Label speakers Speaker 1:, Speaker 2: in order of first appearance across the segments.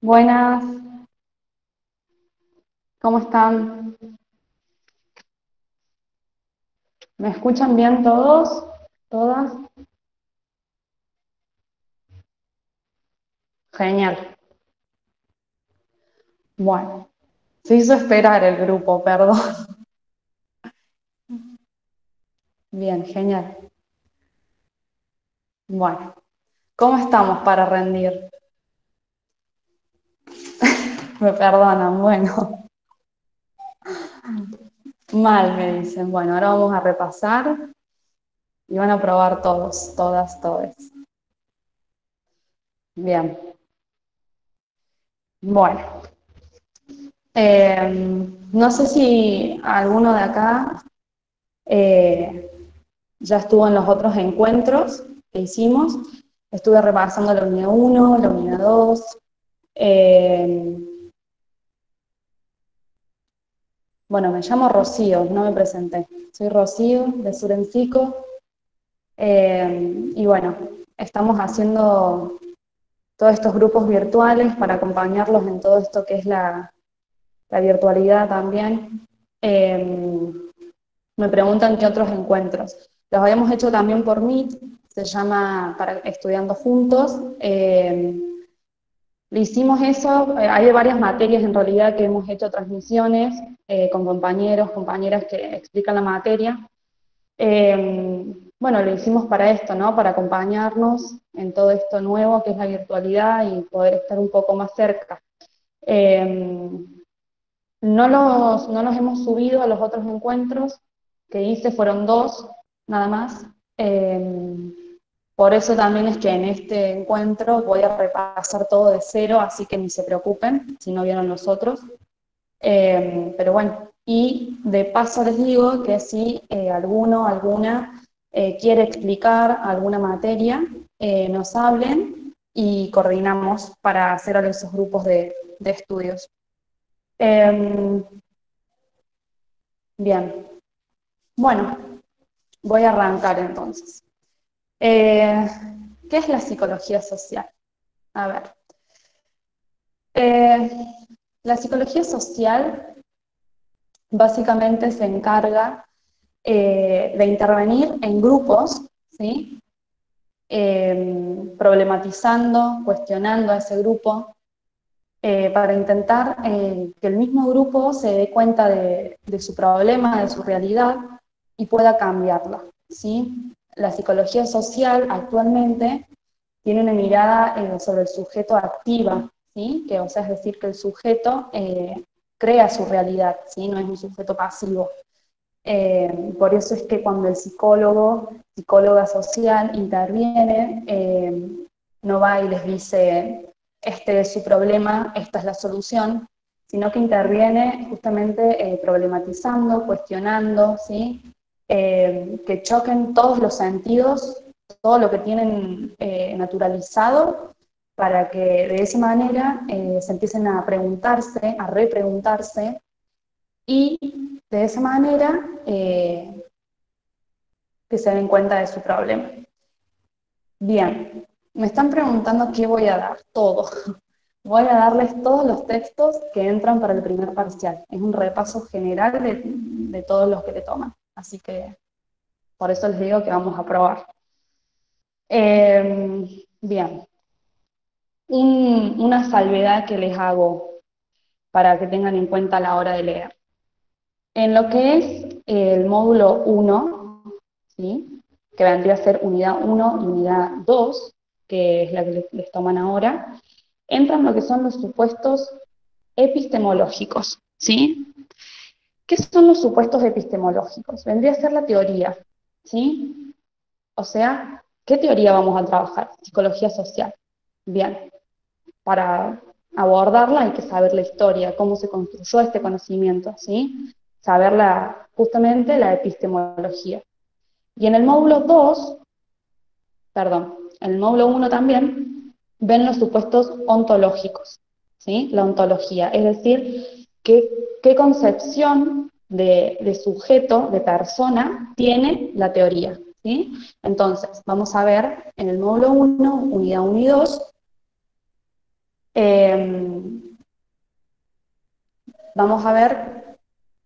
Speaker 1: Buenas, ¿cómo están? ¿Me escuchan bien todos? ¿Todas? Genial. Bueno, se hizo esperar el grupo, perdón. Bien, genial. Bueno, ¿cómo estamos para rendir? Me perdonan, bueno, mal me dicen. Bueno, ahora vamos a repasar y van a probar todos, todas, todes. Bien, bueno. No sé si alguno de acá eh, ya estuvo en los otros encuentros que hicimos. Estuve repasando la unidad 1, la unidad 2. eh, bueno, me llamo Rocío, no me presenté. Soy Rocío de Surencico. Y bueno, estamos haciendo todos estos grupos virtuales para acompañarlos en todo esto que es la virtualidad también. Me preguntan qué otros encuentros. Los habíamos hecho también por Meet, se llama para Estudiando Juntos. Le hicimos eso, hay varias materias en realidad que hemos hecho transmisiones con compañeros, compañeras que explican la materia. Bueno, lo hicimos para esto, ¿no? Para acompañarnos en todo esto nuevo que es la virtualidad y poder estar un poco más cerca. Eh, no los hemos subido a los otros encuentros que hice, fueron dos nada más. Por eso también es que en este encuentro voy a repasar todo de cero, así que ni se preocupen si no vieron los otros. Pero bueno, y de paso les digo que si alguno, alguna quiere explicar alguna materia, nos hablen y coordinamos para hacer esos grupos de estudios. Eh, Bien, bueno, voy a arrancar entonces. Eh, ¿Qué es la psicología social? A ver, eh, la psicología social básicamente se encarga de intervenir en grupos, ¿sí? Problematizando, cuestionando a ese grupo, para intentar que el mismo grupo se dé cuenta de su problema, de su realidad y pueda cambiarla, ¿sí? La psicología social actualmente tiene una mirada sobre el sujeto activa, ¿sí? Que, o sea, es decir, que el sujeto crea su realidad, ¿sí? No es un sujeto pasivo. Por eso es que cuando el psicólogo, psicóloga social, interviene, no va y les dice, este es su problema, esta es la solución, sino que interviene justamente problematizando, cuestionando, ¿sí? Que choquen todos los sentidos, todo lo que tienen naturalizado, para que de esa manera se empiecen a preguntarse, a repreguntarse, y de esa manera que se den cuenta de su problema. Bien, me están preguntando qué voy a dar, todo. Voy a darles todos los textos que entran para el primer parcial. Es un repaso general de todos los que te toman. Así que por eso les digo que vamos a probar. Bien, una salvedad que les hago para que tengan en cuenta a la hora de leer. En lo que es el módulo 1, ¿sí? Que vendría a ser unidad 1 y unidad 2, que es la que les toman ahora, entran lo que son los supuestos epistemológicos, ¿sí? ¿Qué son los supuestos epistemológicos? Vendría a ser la teoría, ¿sí? O sea, ¿qué teoría vamos a trabajar? Psicología social. Bien, para abordarla hay que saber la historia, cómo se construyó este conocimiento, ¿sí? Saber justamente la epistemología. Y en el módulo 2, perdón, en el módulo 1 también, ven los supuestos ontológicos, ¿sí? La ontología, es decir, qué concepción de sujeto, de persona, tiene la teoría, ¿sí? Entonces, vamos a ver en el módulo 1, unidad 1 y 2, Vamos a ver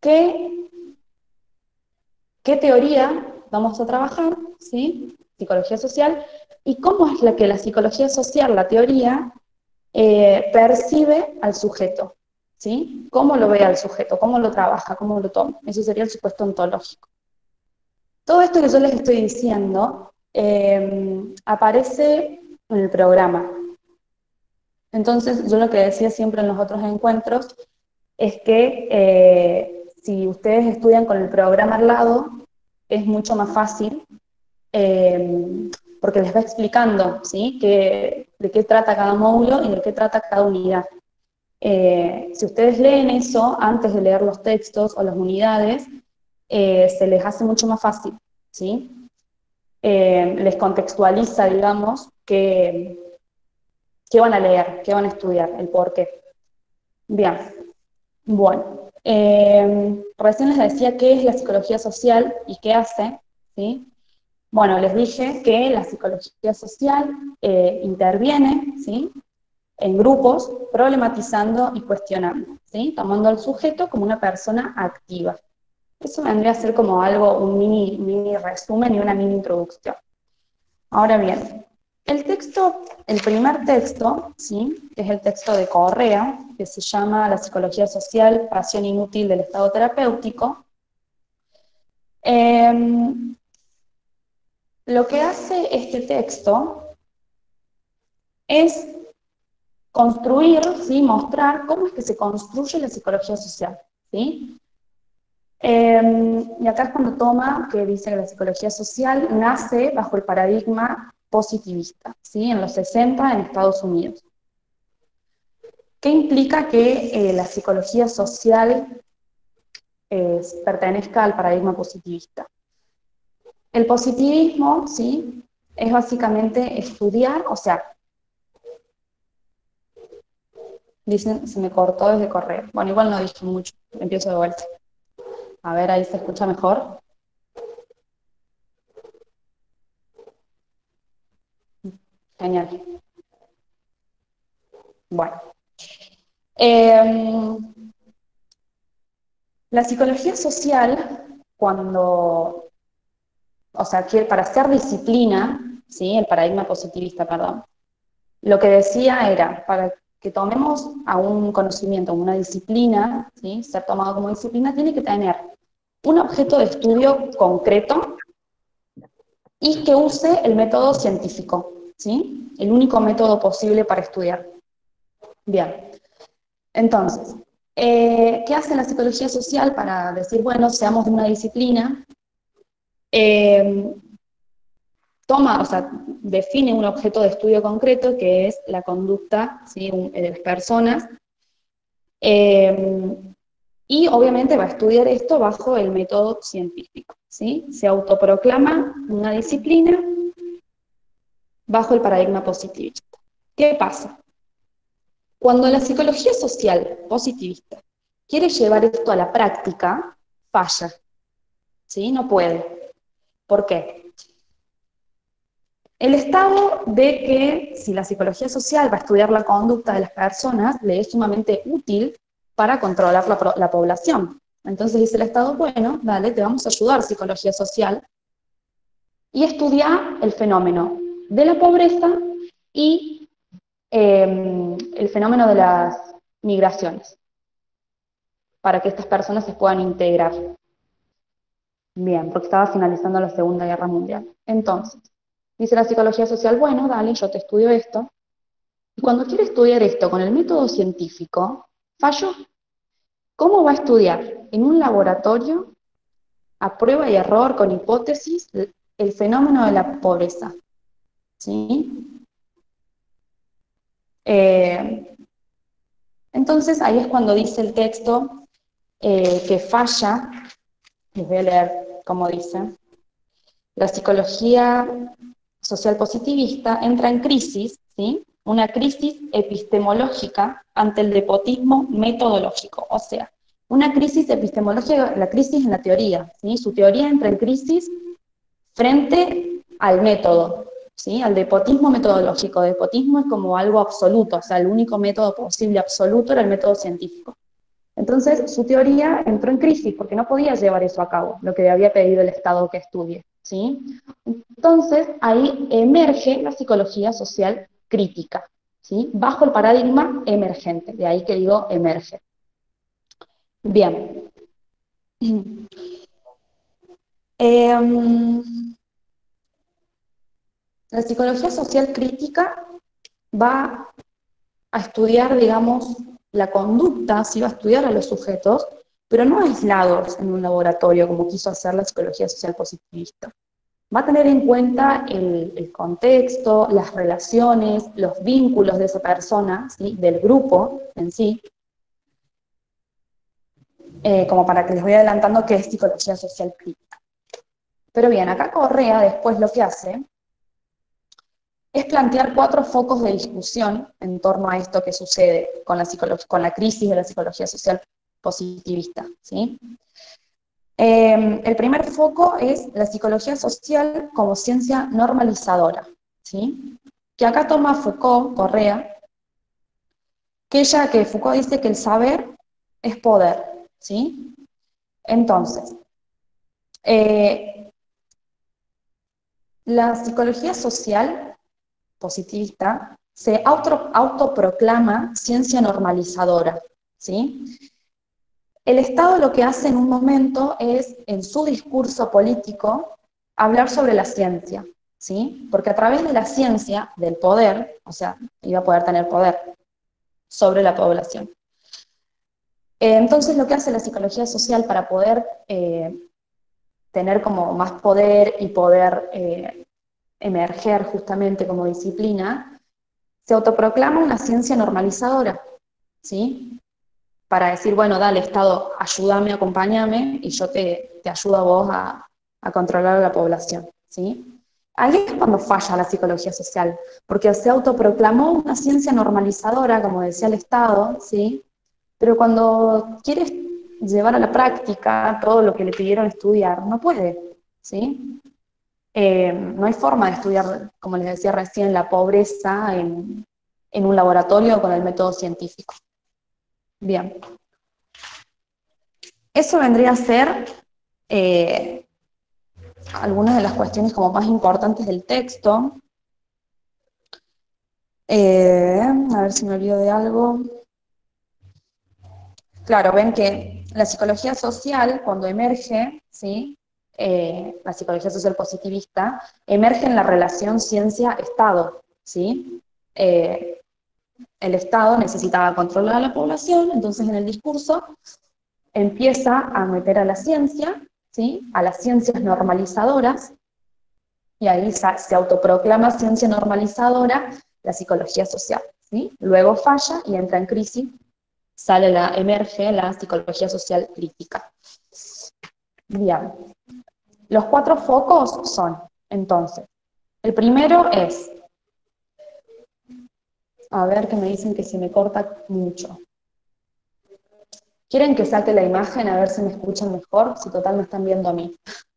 Speaker 1: qué teoría vamos a trabajar, ¿sí? Psicología social, y cómo es la que la psicología social, la teoría, percibe al sujeto, ¿sí? ¿Cómo lo ve al sujeto? ¿Cómo lo trabaja? ¿Cómo lo toma? Eso sería el supuesto ontológico. Todo esto que yo les estoy diciendo aparece en el programa. Entonces, yo lo que decía siempre en los otros encuentros es que si ustedes estudian con el programa al lado, es mucho más fácil, porque les va explicando, ¿sí? De qué trata cada módulo y de qué trata cada unidad. Si ustedes leen eso antes de leer los textos o las unidades, se les hace mucho más fácil, ¿sí? Les contextualiza, digamos, qué van a leer, qué van a estudiar, el por qué. Bien, bueno, recién les decía qué es la psicología social y qué hace, ¿sí? Bueno, les dije que la psicología social interviene, ¿sí? En grupos, problematizando y cuestionando, ¿sí? Tomando al sujeto como una persona activa. Eso vendría a ser como algo, un mini resumen y una mini introducción. Ahora bien, el primer texto, ¿sí? Que es el texto de Correa, que se llama La psicología social, pasión inútil del estado terapéutico, lo que hace este texto es construir, ¿sí? Mostrar cómo es que se construye la psicología social, ¿sí? Y acá es cuando toma, que dice que la psicología social nace bajo el paradigma positivista, ¿sí? En los 60 en Estados Unidos. ¿Qué implica que la psicología social pertenezca al paradigma positivista? El positivismo, ¿sí? Es básicamente estudiar, o sea, dicen, se me cortó desde correr. Bueno, igual no dije mucho, empiezo de vuelta. A ver, ahí se escucha mejor. Genial. Bueno. La psicología social, o sea, para ser disciplina, ¿sí? El paradigma positivista, perdón, lo que decía era, para que tomemos a un conocimiento, a una disciplina, ¿sí? Ser tomado como disciplina, tiene que tener un objeto de estudio concreto y que use el método científico, ¿sí? El único método posible para estudiar. Bien, entonces, ¿qué hace la psicología social para decir, bueno, seamos de una disciplina? O sea, define un objeto de estudio concreto que es la conducta, ¿sí? De las personas, y obviamente va a estudiar esto bajo el método científico, ¿sí? Se autoproclama una disciplina bajo el paradigma positivista. ¿Qué pasa? Cuando la psicología social positivista quiere llevar esto a la práctica, falla, ¿sí? No puede. ¿Por qué? El estado de que si la psicología social va a estudiar la conducta de las personas, le es sumamente útil para controlar la población. Entonces dice el Estado, bueno, dale, te vamos a ayudar psicología social y estudiar el fenómeno de la pobreza y el fenómeno de las migraciones, para que estas personas se puedan integrar. Bien, porque estaba finalizando la Segunda Guerra Mundial. Entonces, dice la psicología social, bueno, dale, yo te estudio esto. Y cuando quiere estudiar esto con el método científico, falló. ¿Cómo va a estudiar? En un laboratorio, a prueba y error, con hipótesis, el fenómeno de la pobreza. ¿Sí? Entonces, ahí es cuando dice el texto que falla, les voy a leer cómo dice, la psicología social positivista entra en crisis, ¿sí? Una crisis epistemológica ante el despotismo metodológico, o sea, una crisis epistemológica, la crisis en la teoría, ¿sí? Su teoría entra en crisis frente al método. ¿sí? Al despotismo metodológico. Despotismo es como algo absoluto, o sea, el único método posible absoluto era el método científico. Entonces, su teoría entró en crisis porque no podía llevar eso a cabo, lo que le había pedido el Estado que estudie, ¿sí? Entonces, ahí emerge la psicología social crítica, ¿sí? Bajo el paradigma emergente, de ahí que digo emerge. Bien. La psicología social crítica va a estudiar, digamos, la conducta, sí va a estudiar a los sujetos, pero no aislados en un laboratorio como quiso hacer la psicología social positivista. Va a tener en cuenta el contexto, las relaciones, los vínculos de esa persona, ¿sí? Del grupo en sí, como para que les voy adelantando qué es psicología social crítica. Pero bien, acá Correa después lo que hace es plantear 4 focos de discusión en torno a esto que sucede con la crisis de la psicología social positivista, ¿sí? El primer foco es la psicología social como ciencia normalizadora, ¿sí? Que acá toma Foucault, Correa, que Foucault dice que el saber es poder, ¿sí? Entonces, la psicología social positivista se autoproclama ciencia normalizadora, ¿sí? El Estado lo que hace en un momento es, en su discurso político, hablar sobre la ciencia, ¿sí? Porque a través de la ciencia, del poder, o sea, iba a poder tener poder sobre la población. Entonces lo que hace la psicología social para poder tener como más poder y poder emerger justamente como disciplina, se autoproclama una ciencia normalizadora, ¿sí? Para decir, bueno, dale, Estado, ayúdame, acompáñame, y yo te ayudo a vos a controlar a la población, ¿sí? Ahí es cuando falla la psicología social, porque se autoproclamó una ciencia normalizadora, como decía el Estado, ¿sí? Pero cuando quieres llevar a la práctica todo lo que le pidieron estudiar, no puede, ¿sí? No hay forma de estudiar, como les decía recién, la pobreza en un laboratorio con el método científico. Bien. Eso vendría a ser algunas de las cuestiones como más importantes del texto. A ver si me olvido de algo. Claro, ven que la psicología social, cuando emerge, ¿sí? La psicología social positivista, emerge en la relación ciencia-estado, ¿sí? El Estado necesitaba controlar a la población, entonces en el discurso empieza a meter a la ciencia, ¿sí? A las ciencias normalizadoras, y ahí se autoproclama ciencia normalizadora la psicología social, ¿sí? Luego falla y entra en crisis, emerge la psicología social crítica. Bien, los 4 focos son, entonces, el primero es, a ver que me dicen que se me corta mucho. ¿Quieren que saque la imagen a ver si me escuchan mejor? Si total me están viendo a mí.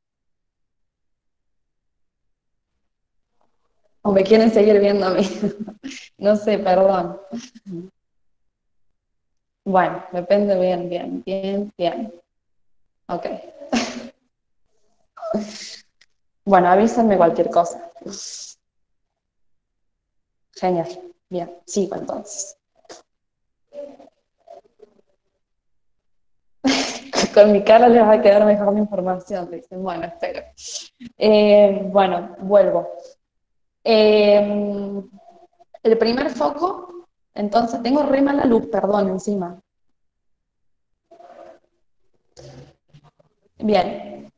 Speaker 1: ¿O me quieren seguir viendo a mí? No sé, perdón. Bueno, depende, bien. Ok. Bueno, avísenme cualquier cosa. Genial. Bien, sigo entonces. Con mi cara les va a quedar mejor la información. Dicen, bueno, espero. Bueno, vuelvo. Eh, el primer foco, entonces, tengo re mala luz, perdón, encima. Bien.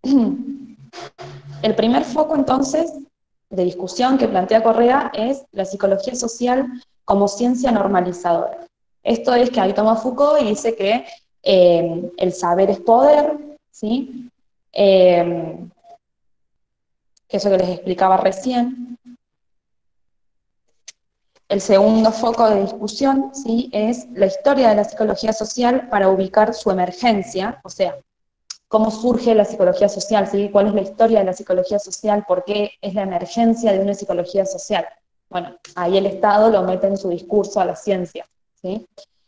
Speaker 1: El primer foco, entonces, de discusión que plantea Correa es la psicología social como ciencia normalizadora. Esto es que ahí toma Foucault y dice que el saber es poder, ¿sí? Que eso que les explicaba recién. El segundo foco de discusión, ¿sí? Es la historia de la psicología social para ubicar su emergencia, o sea, cómo surge la psicología social, ¿sí? ¿Cuál es la historia de la psicología social? ¿Por qué es la emergencia de una psicología social? Bueno, ahí el Estado lo mete en su discurso a la ciencia, ¿sí?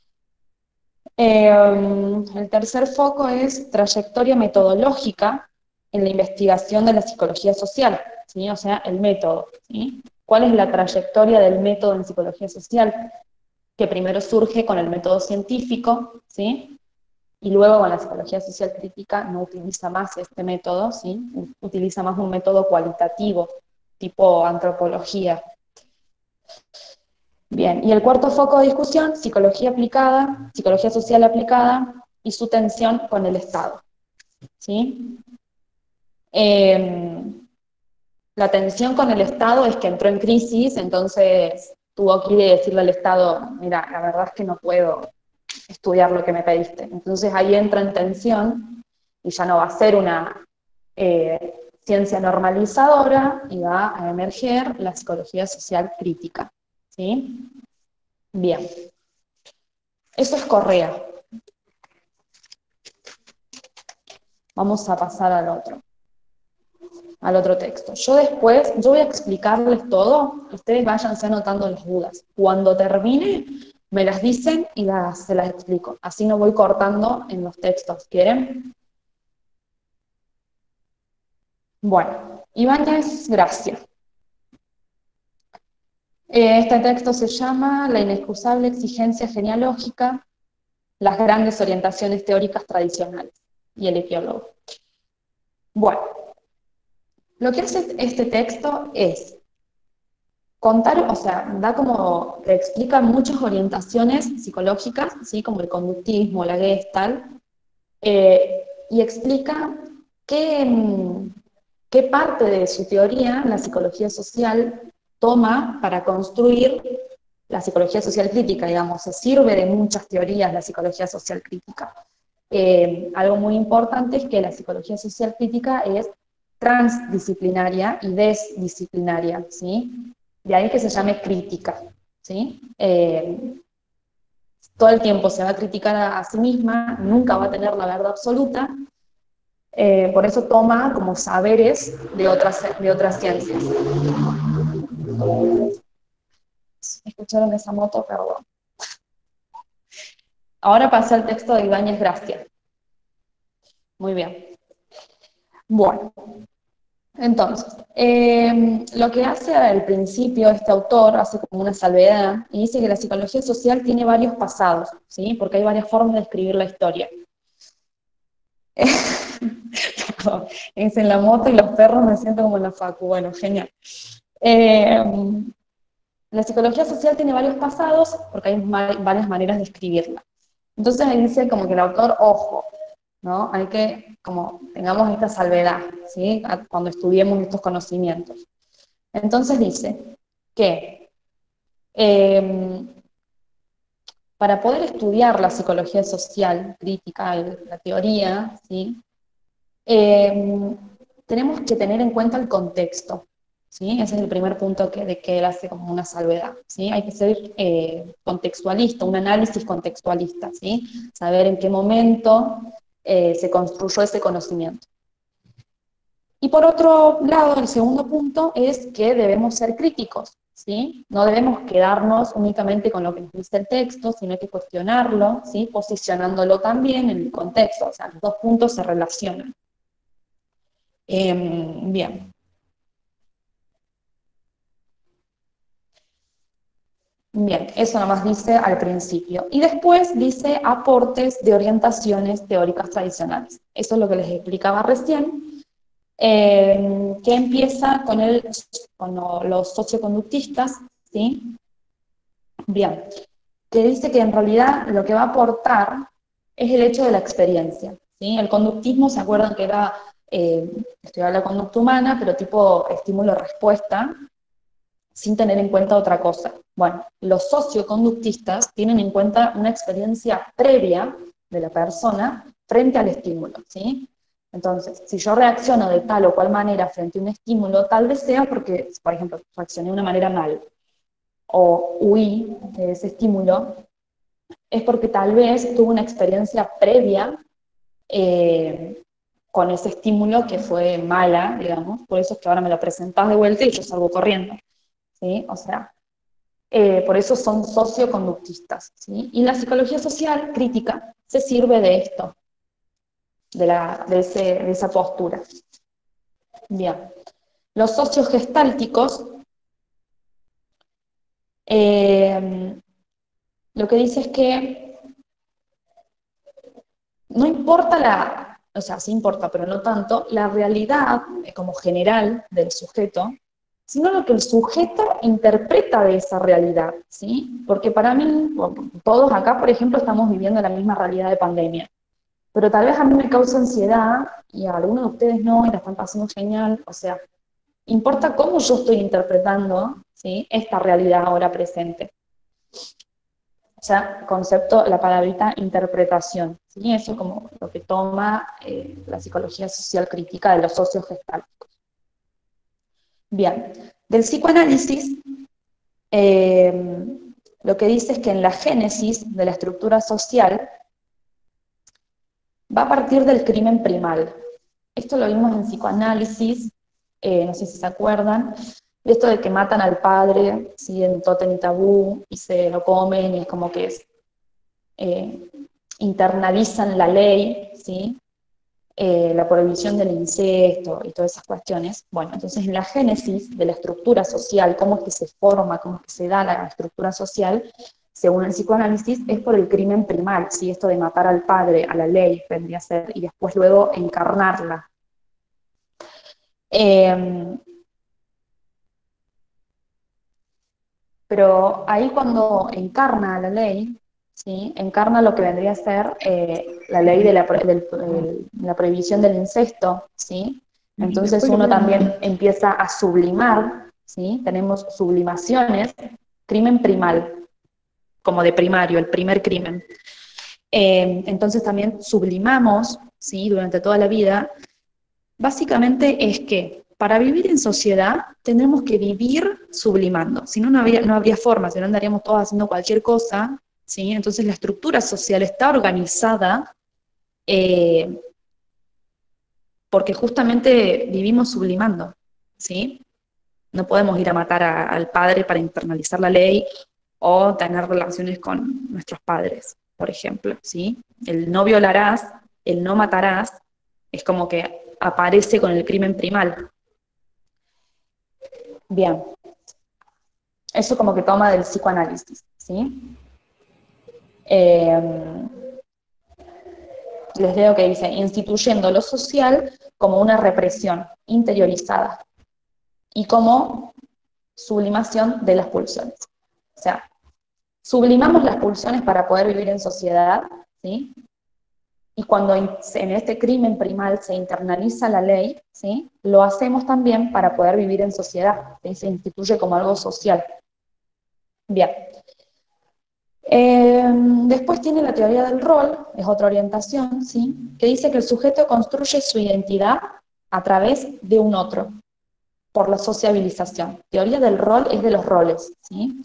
Speaker 1: El tercer foco es trayectoria metodológica en la investigación de la psicología social, ¿sí? O sea, el método, ¿sí? ¿Cuál es la trayectoria del método en psicología social? Que primero surge con el método científico, ¿sí? Y luego con la psicología social crítica no utiliza más este método, ¿sí? Utiliza más un método cualitativo, tipo antropología. Bien, y el cuarto foco de discusión, psicología aplicada, psicología social aplicada y su tensión con el Estado, ¿sí? La tensión con el Estado es que entró en crisis, entonces tuvo que ir y decirle al Estado, mira, la verdad es que no puedo estudiar lo que me pediste. Entonces ahí entra en tensión y ya no va a ser una ciencia normalizadora y va a emerger la psicología social crítica, ¿sí? Bien, eso es Correa. Vamos a pasar al otro texto. Yo voy a explicarles todo, ustedes váyanse anotando las dudas. Cuando termine, me las dicen y se las explico. Así no voy cortando en los textos, ¿quieren? Bueno, Ibáñez Gracia. Este texto se llama La inexcusable exigencia genealógica, las grandes orientaciones teóricas tradicionales y el etiólogo. Bueno, lo que hace este texto es contar, o sea, te explica muchas orientaciones psicológicas, ¿sí? Como el conductismo, la Gestalt, y explica qué parte de su teoría la psicología social toma para construir la psicología social crítica, digamos, se sirve de muchas teorías la psicología social crítica. Algo muy importante es que la psicología social crítica es transdisciplinaria y desdisciplinaria, ¿sí? De ahí que se llame crítica, ¿sí? Todo el tiempo se va a criticar a sí misma, nunca va a tener la verdad absoluta, por eso toma como saberes de otras ciencias. ¿Escucharon esa moto? Perdón. Ahora pasa el texto de Ibáñez Gracia. Muy bien. Bueno, entonces, lo que hace al principio este autor, hace como una salvedad, y dice que la psicología social tiene varios pasados, ¿sí? Porque hay varias formas de escribir la historia. Perdón, es en la moto y los perros me siento como en la facu, bueno, genial. La psicología social tiene varios pasados porque hay varias maneras de escribirla. Entonces ahí dice como que el autor, ojo, ¿no? Hay que, como, tengamos esta salvedad, ¿sí? Cuando estudiemos estos conocimientos. Entonces dice que para poder estudiar la psicología social, crítica, la teoría, ¿sí? Tenemos que tener en cuenta el contexto, ¿sí? Ese es el primer punto de que él hace como una salvedad, ¿sí? Hay que ser contextualista, un análisis contextualista, ¿sí? Saber en qué momento se construyó ese conocimiento. Y por otro lado, el segundo punto es que debemos ser críticos, ¿sí? No debemos quedarnos únicamente con lo que nos dice el texto, sino hay que cuestionarlo, ¿sí? Posicionándolo también en el contexto, o sea, los dos puntos se relacionan. Bien. Bien, eso nomás dice al principio. Y después dice aportes de orientaciones teóricas tradicionales. Eso es lo que les explicaba recién, que empieza con los socioconductistas, ¿sí? Bien, que dice que en realidad lo que va a aportar es el hecho de la experiencia, ¿sí? El conductismo, ¿se acuerdan que era estudiar la conducta humana, pero tipo estímulo-respuesta, sin tener en cuenta otra cosa? Bueno, los socioconductistas tienen en cuenta una experiencia previa de la persona frente al estímulo, ¿sí? Entonces, si yo reacciono de tal o cual manera frente a un estímulo, tal vez sea porque, por ejemplo, reaccioné de una manera mal, o huí de ese estímulo, es porque tal vez tuve una experiencia previa con ese estímulo que fue mala, digamos, por eso es que ahora me lo presentás de vuelta y yo salgo corriendo, ¿sí? O sea, por eso son socioconductistas, ¿sí? Y la psicología social crítica se sirve de esto, de esa postura. Bien. Los sociogestálticos lo que dice es que no importa o sea, sí importa, pero no tanto, la realidad como general del sujeto, sino lo que el sujeto interpreta de esa realidad, ¿sí? Porque para mí, bueno, todos acá, por ejemplo, estamos viviendo la misma realidad de pandemia, pero tal vez a mí me causa ansiedad y a algunos de ustedes no, y la están pasando genial, o sea, importa cómo yo estoy interpretando, ¿sí?, esta realidad ahora presente. O sea, concepto, la palabrita interpretación, ¿sí? Eso como lo que toma la psicología social crítica de los socios gestálticos. Bien, del psicoanálisis, lo que dice es que en la génesis de la estructura social va a partir del crimen primal. Esto lo vimos en psicoanálisis, no sé si se acuerdan, de esto de que matan al padre, ¿sí?, en Tótem y Tabú, y se lo comen, y es como que internalizan la ley, ¿sí? La prohibición del incesto y todas esas cuestiones. Bueno, entonces en la génesis de la estructura social, cómo es que se forma, cómo es que se da la estructura social, según el psicoanálisis, es por el crimen primal, ¿sí? Esto de matar al padre, a la ley, vendría a ser, y después luego encarnarla. Pero ahí cuando encarna la ley, ¿sí?, encarna lo que vendría a ser la ley de la prohibición del incesto, ¿sí? Entonces uno también empieza a sublimar, ¿sí? Tenemos sublimaciones, crimen primal, como de primario, el primer crimen. Entonces también sublimamos, ¿sí?, durante toda la vida. Básicamente es que para vivir en sociedad tendremos que vivir sublimando, si no, no habría forma, si no andaríamos todos haciendo cualquier cosa, ¿sí? Entonces la estructura social está organizada eh, porque justamente vivimos sublimando, ¿sí? No podemos ir a matar al padre para internalizar la ley o tener relaciones con nuestros padres, por ejemplo, ¿sí? El no violarás, el no matarás, es como que aparece con el crimen primal. Bien, eso como que toma del psicoanálisis, ¿sí? Les leo que dice, instituyendo lo social como una represión interiorizada y como sublimación de las pulsiones. O sea, sublimamos las pulsiones para poder vivir en sociedad, ¿sí? Y cuando en este crimen primal se internaliza la ley, ¿sí?, lo hacemos también para poder vivir en sociedad, ¿sí? Se instituye como algo social. Bien. Después tiene la teoría del rol, es otra orientación, ¿sí?, que dice que el sujeto construye su identidad a través de un otro, por la sociabilización. Teoría del rol es de los roles, ¿sí?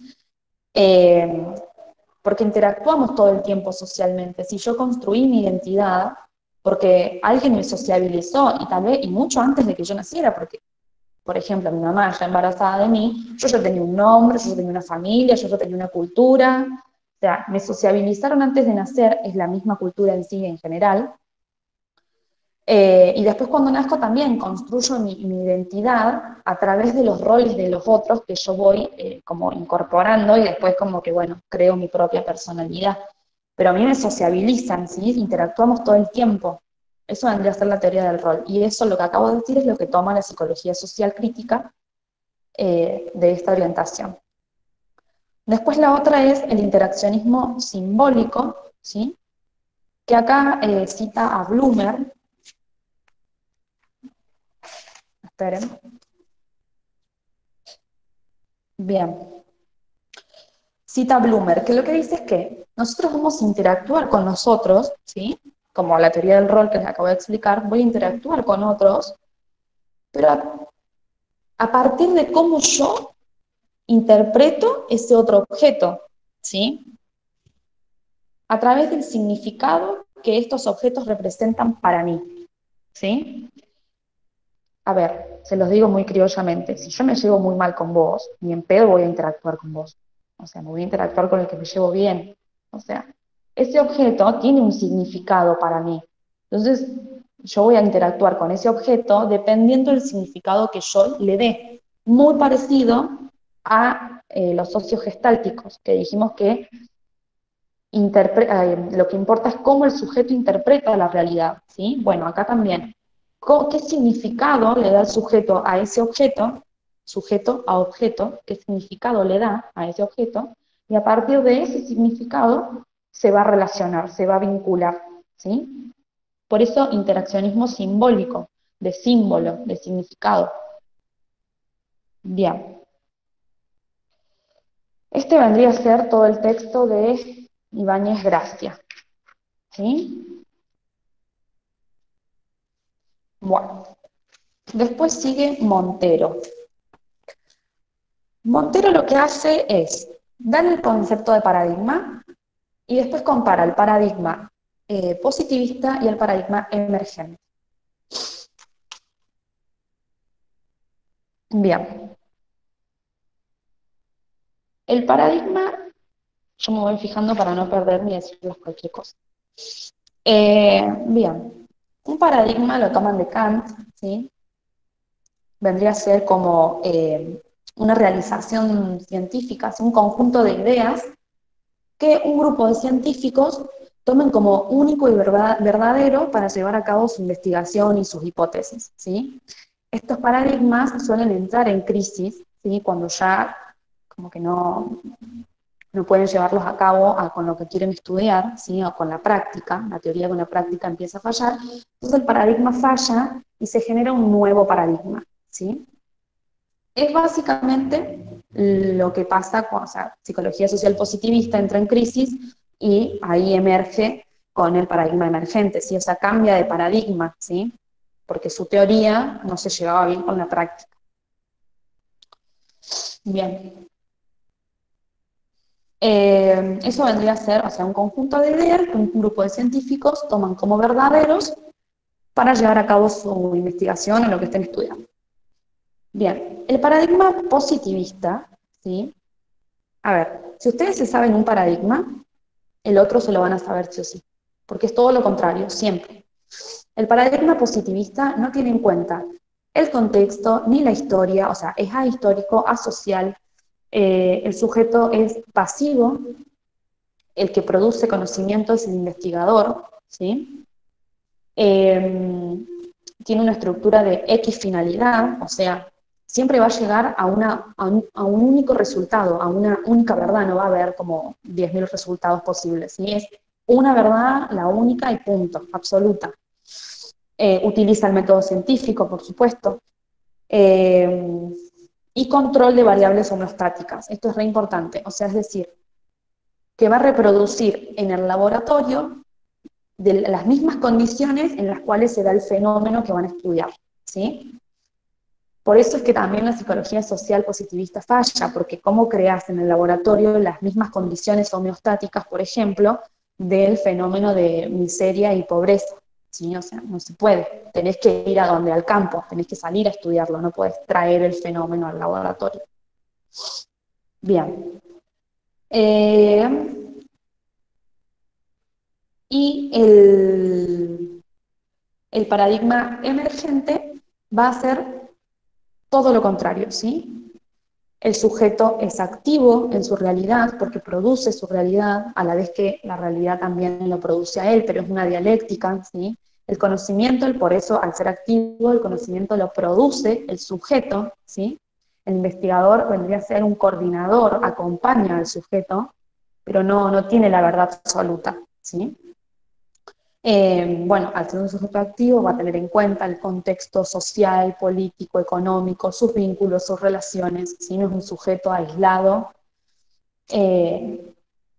Speaker 1: Porque interactuamos todo el tiempo socialmente. Si yo construí mi identidad, porque alguien me sociabilizó, y tal vez, y mucho antes de que yo naciera, porque, por ejemplo, mi mamá ya embarazada de mí, yo ya tenía un nombre, yo ya tenía una familia, yo ya tenía una cultura, o sea, me sociabilizaron antes de nacer, es la misma cultura en sí en general, y después cuando nazco también construyo mi identidad a través de los roles de los otros que yo voy como incorporando y después como que, bueno, creo mi propia personalidad. Pero a mí me sociabilizan, ¿sí? Interactuamos todo el tiempo. Eso vendría a ser la teoría del rol. Y eso, lo que acabo de decir, es lo que toma la psicología social crítica de esta orientación. Después la otra es el interaccionismo simbólico, ¿sí?, que acá cita a Blumer. Esperen. Bien. Cita Blumer, que lo que dice es que nosotros vamos a interactuar con nosotros, ¿sí? Como la teoría del rol que les acabo de explicar, voy a interactuar con otros, pero a partir de cómo yo interpreto ese otro objeto, ¿sí? A través del significado que estos objetos representan para mí. ¿sí? A ver, se los digo muy criollamente, si yo me llevo muy mal con vos, ni en pedo voy a interactuar con vos. O sea, me voy a interactuar con el que me llevo bien. O sea, ese objeto tiene un significado para mí. Entonces, yo voy a interactuar con ese objeto dependiendo del significado que yo le dé. Muy parecido a los socios gestálticos, que dijimos que lo que importa es cómo el sujeto interpreta la realidad, ¿sí? Bueno, acá también. ¿Qué significado le da el sujeto a ese objeto? Sujeto a objeto, ¿qué significado le da a ese objeto? Y a partir de ese significado se va a relacionar, se va a vincular, ¿sí? Por eso interaccionismo simbólico, de símbolo, de significado. Bien. Este vendría a ser todo el texto de Ibáñez Gracia, ¿sí? Bueno, después sigue Montero. Montero lo que hace es dar el concepto de paradigma y después compara el paradigma positivista y el paradigma emergente. Bien, el paradigma, yo me voy fijando para no perderme y decirles cualquier cosa. Bien, un paradigma lo toman de Kant, ¿sí? Vendría a ser como una realización científica, un conjunto de ideas que un grupo de científicos tomen como único y verdadero para llevar a cabo su investigación y sus hipótesis, ¿sí? Estos paradigmas suelen entrar en crisis, ¿sí? Cuando ya como que no pueden llevarlos a cabo con lo que quieren estudiar, ¿sí? O con la práctica, la teoría con la práctica empieza a fallar, entonces el paradigma falla y se genera un nuevo paradigma, ¿sí? Es básicamente lo que pasa cuando, o sea, psicología social positivista entra en crisis y ahí emerge con el paradigma emergente, ¿sí? O sea, cambia de paradigma, ¿sí? Porque su teoría no se llevaba bien con la práctica. Bien. Eso vendría a ser, o sea, un conjunto de ideas que un grupo de científicos toman como verdaderos para llevar a cabo su investigación o lo que estén estudiando. Bien, el paradigma positivista, ¿sí? A ver, si ustedes se saben un paradigma, el otro se lo van a saber sí o sí, porque es todo lo contrario, siempre. El paradigma positivista no tiene en cuenta el contexto ni la historia, o sea, es ahistórico, asocial, el sujeto es pasivo, el que produce conocimiento es el investigador, ¿sí? Tiene una estructura de X finalidad, o sea, siempre va a llegar a un único resultado, a una única verdad, no va a haber como 10.000 resultados posibles, ¿sí? Es una verdad, la única y punto, absoluta. Utiliza el método científico, por supuesto, eh, y control de variables homeostáticas. Esto es re importante, o sea, es decir, que va a reproducir en el laboratorio de las mismas condiciones en las cuales se da el fenómeno que van a estudiar, ¿sí? Por eso es que también la psicología social positivista falla, porque cómo creas en el laboratorio las mismas condiciones homeostáticas, por ejemplo, del fenómeno de miseria y pobreza, ¿sí? O sea, no se puede. Tenés que ir a donde, al campo, tenés que salir a estudiarlo, no podés traer el fenómeno al laboratorio. Bien. Eh, y el paradigma emergente va a ser todo lo contrario, ¿sí? El sujeto es activo en su realidad porque produce su realidad, a la vez que la realidad también lo produce a él, pero es una dialéctica, ¿sí? El conocimiento, por eso, al ser activo, el conocimiento lo produce el sujeto, ¿sí? El investigador vendría a ser un coordinador, acompaña al sujeto, pero no tiene la verdad absoluta, ¿sí? Bueno, al ser un sujeto activo va a tener en cuenta el contexto social, político, económico, sus vínculos, sus relaciones, si no es un sujeto aislado. Eh,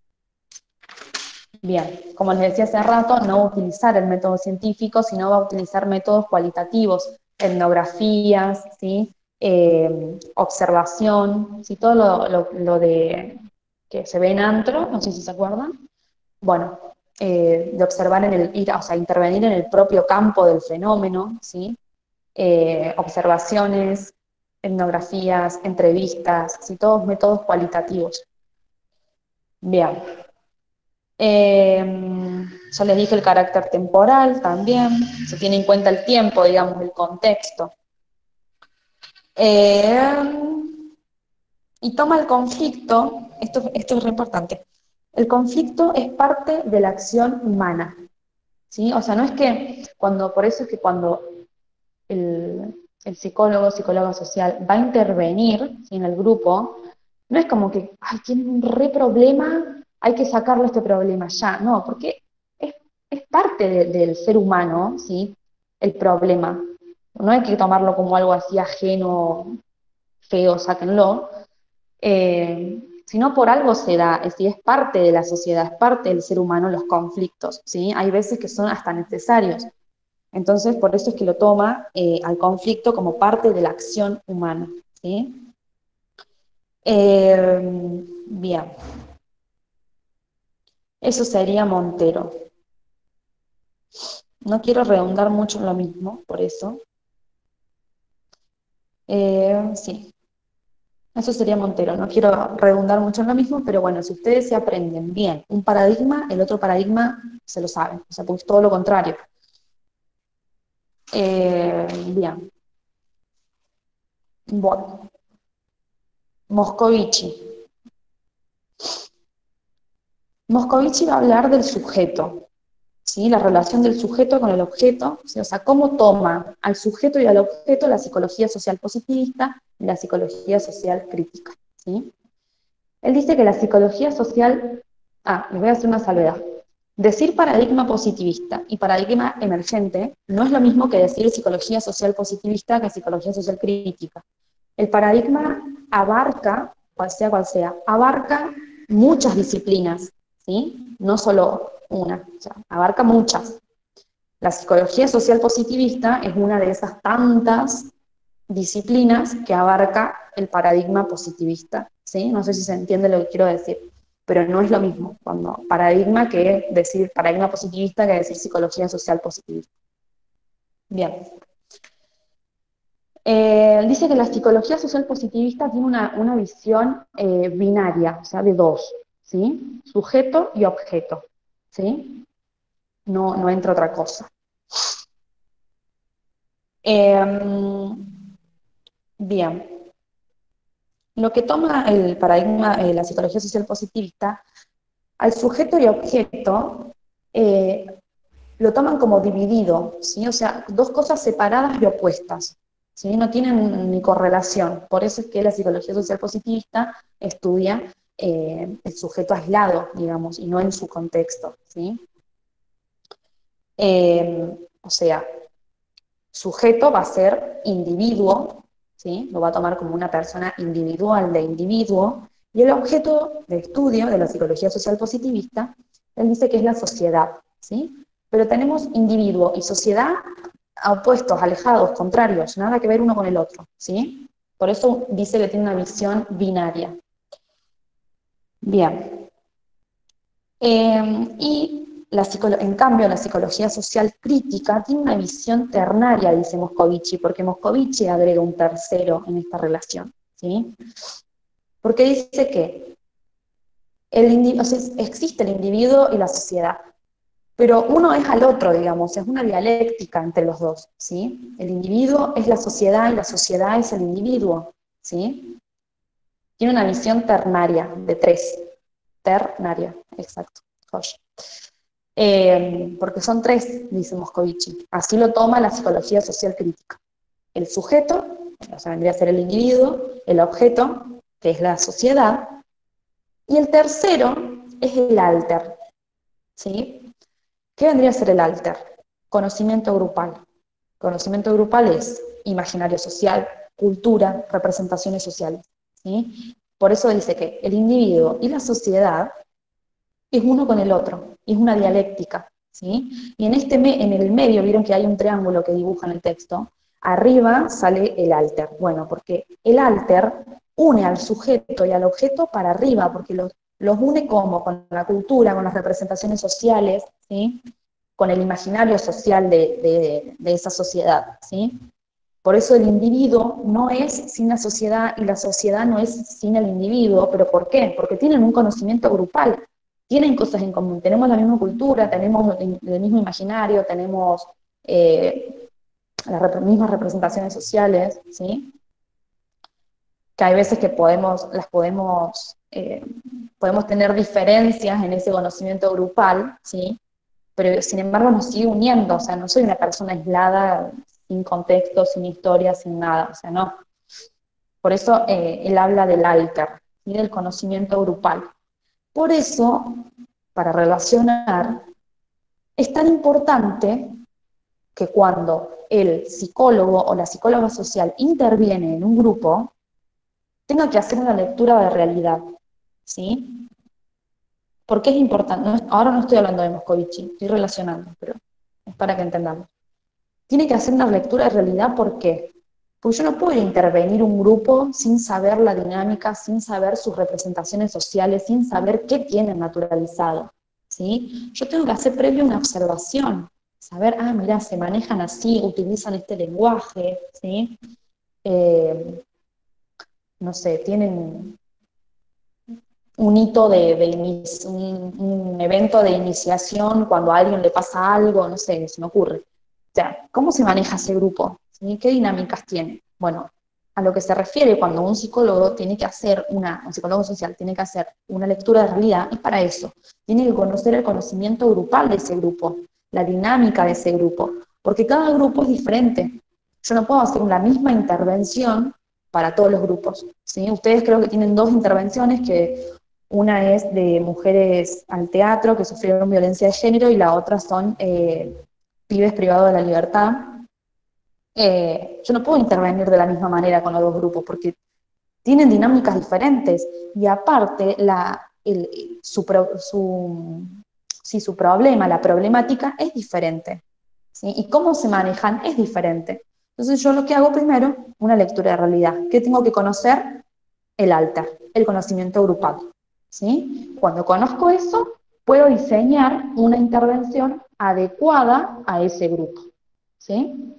Speaker 1: Bien, como les decía hace rato, no va a utilizar el método científico, sino va a utilizar métodos cualitativos, etnografías, ¿sí? Observación, ¿sí? Todo lo de que se ve en antro, no sé si se acuerdan. Bueno, de observar o sea, intervenir en el propio campo del fenómeno, ¿sí? Observaciones, etnografías, entrevistas, ¿sí? Todos métodos cualitativos. Bien. Ya les dije el carácter temporal también, se tiene en cuenta el tiempo, digamos, el contexto. Y toma el conflicto, esto es re importante, el conflicto es parte de la acción humana, ¿sí? O sea, no es que por eso es que cuando el psicólogo, psicóloga social va a intervenir, ¿sí?, en el grupo, no es como que, ay, tiene un re problema, hay que sacarle este problema ya, no, porque es, es parte del ser humano, ¿sí?, el problema. No hay que tomarlo como algo así ajeno, feo, sáquenlo, sino por algo se da, es decir, es parte de la sociedad, es parte del ser humano los conflictos, ¿sí? Hay veces que son hasta necesarios. Entonces, por eso es que lo toma al conflicto como parte de la acción humana, ¿sí? Bien, eso sería Montero. No quiero redundar mucho en lo mismo, por eso. Sí, eso sería Montero. No quiero redundar mucho en lo mismo, pero bueno, si ustedes se aprenden bien un paradigma, el otro paradigma se lo saben. O sea, pues todo lo contrario. Bien. Bueno, Moscovici. Moscovici va a hablar del sujeto, ¿sí? La relación del sujeto con el objeto, ¿sí? O sea, cómo toma al sujeto y al objeto la psicología social positivista y la psicología social crítica, ¿sí? Él dice que la psicología social, les voy a hacer una salvedad. Decir paradigma positivista y paradigma emergente no es lo mismo que decir psicología social positivista que psicología social crítica. El paradigma abarca, cual sea, abarca muchas disciplinas, ¿sí? No solo una, o sea, abarca muchas. La psicología social positivista es una de esas tantas disciplinas que abarca el paradigma positivista, ¿sí? No sé si se entiende lo que quiero decir, pero no es lo mismo cuando paradigma que decir paradigma positivista que decir psicología social positivista. Bien. Dice que la psicología social positivista tiene una visión binaria, o sea, de dos, ¿sí? Sujeto y objeto, ¿sí? No entra otra cosa. Bien. Lo que toma el paradigma, la psicología social positivista, al sujeto y objeto eh, lo toman como dividido, ¿sí? O sea, dos cosas separadas y opuestas, ¿sí? No tienen ni correlación. Por eso es que la psicología social positivista estudia el sujeto aislado, digamos, y no en su contexto, ¿sí? O sea, sujeto va a ser individuo, ¿sí? Lo va a tomar como una persona individual de individuo, y el objeto de estudio de la psicología social positivista, él dice que es la sociedad, ¿sí? Pero tenemos individuo y sociedad opuestos, alejados, contrarios, nada que ver uno con el otro, ¿sí? Por eso dice que tiene una visión binaria. Bien. Y en cambio, la psicología social crítica tiene una visión ternaria, dice Moscovici, porque Moscovici agrega un tercero en esta relación, ¿sí? Porque dice que o sea, existe el individuo y la sociedad, pero uno es al otro, digamos, es una dialéctica entre los dos, ¿sí? El individuo es la sociedad y la sociedad es el individuo, ¿sí? Tiene una visión ternaria, de tres. Ternaria, exacto. Josh. Porque son tres, dice Moscovici. Así lo toma la psicología social crítica. El sujeto, o sea, vendría a ser el individuo, el objeto, que es la sociedad, y el tercero es el alter, ¿sí? ¿Qué vendría a ser el alter? Conocimiento grupal. Conocimiento grupal es imaginario social, cultura, representaciones sociales, ¿sí? Por eso dice que el individuo y la sociedad es uno con el otro, es una dialéctica, ¿sí? Y en el medio, vieron que hay un triángulo que dibuja en el texto, arriba sale el alter. Bueno, porque el alter une al sujeto y al objeto para arriba, porque Los une como con la cultura, con las representaciones sociales, ¿sí? Con el imaginario social de esa sociedad, ¿sí? Por eso el individuo no es sin la sociedad y la sociedad no es sin el individuo. ¿Pero por qué? Porque tienen un conocimiento grupal, tienen cosas en común, tenemos la misma cultura, tenemos el mismo imaginario, tenemos las mismas representaciones sociales, ¿sí? Que hay veces que podemos tener diferencias en ese conocimiento grupal, ¿sí? Pero sin embargo nos sigue uniendo, o sea, no soy una persona aislada, sin contexto, sin historia, sin nada, o sea, no. Por eso él habla del alter, ¿sí? Del conocimiento grupal. Por eso, para relacionar, es tan importante que cuando el psicólogo o la psicóloga social interviene en un grupo, tenga que hacer una lectura de realidad, ¿sí? ¿Por qué es importante? Ahora no estoy hablando de Moscovici, estoy relacionando, pero es para que entendamos. Tiene que hacer una lectura de realidad, ¿por qué? Porque yo no puedo intervenir un grupo sin saber la dinámica, sin saber sus representaciones sociales, sin saber qué tienen naturalizado, ¿sí? Yo tengo que hacer previo una observación, saber, mira, se manejan así, utilizan este lenguaje, ¿sí? No sé, tienen un hito un evento de iniciación cuando a alguien le pasa algo, no sé, se me ocurre. O sea, ¿cómo se maneja ese grupo? ¿Sí? ¿Qué dinámicas tiene? Bueno, a lo que se refiere cuando un psicólogo tiene que hacer un psicólogo social tiene que hacer una lectura de realidad, es para eso. Tiene que conocer el conocimiento grupal de ese grupo, la dinámica de ese grupo, porque cada grupo es diferente. Yo no puedo hacer la misma intervención para todos los grupos, ¿sí? Ustedes creo que tienen dos intervenciones, que una es de mujeres al teatro que sufrieron violencia de género y la otra son pibes privados de la libertad. Yo no puedo intervenir de la misma manera con los dos grupos porque tienen dinámicas diferentes y aparte su problema, la problemática es diferente, ¿sí? Y cómo se manejan es diferente. Entonces yo lo que hago primero, una lectura de realidad. ¿Qué tengo que conocer? El alter, el conocimiento grupal, ¿sí? Cuando conozco eso, puedo diseñar una intervención adecuada a ese grupo, ¿sí?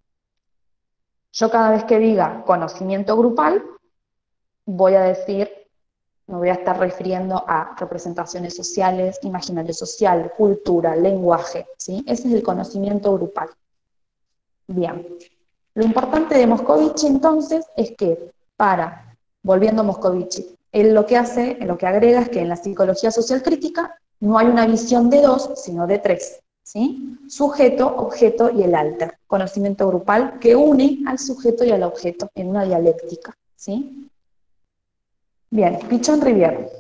Speaker 1: Yo cada vez que diga conocimiento grupal, voy a decir, me voy a estar refiriendo a representaciones sociales, imaginario social, cultura, lenguaje, ¿sí? Ese es el conocimiento grupal. Bien. Lo importante de Moscovici entonces es que volviendo a Moscovici, él lo que hace, lo que agrega es que en la psicología social crítica no hay una visión de dos, sino de tres, ¿sí? Sujeto, objeto y el alter, conocimiento grupal que une al sujeto y al objeto en una dialéctica, ¿sí? Bien, Pichon Rivière.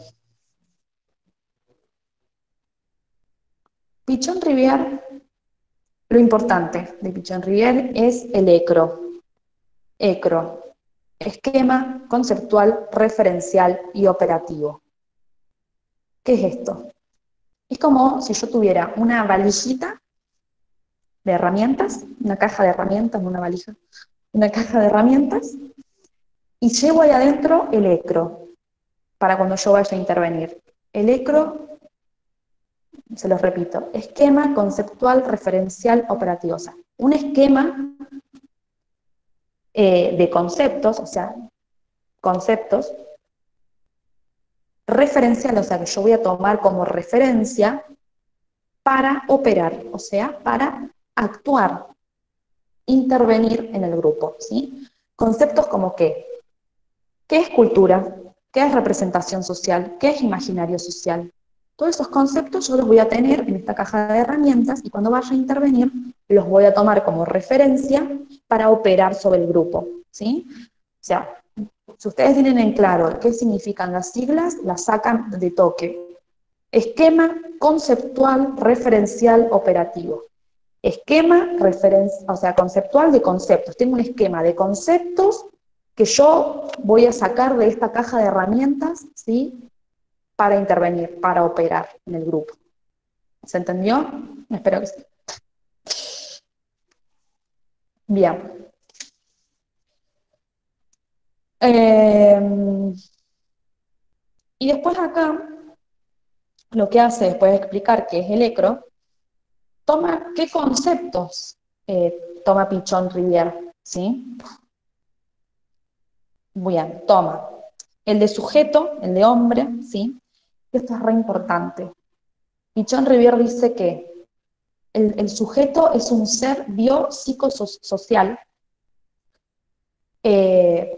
Speaker 1: Pichon Rivière, lo importante de Pichon Rivière es el ECRO. ECRO, esquema conceptual, referencial y operativo. ¿Qué es esto? Es como si yo tuviera una valijita de herramientas, una caja de herramientas, no una valija, una caja de herramientas, y llevo ahí adentro el ECRO, para cuando yo vaya a intervenir. El ECRO, se los repito, esquema conceptual, referencial, operativo. O sea, un esquema de conceptos, o sea, conceptos, referencial, o sea, que yo voy a tomar como referencia para operar, o sea, para actuar, intervenir en el grupo, ¿sí? Conceptos como ¿qué es cultura? ¿Qué es representación social? ¿Qué es imaginario social? Todos esos conceptos yo los voy a tener en esta caja de herramientas y cuando vaya a intervenir los voy a tomar como referencia para operar sobre el grupo, ¿sí? O sea, si ustedes tienen en claro qué significan las siglas, las sacan de toque. Esquema conceptual, referencial, operativo. Esquema, o sea, conceptual de conceptos. Tengo un esquema de conceptos que yo voy a sacar de esta caja de herramientas, ¿sí? Para intervenir, para operar en el grupo. ¿Se entendió? Espero que sí. Bien. Y después acá lo que hace después de explicar qué es el ECRO, toma qué conceptos toma Pichon Rivière, ¿sí? Bien, toma el de sujeto, el de hombre, ¿sí? Esto es re importante. Pichon Rivière dice que el sujeto es un ser biopsicosocial eh,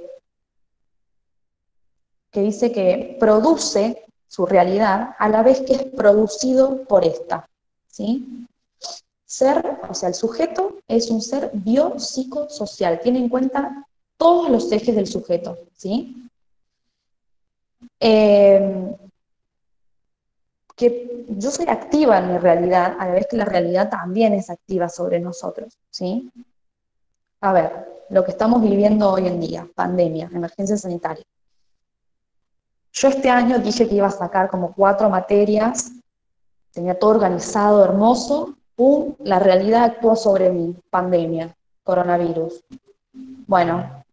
Speaker 1: que dice que produce su realidad a la vez que es producido por esta, ¿sí? Ser, o sea, el sujeto es un ser biopsicosocial, tiene en cuenta todos los ejes del sujeto, ¿sí? Eh, que yo soy activa en mi realidad, a la vez que la realidad también es activa sobre nosotros, ¿sí? A ver, lo que estamos viviendo hoy en día, pandemia, emergencia sanitaria. Yo este año dije que iba a sacar como 4 materias, tenía todo organizado, hermoso, ¡pum! La realidad actuó sobre mí, pandemia, coronavirus. Bueno,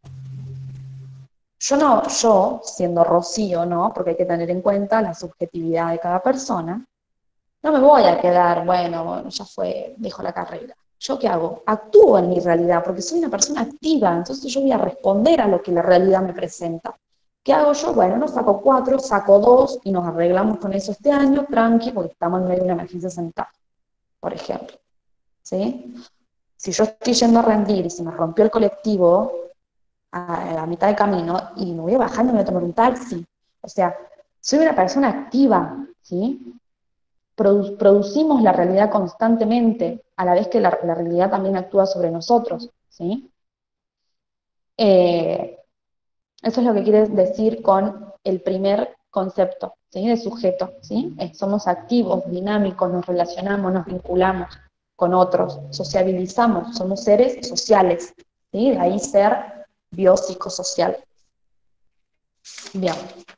Speaker 1: yo siendo Rocío, ¿no? Porque hay que tener en cuenta la subjetividad de cada persona, no me voy a quedar, bueno, ya fue, dejo la carrera. ¿Yo qué hago? Actúo en mi realidad, porque soy una persona activa, entonces yo voy a responder a lo que la realidad me presenta. ¿Qué hago yo? Bueno, no saco 4, saco 2 y nos arreglamos con eso este año, tranqui, porque estamos en medio de una emergencia sanitaria, por ejemplo. ¿Sí? Si yo estoy yendo a rendir y se me rompió el colectivo a mitad de camino y me voy bajando y me voy a tomar un taxi. O sea, soy una persona activa, ¿sí? Producimos la realidad constantemente, a la vez que la realidad también actúa sobre nosotros, ¿sí? Eh, Eso es lo que quiere decir con el primer concepto, ¿sí? De sujeto, ¿sí? Somos activos, dinámicos, nos relacionamos, nos vinculamos con otros, sociabilizamos, somos seres sociales, ¿sí? De ahí ser biopsicosocial. Bien.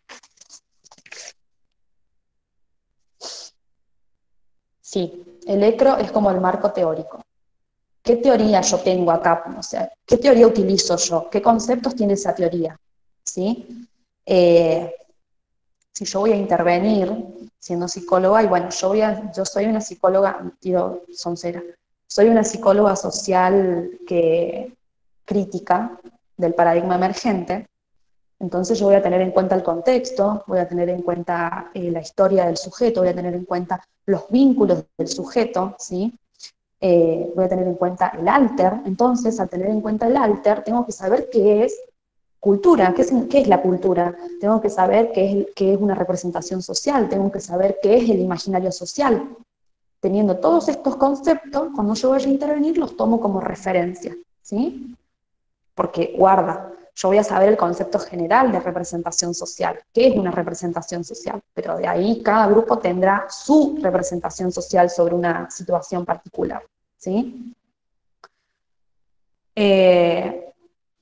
Speaker 1: Sí, el ECRO es como el marco teórico. ¿Qué teoría yo tengo acá? O sea, ¿qué teoría utilizo yo? ¿Qué conceptos tiene esa teoría? ¿Sí? Eh, si yo voy a intervenir siendo psicóloga, y bueno, yo soy una psicóloga, tiro soncera, soy una psicóloga social que crítica del paradigma emergente, entonces yo voy a tener en cuenta el contexto, voy a tener en cuenta la historia del sujeto, voy a tener en cuenta los vínculos del sujeto, ¿sí? Voy a tener en cuenta el alter, entonces al tener en cuenta el alter tengo que saber qué es cultura, qué es la cultura, tengo que saber qué es una representación social, tengo que saber qué es el imaginario social. Teniendo todos estos conceptos, cuando yo vaya a intervenir los tomo como referencia, ¿sí? Porque guarda, yo voy a saber el concepto general de representación social, qué es una representación social, pero de ahí cada grupo tendrá su representación social sobre una situación particular, ¿sí? Eh,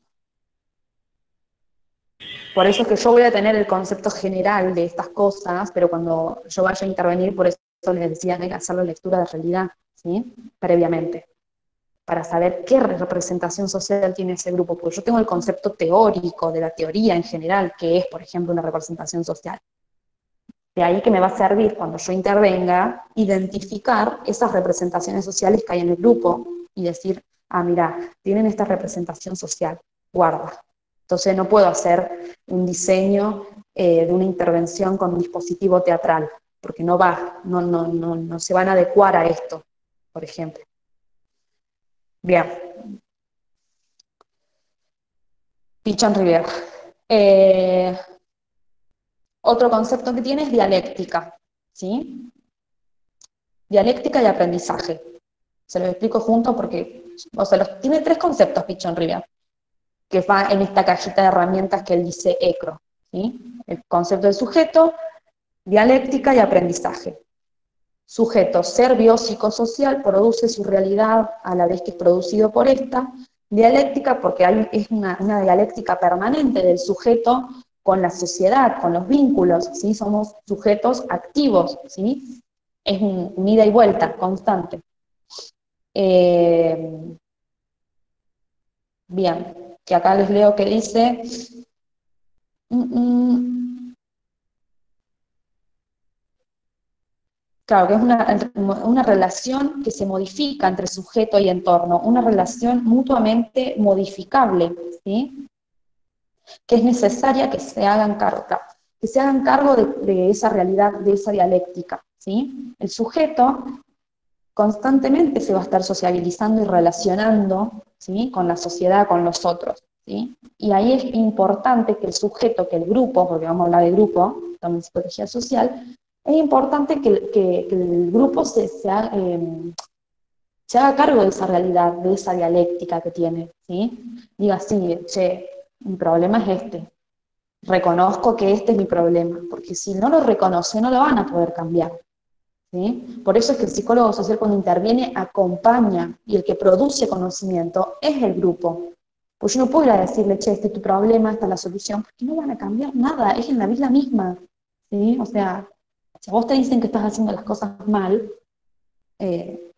Speaker 1: por eso es que yo voy a tener el concepto general de estas cosas, pero cuando yo vaya a intervenir, por eso les decía que hay que hacer la lectura de realidad, ¿sí? Previamente, para saber qué representación social tiene ese grupo, porque yo tengo el concepto teórico de la teoría en general, que es, por ejemplo, una representación social. De ahí que me va a servir cuando yo intervenga, identificar esas representaciones sociales que hay en el grupo y decir, ah, mira, tienen esta representación social, guarda. Entonces no puedo hacer un diseño de una intervención con un dispositivo teatral, porque no va, no se van a adecuar a esto, por ejemplo. Bien, Pichon Rivière. Eh, Otro concepto que tiene es dialéctica, ¿sí? Dialéctica y aprendizaje. Se los explico juntos porque, o sea, tiene 3 conceptos Pichon Rivière, que va en esta cajita de herramientas que él dice ECRO, ¿sí? El concepto del sujeto, dialéctica y aprendizaje. Sujeto, ser biopsicosocial, produce su realidad a la vez que es producido por esta. Dialéctica, porque es una dialéctica permanente del sujeto con la sociedad, con los vínculos, ¿sí? Somos sujetos activos, ¿sí? Es un ida y vuelta constante. Eh, Bien, que acá les leo que dice, mm, mm, Claro, que es una relación que se modifica entre sujeto y entorno, una relación mutuamente modificable, ¿sí? Que es necesaria que se hagan cargo, claro, que se hagan cargo de esa realidad, de esa dialéctica, ¿sí? El sujeto constantemente se va a estar sociabilizando y relacionando, ¿sí? Con la sociedad, con los otros, ¿sí? Y ahí es importante que el sujeto, que el grupo, porque vamos a hablar de grupo, también psicología social, es importante que el grupo se haga cargo de esa realidad, de esa dialéctica que tiene, ¿sí? Diga, sí, che, mi problema es este, reconozco que este es mi problema, porque si no lo reconoce no lo van a poder cambiar, ¿sí? Por eso es que el psicólogo social cuando interviene acompaña, y el que produce conocimiento es el grupo. Pues yo no puedo ir a decirle, che, este es tu problema, esta es la solución, porque no van a cambiar nada, es en la vida misma, ¿sí? O sea, si a vos te dicen que estás haciendo las cosas mal, eh,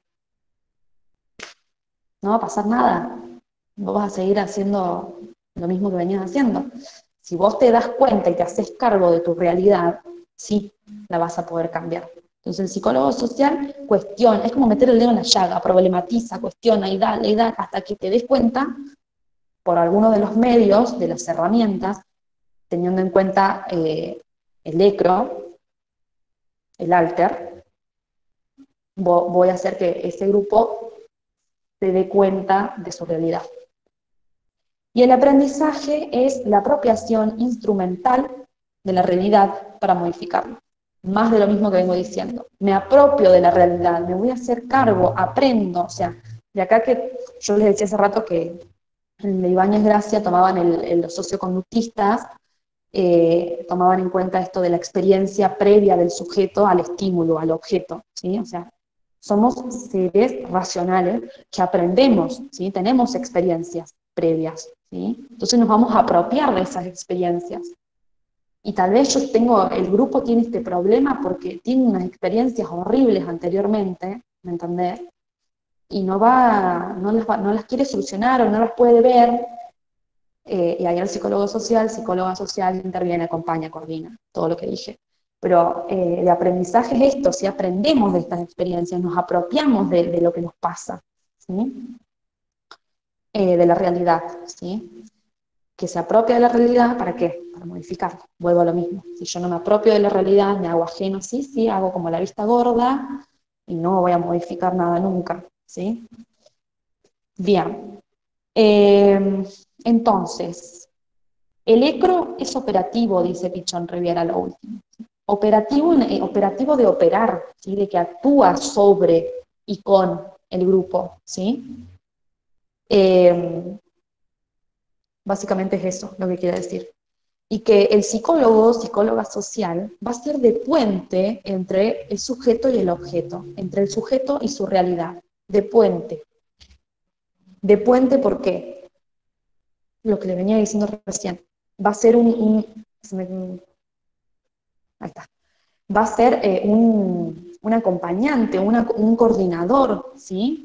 Speaker 1: no va a pasar nada. Vos vas a seguir haciendo lo mismo que venías haciendo. Si vos te das cuenta y te haces cargo de tu realidad, sí, la vas a poder cambiar. Entonces el psicólogo social cuestiona, es como meter el dedo en la llaga, problematiza, cuestiona y da, hasta que te des cuenta, por alguno de los medios, de las herramientas, teniendo en cuenta el ECRO, el alter, voy a hacer que ese grupo se dé cuenta de su realidad. Y el aprendizaje es la apropiación instrumental de la realidad para modificarla. Más de lo mismo que vengo diciendo. Me apropio de la realidad, me voy a hacer cargo, aprendo. O sea, de acá que yo les decía hace rato que en Ibáñez Gracia tomaban los socioconductistas, tomaban en cuenta esto de la experiencia previa del sujeto al estímulo, al objeto, ¿sí? O sea, somos seres racionales que aprendemos, ¿sí? Tenemos experiencias previas, ¿sí? Entonces nos vamos a apropiar de esas experiencias. Y tal vez el grupo tiene este problema porque tiene unas experiencias horribles anteriormente, ¿me entendés? Y no las quiere solucionar o no las puede ver, y ahí el psicóloga social interviene, acompaña, coordina, todo lo que dije. Pero el aprendizaje es esto, si aprendemos de estas experiencias, nos apropiamos de lo que nos pasa, ¿sí? De la realidad, ¿sí? Que se apropia de la realidad, ¿para qué? Para modificarla. Vuelvo a lo mismo. Si yo no me apropio de la realidad, me hago ajeno, sí, sí, hago como la vista gorda y no voy a modificar nada nunca, ¿sí? Bien. Entonces, el ECRO es operativo, dice Pichón Riviera lo último. Operativo de operar, ¿sí? De que actúa sobre y con el grupo, ¿sí? Básicamente es eso lo que quiere decir. Y que el psicólogo, psicóloga social, va a ser de puente entre el sujeto y el objeto, entre el sujeto y su realidad, de puente. De puente, ¿por qué? Lo que le venía diciendo recién. Va a ser ahí está. Va a ser un acompañante, un coordinador, ¿sí?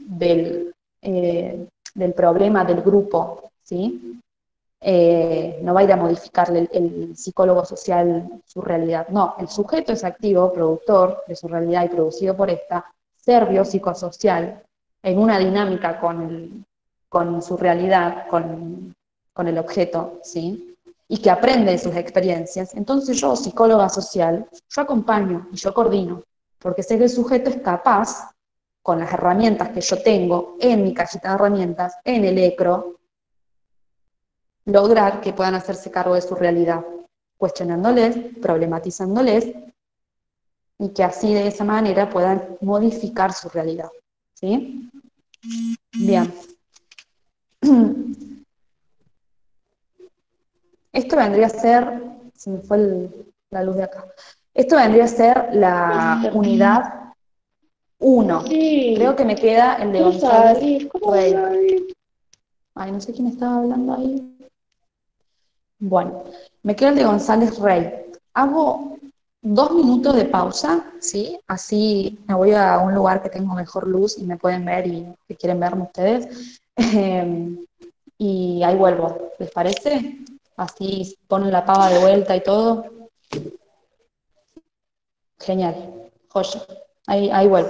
Speaker 1: Del problema del grupo, ¿sí? No va a ir a modificarle el psicólogo social su realidad. No, el sujeto es activo, productor de su realidad y producido por esta, ser biopsicosocial en una dinámica con su realidad, con el objeto, ¿sí? Y que aprende de sus experiencias. Entonces yo, psicóloga social, yo acompaño y yo coordino, porque sé que el sujeto es capaz, con las herramientas que yo tengo en mi cajita de herramientas, en el ECRO, lograr que puedan hacerse cargo de su realidad, cuestionándoles, problematizándoles, y que así de esa manera puedan modificar su realidad. ¿Sí? Bien. Esto vendría a ser, se me fue la luz de acá, esto vendría a ser la unidad 1.
Speaker 2: Sí,
Speaker 1: Creo que me queda el de
Speaker 2: quiero
Speaker 1: González
Speaker 2: salir. ¿Cómo voy
Speaker 1: Rey.
Speaker 2: a ir?
Speaker 1: Ay, no sé quién estaba hablando ahí. Bueno, me queda el de González Rey. Hago 2 minutos de pausa, ¿sí? Así me voy a un lugar que tengo mejor luz y me pueden ver y que quieren verme ustedes. Y ahí vuelvo, ¿les parece? Así ponen la pava de vuelta y todo. Genial, joya. Ahí vuelvo.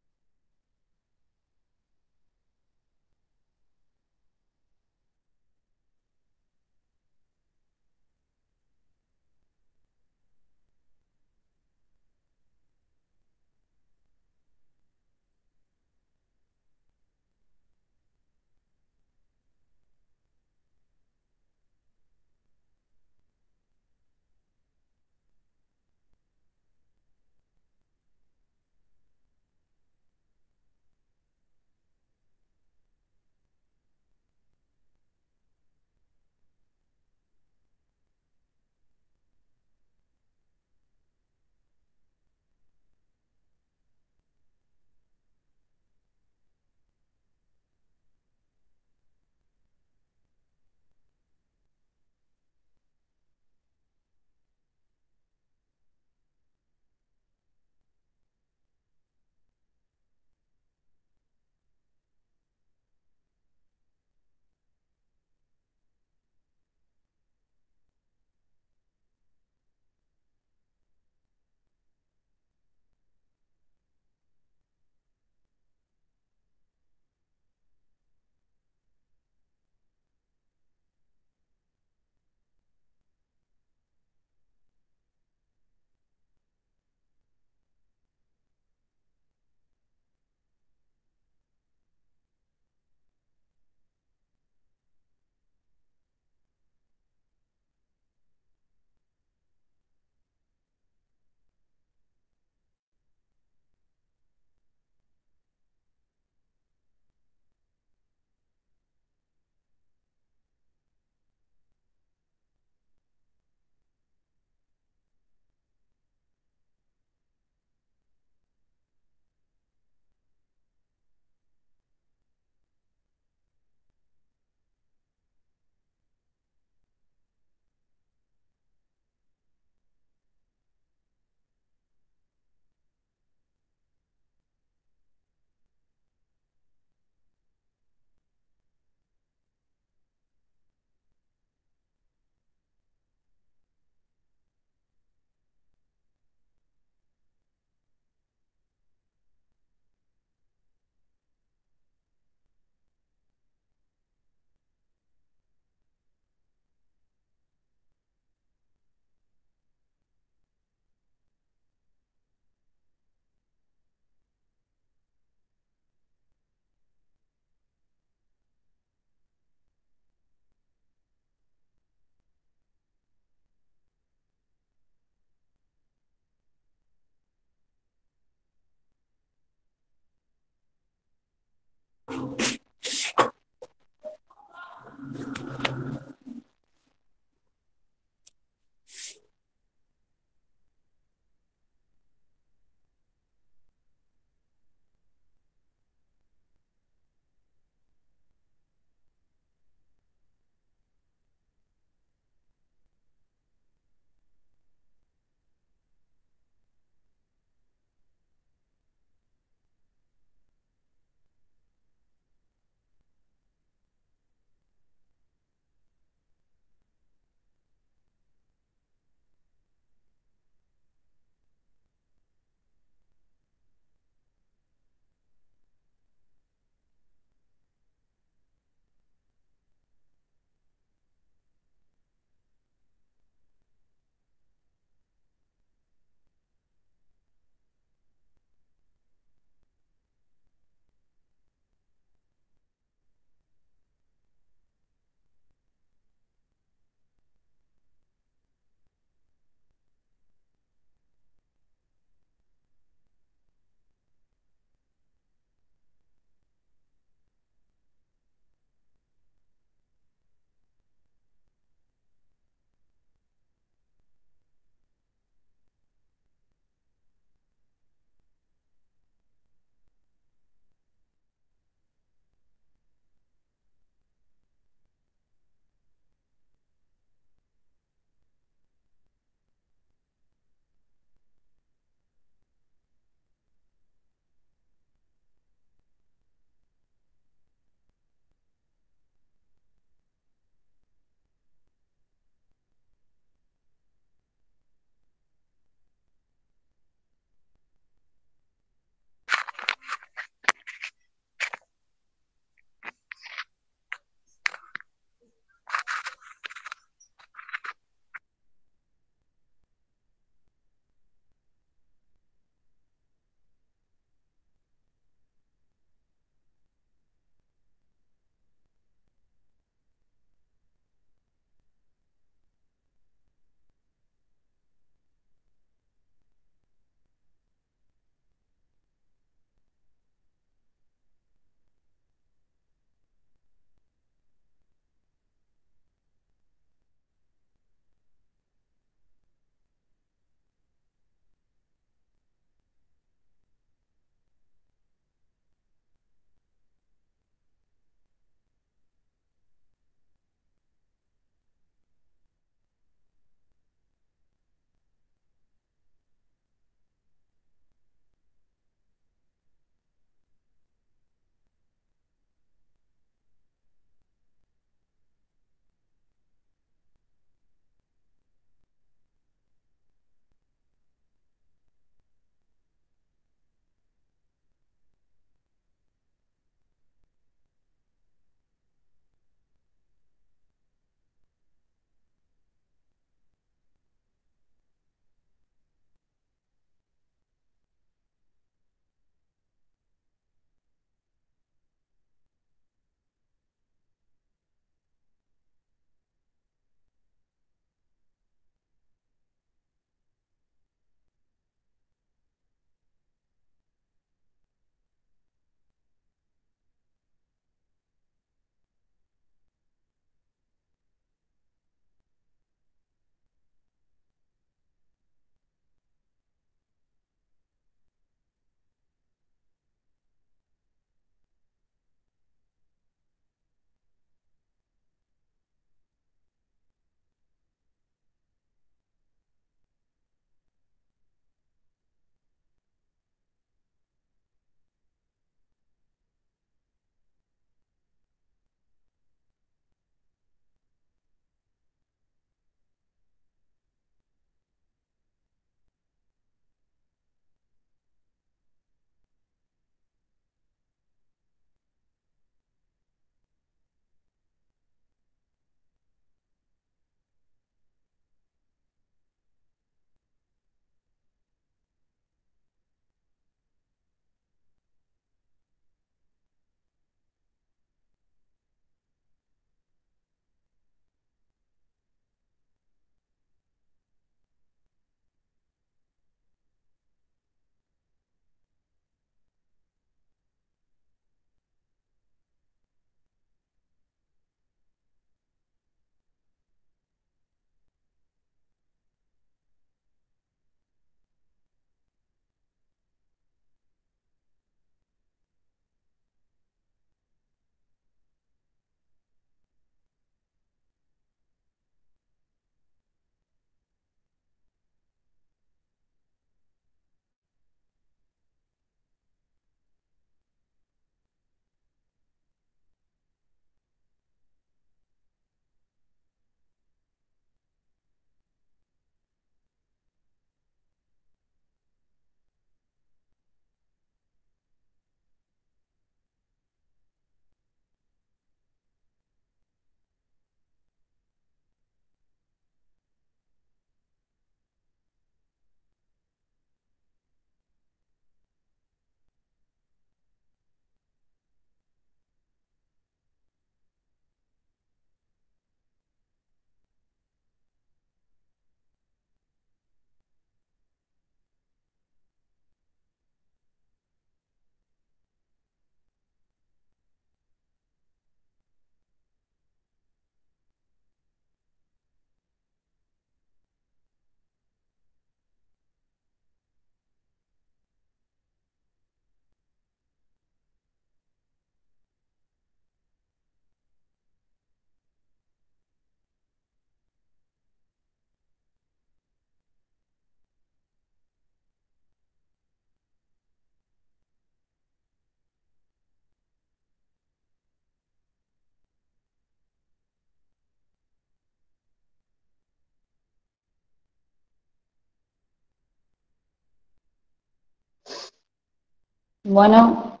Speaker 1: Bueno,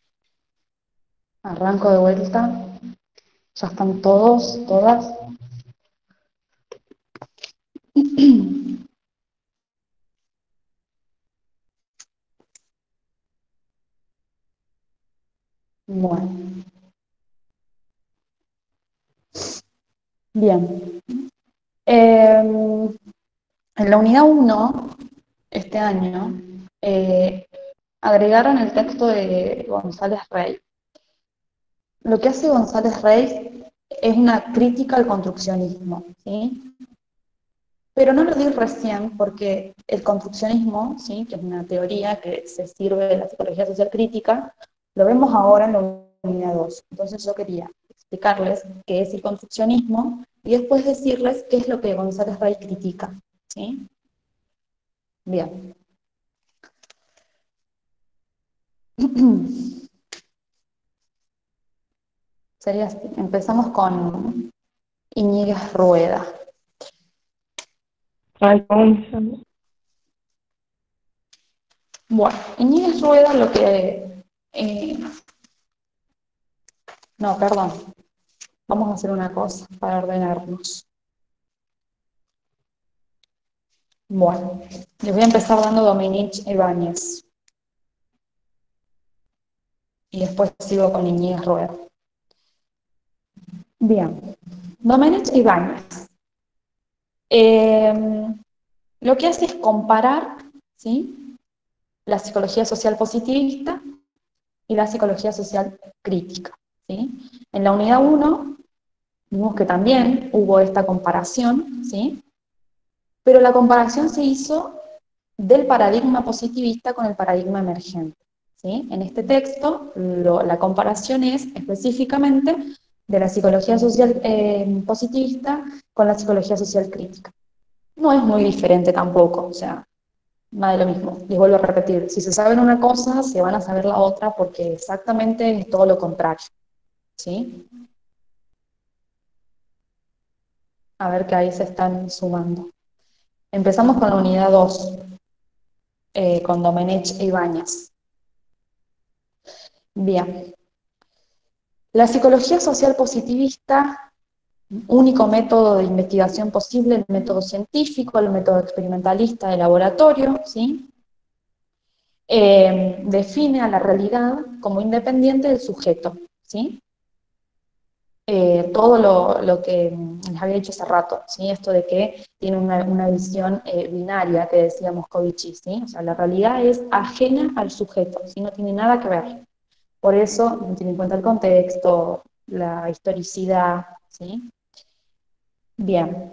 Speaker 1: arranco de vuelta. Ya están todos, todas. Bueno, bien. En la unidad uno este año, agregaron el texto de González Rey. Lo que hace González Rey es una crítica al construccionismo, ¿sí? Pero no lo di recién porque el construccionismo, ¿sí? Que es una teoría que se sirve de la psicología social crítica, lo vemos ahora en la unidad 2. Entonces yo quería explicarles qué es el construccionismo y después decirles qué es lo que González Rey critica, ¿sí? Bien. Sería así. Empezamos con Iñiguez Rueda.
Speaker 2: Ay, concha.
Speaker 1: Bueno, Iñiguez Rueda lo que... no, perdón. Vamos a hacer una cosa para ordenarnos. Bueno, les voy a empezar dando Domenech Ibáñez. Y después sigo con Iñiguez Rueda. Bien, Domenech Ibáñez. Lo que hace es comparar, ¿sí?, la psicología social positivista y la psicología social crítica, ¿sí? En la unidad 1 vimos que también hubo esta comparación, ¿sí? Pero la comparación se hizo del paradigma positivista con el paradigma emergente, ¿sí? En este texto, la comparación es específicamente de la psicología social positivista con la psicología social crítica. No es muy diferente tampoco, o sea, nada de lo mismo. Les vuelvo a repetir, si se saben una cosa, se van a saber la otra porque exactamente es todo lo contrario, ¿sí? A ver que ahí se están sumando. Empezamos con la unidad 2, con Domenech e Ibáñez. Bien. La psicología social positivista, único método de investigación posible, el método científico, el método experimentalista de laboratorio, ¿sí? Define a la realidad como independiente del sujeto, ¿sí? Todo lo que les había dicho hace rato, ¿sí? Esto de que tiene una visión binaria que decía Moscovici, ¿sí? O sea, la realidad es ajena al sujeto, ¿sí? No tiene nada que ver. Por eso no tiene en cuenta el contexto, la historicidad, ¿sí? Bien.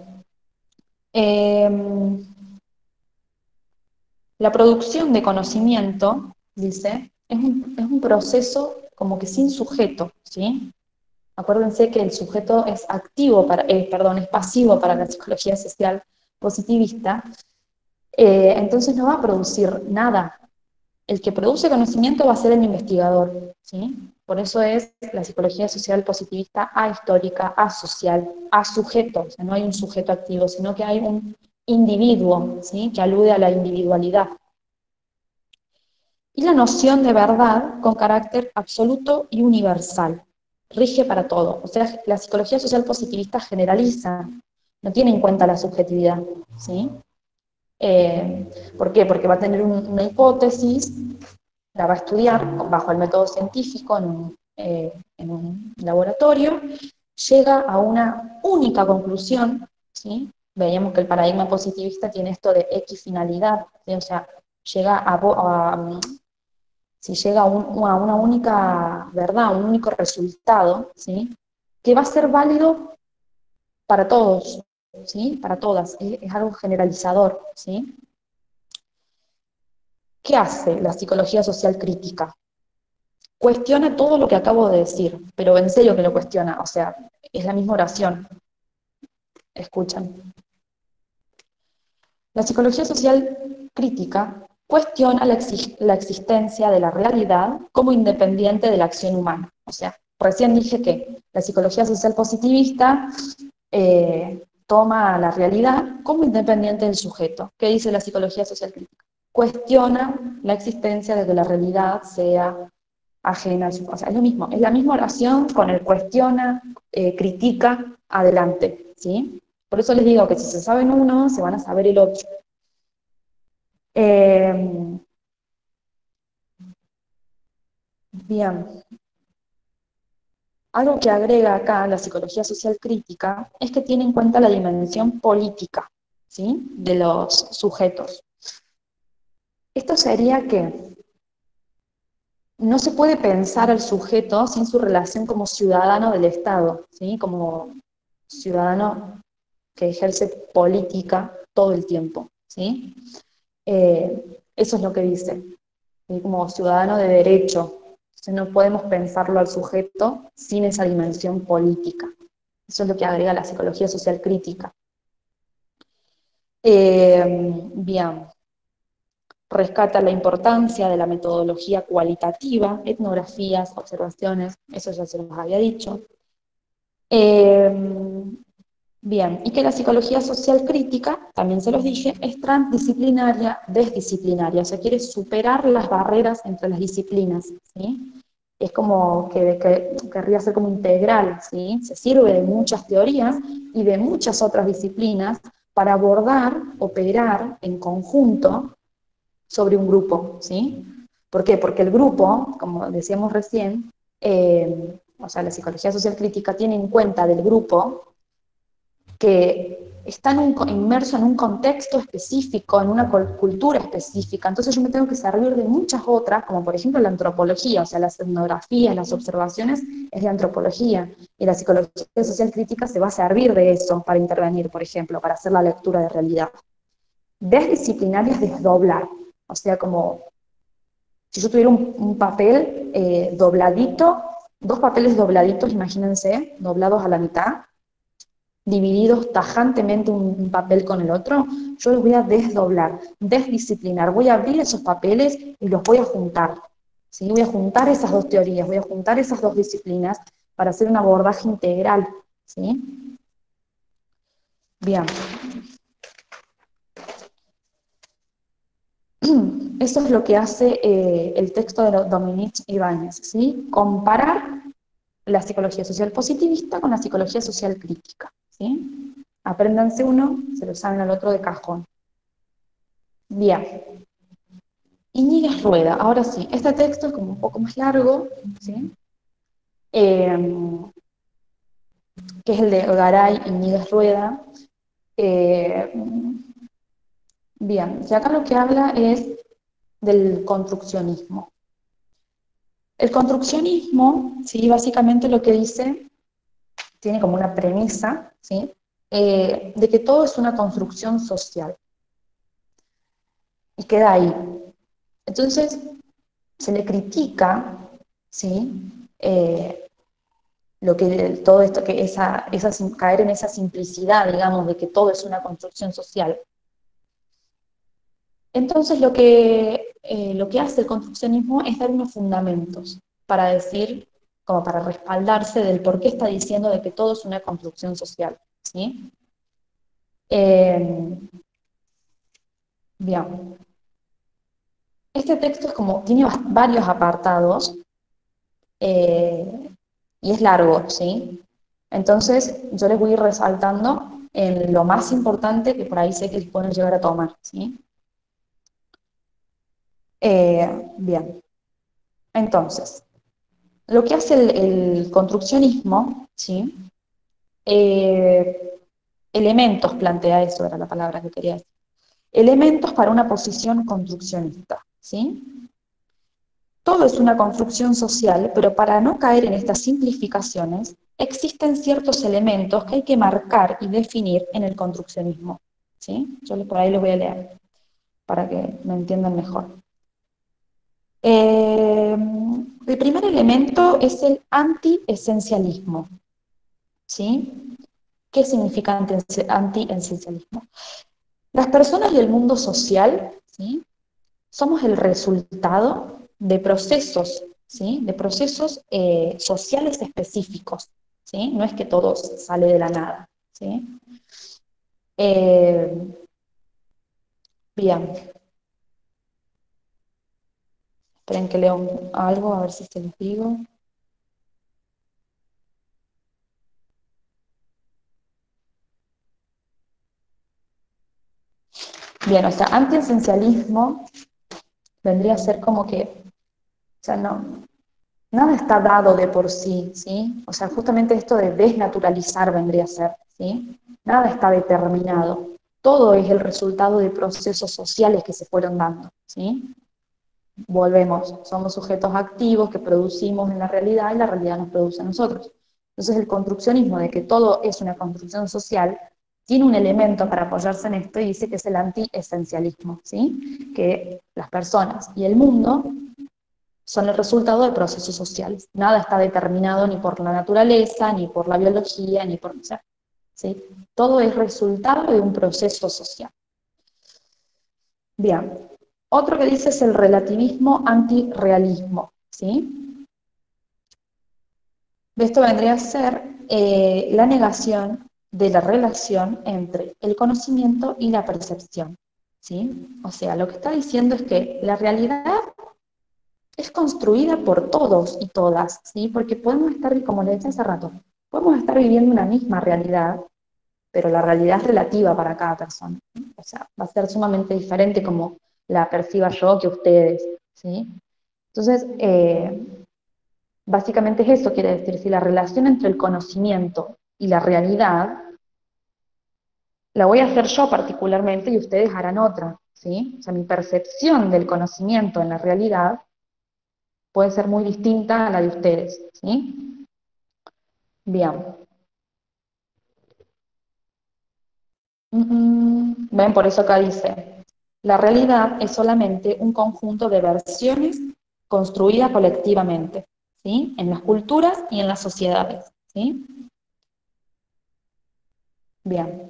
Speaker 1: La producción de conocimiento, dice, es un proceso como que sin sujeto, ¿sí? Acuérdense que el sujeto es activo es pasivo para la psicología social positivista, entonces no va a producir nada. El que produce conocimiento va a ser el investigador, ¿sí? Por eso es la psicología social positivista ahistórica, asocial, asujeto, o sea, no hay un sujeto activo, sino que hay un individuo, ¿sí?, que alude a la individualidad. Y la noción de verdad con carácter absoluto y universal, rige para todo. O sea, la psicología social positivista generaliza, no tiene en cuenta la subjetividad, ¿sí? ¿Por qué? Porque va a tener una hipótesis, la va a estudiar bajo el método científico en un laboratorio, llega a una única conclusión, ¿sí? Veíamos que el paradigma positivista tiene esto de equifinalidad, ¿sí? O sea, llega si llega a una única verdad, a un único resultado, ¿sí?, que va a ser válido para todos, ¿sí?, para todas, es algo generalizador, ¿sí? ¿Qué hace la psicología social crítica? Cuestiona todo lo que acabo de decir, pero en serio que lo cuestiona, o sea, es la misma oración. Escuchan. La psicología social crítica cuestiona la existencia de la realidad como independiente de la acción humana. O sea, recién dije que la psicología social positivista toma la realidad como independiente del sujeto. ¿Qué dice la psicología social crítica? cuestiona la existencia de que la realidad sea ajena a su... O sea, es lo mismo, es la misma oración con el cuestiona, critica, adelante, ¿sí? Por eso les digo que si se saben uno, se van a saber el otro. Bien, algo que agrega acá la psicología social crítica es que tiene en cuenta la dimensión política, ¿sí?, de los sujetos. Esto sería que no se puede pensar al sujeto sin su relación como ciudadano del Estado, ¿sí?, como ciudadano que ejerce política todo el tiempo, ¿sí? Eso es lo que dice, ¿sí?, como ciudadano de derecho. Entonces no podemos pensarlo al sujeto sin esa dimensión política. Eso es lo que agrega la psicología social crítica. Bien, rescata la importancia de la metodología cualitativa, etnografías, observaciones, eso ya se los había dicho. Bien, y que la psicología social crítica, también se los dije, es transdisciplinaria, desdisciplinaria, o sea, quiere superar las barreras entre las disciplinas, ¿sí? Es como que querría ser como integral, ¿sí? Se sirve de muchas teorías y de muchas otras disciplinas para abordar, operar en conjunto sobre un grupo, ¿sí? ¿Por qué? Porque el grupo, como decíamos recién, o sea, la psicología social crítica tiene en cuenta del grupo que está inmerso en un contexto específico, en una cultura específica. Entonces yo me tengo que servir de muchas otras, como por ejemplo la antropología, o sea, las etnografías, las observaciones, es de antropología. Y la psicología social crítica se va a servir de eso para intervenir, por ejemplo, para hacer la lectura de realidad. Desdisciplinaria es desdoblar, o sea, como si yo tuviera un papel dobladito, dos papeles dobladitos, imagínense, doblados a la mitad, divididos tajantemente un papel con el otro, yo los voy a desdoblar, desdisciplinar, voy a abrir esos papeles y los voy a juntar. ¿Sí? Voy a juntar esas dos teorías, voy a juntar esas dos disciplinas para hacer un abordaje integral. ¿Sí? Bien. Eso es lo que hace el texto de Dominique Ibáñez, ¿sí? Comparar la psicología social positivista con la psicología social crítica, ¿sí? Apréndanse uno, se lo saben al otro de cajón. Bien. Iñiguez Rueda, ahora sí, este texto es como un poco más largo, ¿sí? Que es el de Garay Iñiguez Rueda. Eh, bien, y acá lo que habla es del construccionismo. El construccionismo, ¿sí?, básicamente lo que dice, tiene como una premisa, ¿sí?, de que todo es una construcción social. Y queda ahí. Entonces, se le critica, ¿sí?, lo que todo esto, que caer en esa simplicidad, digamos, de que todo es una construcción social. Entonces lo que hace el construccionismo es dar unos fundamentos para decir, como para respaldarse del por qué está diciendo de que todo es una construcción social, ¿sí? Bien. Este texto es como, tiene varios apartados, eh, y es largo, ¿sí? Entonces yo les voy a ir resaltando en lo más importante que por ahí sé que les pueden llegar a tomar, ¿sí? Bien. Entonces, lo que hace el construccionismo, ¿sí? Elementos, plantea eso, era la palabra que quería decir. Elementos para una posición construccionista, ¿sí? Todo es una construcción social, pero para no caer en estas simplificaciones, existen ciertos elementos que hay que marcar y definir en el construccionismo, ¿sí? Yo por ahí los voy a leer para que me entiendan mejor. El primer elemento es el anti-esencialismo, ¿sí? ¿Qué significa anti-esencialismo? Las personas y el mundo social, ¿sí?, somos el resultado de procesos, ¿sí?, de procesos sociales específicos, ¿sí? No es que todo sale de la nada, ¿sí? Bien. ¿Quieren que lea algo? A ver si se los digo. Bien, o sea, antiesencialismo vendría a ser como que, o sea, no, nada está dado de por sí, ¿sí? O sea, justamente esto de desnaturalizar vendría a ser, ¿sí? Nada está determinado. Todo es el resultado de procesos sociales que se fueron dando, ¿sí? Volvemos, somos sujetos activos que producimos en la realidad y la realidad nos produce a nosotros. Entonces el construccionismo de que todo es una construcción social tiene un elemento para apoyarse en esto y dice que es el antiesencialismo, ¿sí? Que las personas y el mundo son el resultado de procesos sociales. Nada está determinado ni por la naturaleza, ni por la biología, ni por... O sea, ¿sí? Todo es resultado de un proceso social. Bien, otro que dice es el relativismo antirrealismo, ¿sí? Esto vendría a ser la negación de la relación entre el conocimiento y la percepción, ¿sí? O sea, lo que está diciendo es que la realidad es construida por todos y todas, ¿sí? Porque podemos estar, como le decía hace rato, podemos estar viviendo una misma realidad, pero la realidad es relativa para cada persona, ¿sí? O sea, va a ser sumamente diferente como la perciba yo que ustedes, ¿sí? Entonces, básicamente es eso, quiere decir, si la relación entre el conocimiento y la realidad la voy a hacer yo particularmente y ustedes harán otra, ¿sí? O sea, mi percepción del conocimiento en la realidad puede ser muy distinta a la de ustedes, ¿sí? Bien. Ven, por eso acá dice, la realidad es solamente un conjunto de versiones construidas colectivamente, ¿sí? En las culturas y en las sociedades, ¿sí? Bien.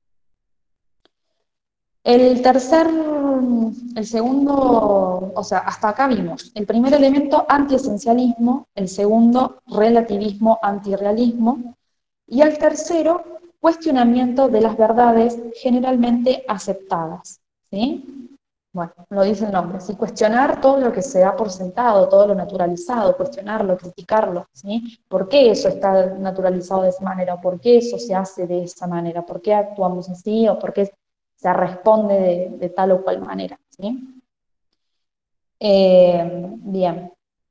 Speaker 1: El segundo, o sea, hasta acá vimos. El primer elemento, antiesencialismo, el segundo, relativismo, antirrealismo, y el tercero, cuestionamiento de las verdades generalmente aceptadas, ¿sí? Bueno, lo dice el nombre, ¿sí? Cuestionar todo lo que se da por sentado, todo lo naturalizado, cuestionarlo, criticarlo, ¿sí? ¿Por qué eso está naturalizado de esa manera? ¿Por qué eso se hace de esa manera? ¿Por qué actuamos así? ¿O por qué se responde de tal o cual manera? ¿Sí? Bien.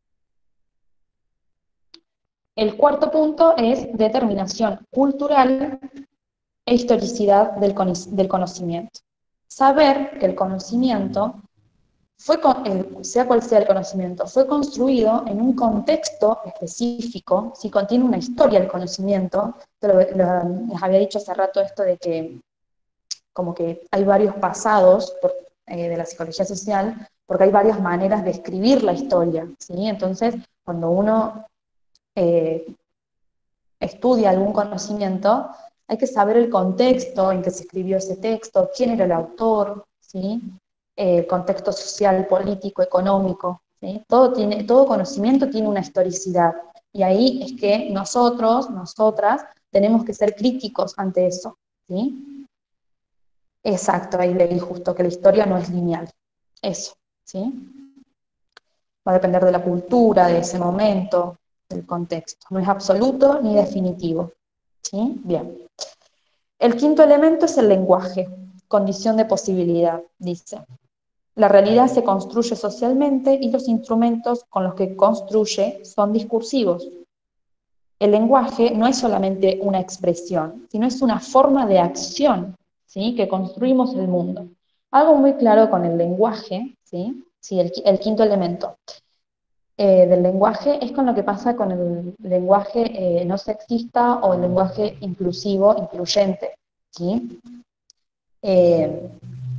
Speaker 1: El cuarto punto es determinación cultural e historicidad del conocimiento. Saber que el conocimiento sea cual sea el conocimiento, fue construido en un contexto específico, si contiene una historia el conocimiento, pero les había dicho hace rato esto de que como que hay varios pasados de la psicología social, porque hay varias maneras de escribir la historia, ¿sí? Entonces, cuando uno eh, estudia algún conocimiento, hay que saber el contexto en que se escribió ese texto, quién era el autor, ¿sí? El contexto social, político, económico, ¿sí? Todo conocimiento tiene una historicidad. Y ahí es que nosotros, nosotras, tenemos que ser críticos ante eso, ¿sí? Exacto, ahí leí justo que la historia no es lineal. Eso, ¿sí? Va a depender de la cultura, de ese momento, del contexto. No es absoluto ni definitivo. ¿Sí? Bien. El quinto elemento es el lenguaje, condición de posibilidad, dice. La realidad se construye socialmente y los instrumentos con los que construye son discursivos. El lenguaje no es solamente una expresión, sino es una forma de acción, ¿sí? Que construimos el mundo. Algo muy claro con el lenguaje, ¿sí? Sí, el quinto elemento del lenguaje es con lo que pasa con el lenguaje no sexista o el lenguaje inclusivo, incluyente, ¿sí? Eh,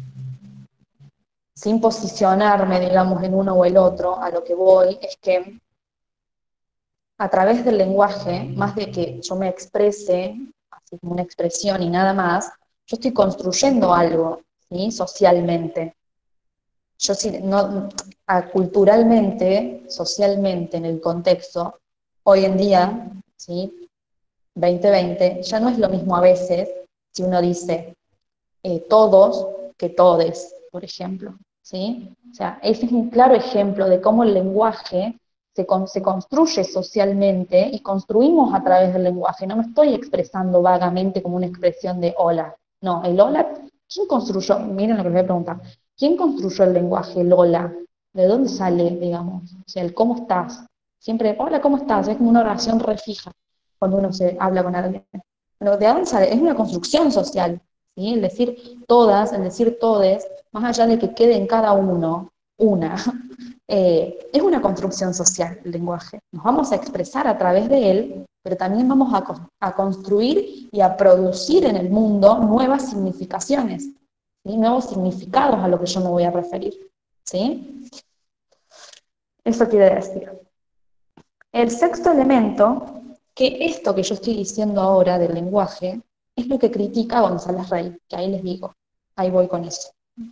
Speaker 1: Sin posicionarme, digamos, en uno o el otro, a lo que voy es que a través del lenguaje, más de que yo me exprese, así como una expresión y nada más, yo estoy construyendo algo, ¿sí? Socialmente. Yo sí, no, culturalmente, socialmente, en el contexto, hoy en día, ¿sí? 2020, ya no es lo mismo a veces si uno dice todos que todes, por ejemplo, ¿sí? O sea, ese es un claro ejemplo de cómo el lenguaje se construye socialmente y construimos a través del lenguaje. No me estoy expresando vagamente como una expresión de hola. No, el hola, ¿quién construyó? Miren lo que les voy a preguntar. ¿Quién construyó el lenguaje, el hola? ¿De dónde sale, digamos? O sea, el cómo estás. Siempre, hola, ¿cómo estás? Es como una oración refija cuando uno se habla con alguien. Lo de dónde sale es una construcción social, ¿sí? El decir todas, el decir todes, más allá de que quede en cada uno una, es una construcción social el lenguaje. Nos vamos a expresar a través de él, pero también vamos a construir y a producir en el mundo nuevas significaciones, ¿sí? Nuevos significados a lo que yo me voy a referir, ¿sí? Eso quiere decir. El sexto elemento, que esto que yo estoy diciendo ahora del lenguaje, es lo que critica González Rey, que ahí les digo, ahí voy con eso.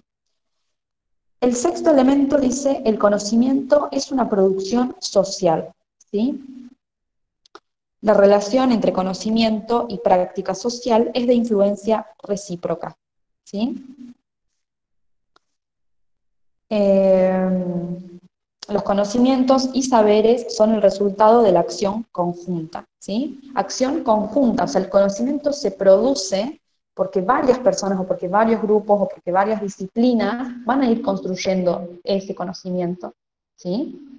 Speaker 1: El sexto elemento dice, el conocimiento es una producción social, ¿sí? La relación entre conocimiento y práctica social es de influencia recíproca, ¿sí? Los conocimientos y saberes son el resultado de la acción conjunta, ¿sí? Acción conjunta, o sea, el conocimiento se produce porque varias personas o porque varios grupos o porque varias disciplinas van a ir construyendo ese conocimiento, ¿sí?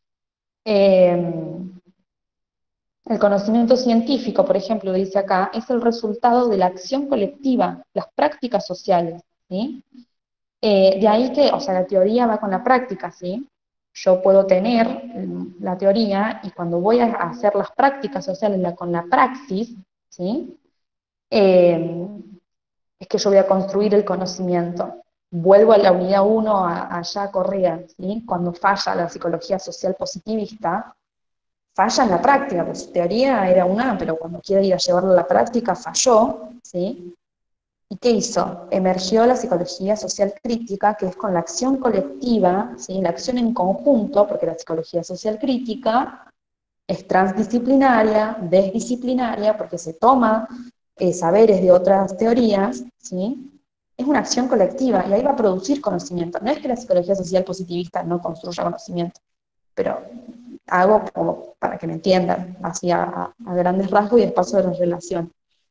Speaker 1: El conocimiento científico, por ejemplo, dice acá, es el resultado de la acción colectiva, las prácticas sociales, ¿sí? De ahí que, o sea, la teoría va con la práctica, ¿sí? Yo puedo tener la teoría y cuando voy a hacer las prácticas sociales con la praxis, ¿sí? Eh, es que yo voy a construir el conocimiento. Vuelvo a la unidad 1, allá a Correa, ¿sí? Cuando falla la psicología social positivista, falla en la práctica, pues su teoría era una, pero cuando quiere ir a llevarlo a la práctica falló, ¿sí? ¿Y qué hizo? Emergió la psicología social crítica, que es con la acción colectiva, ¿sí? La acción en conjunto, porque la psicología social crítica es transdisciplinaria, desdisciplinaria, porque se toma saberes de otras teorías, ¿sí? Es una acción colectiva y ahí va a producir conocimiento. No es que la psicología social positivista no construya conocimiento, pero hago como para que me entiendan, así a grandes rasgos y despacio de la relación.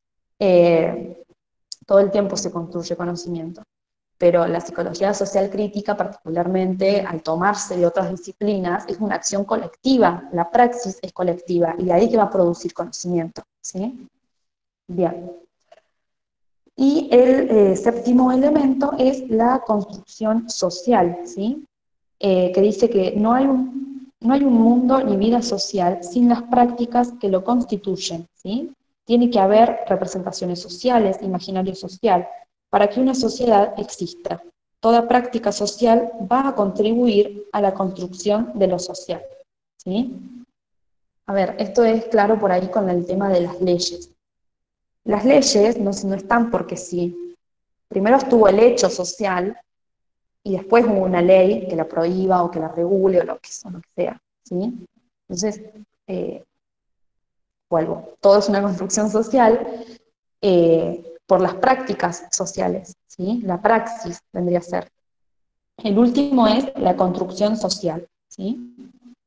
Speaker 1: Todo el tiempo se construye conocimiento, pero la psicología social crítica, particularmente al tomarse de otras disciplinas, es una acción colectiva, la praxis es colectiva, y de ahí que va a producir conocimiento, ¿sí? Bien. Y el séptimo elemento es la construcción social, ¿sí? Que dice que no hay un mundo ni vida social sin las prácticas que lo constituyen, ¿sí? Tiene que haber representaciones sociales, imaginario social, para que una sociedad exista. Toda práctica social va a contribuir a la construcción de lo social, ¿sí? A ver, esto es claro por ahí con el tema de las leyes. Las leyes no están porque sí. Primero estuvo el hecho social, y después hubo una ley que la prohíba o que la regule o lo que sea, ¿sí? Entonces, eh, vuelvo, todo es una construcción social por las prácticas sociales, ¿sí? La praxis vendría a ser. El último es la construcción social, ¿sí?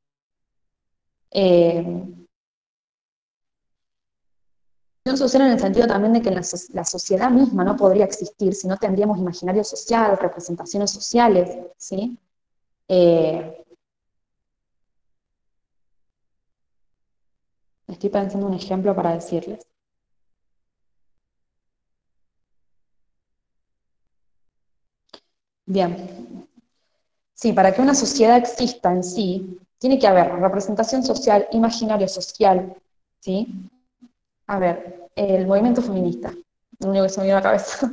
Speaker 1: Eh, social en el sentido también de que la sociedad misma no podría existir si no tendríamos imaginario social, representaciones sociales, ¿sí? Estoy pensando un ejemplo para decirles. Bien, sí, para que una sociedad exista en sí, tiene que haber representación social, imaginario social, ¿sí? A ver, el movimiento feminista, lo único que se me dio a la cabeza.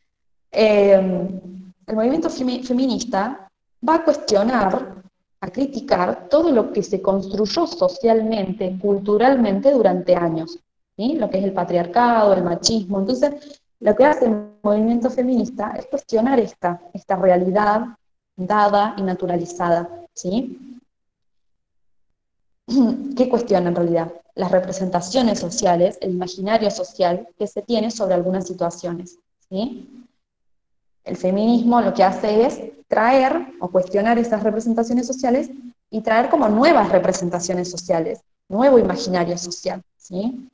Speaker 1: El movimiento feminista va a cuestionar, a criticar todo lo que se construyó socialmente, culturalmente durante años, ¿sí? Lo que es el patriarcado, el machismo. Entonces, lo que hace el movimiento feminista es cuestionar esta realidad dada y naturalizada, ¿sí? ¿Qué cuestiona en realidad? Las representaciones sociales, el imaginario social que se tiene sobre algunas situaciones, ¿sí? El feminismo lo que hace es traer o cuestionar esas representaciones sociales y traer como nuevas representaciones sociales, nuevo imaginario social, ¿sí?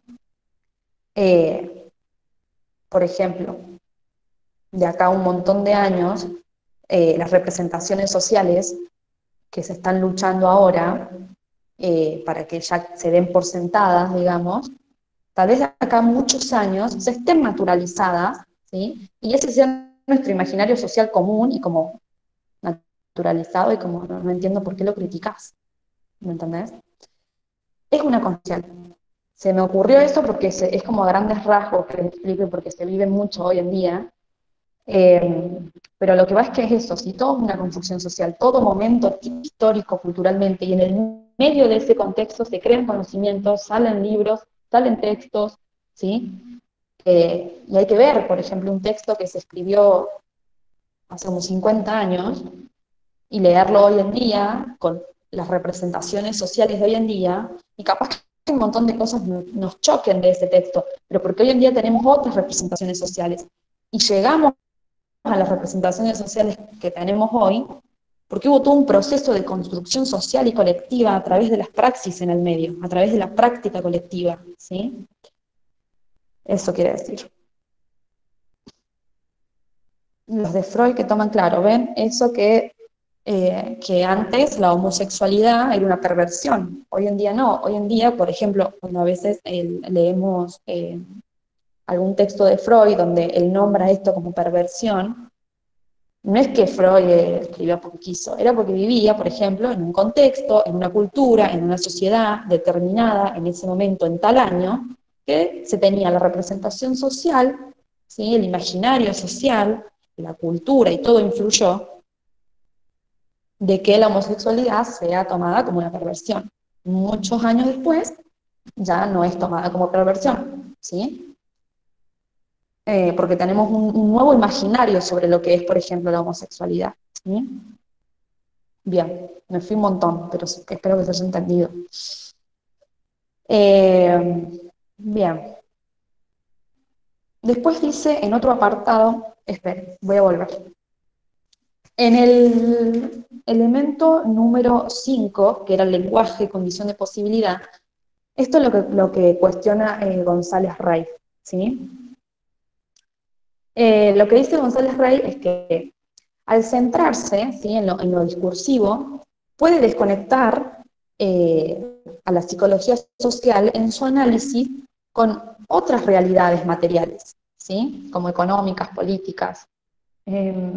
Speaker 1: Por ejemplo, de acá a un montón de años, las representaciones sociales que se están luchando ahora, para que ya se den por sentadas, digamos, tal vez de acá a muchos años se estén naturalizadas, ¿sí? Y ese sea nuestro imaginario social común y como naturalizado y como no entiendo por qué lo criticás, ¿me entendés? Es una conciencia. Se me ocurrió eso porque es como a grandes rasgos que les explique porque se vive mucho hoy en día. Pero lo que va es que es eso, si todo es una construcción social, todo momento histórico, culturalmente, y en el medio de ese contexto se crean conocimientos, salen libros, salen textos, ¿sí? Y hay que ver, por ejemplo, un texto que se escribió hace unos 50 años y leerlo hoy en día con las representaciones sociales de hoy en día, y capaz que un montón de cosas nos choquen de ese texto, pero porque hoy en día tenemos otras representaciones sociales y llegamos a las representaciones sociales que tenemos hoy, porque hubo todo un proceso de construcción social y colectiva a través de las praxis en el medio, a través de la práctica colectiva, ¿sí? Eso quiere decir. Los de Freud que toman claro, ven eso que antes la homosexualidad era una perversión, hoy en día no, hoy en día, por ejemplo, cuando a veces leemos algún texto de Freud donde él nombra esto como perversión, no es que Freud escribió porque quiso, era porque vivía, por ejemplo, en un contexto, en una cultura, en una sociedad determinada, en ese momento, en tal año, que se tenía la representación social, ¿sí? El imaginario social, la cultura y todo influyó de que la homosexualidad sea tomada como una perversión. Muchos años después ya no es tomada como perversión, ¿sí? Porque tenemos un nuevo imaginario sobre lo que es, por ejemplo, la homosexualidad, ¿sí? Bien, me fui un montón, pero espero que se haya entendido. Bien, después dice en otro apartado, esperen, voy a volver. En el elemento número 5, que era el lenguaje, condición de posibilidad, esto es lo que cuestiona González Rey, ¿sí? Lo que dice González Rey es que al centrarse, ¿sí? en lo discursivo, puede desconectar a la psicología social en su análisis con otras realidades materiales, ¿sí? Como económicas, políticas. Eh,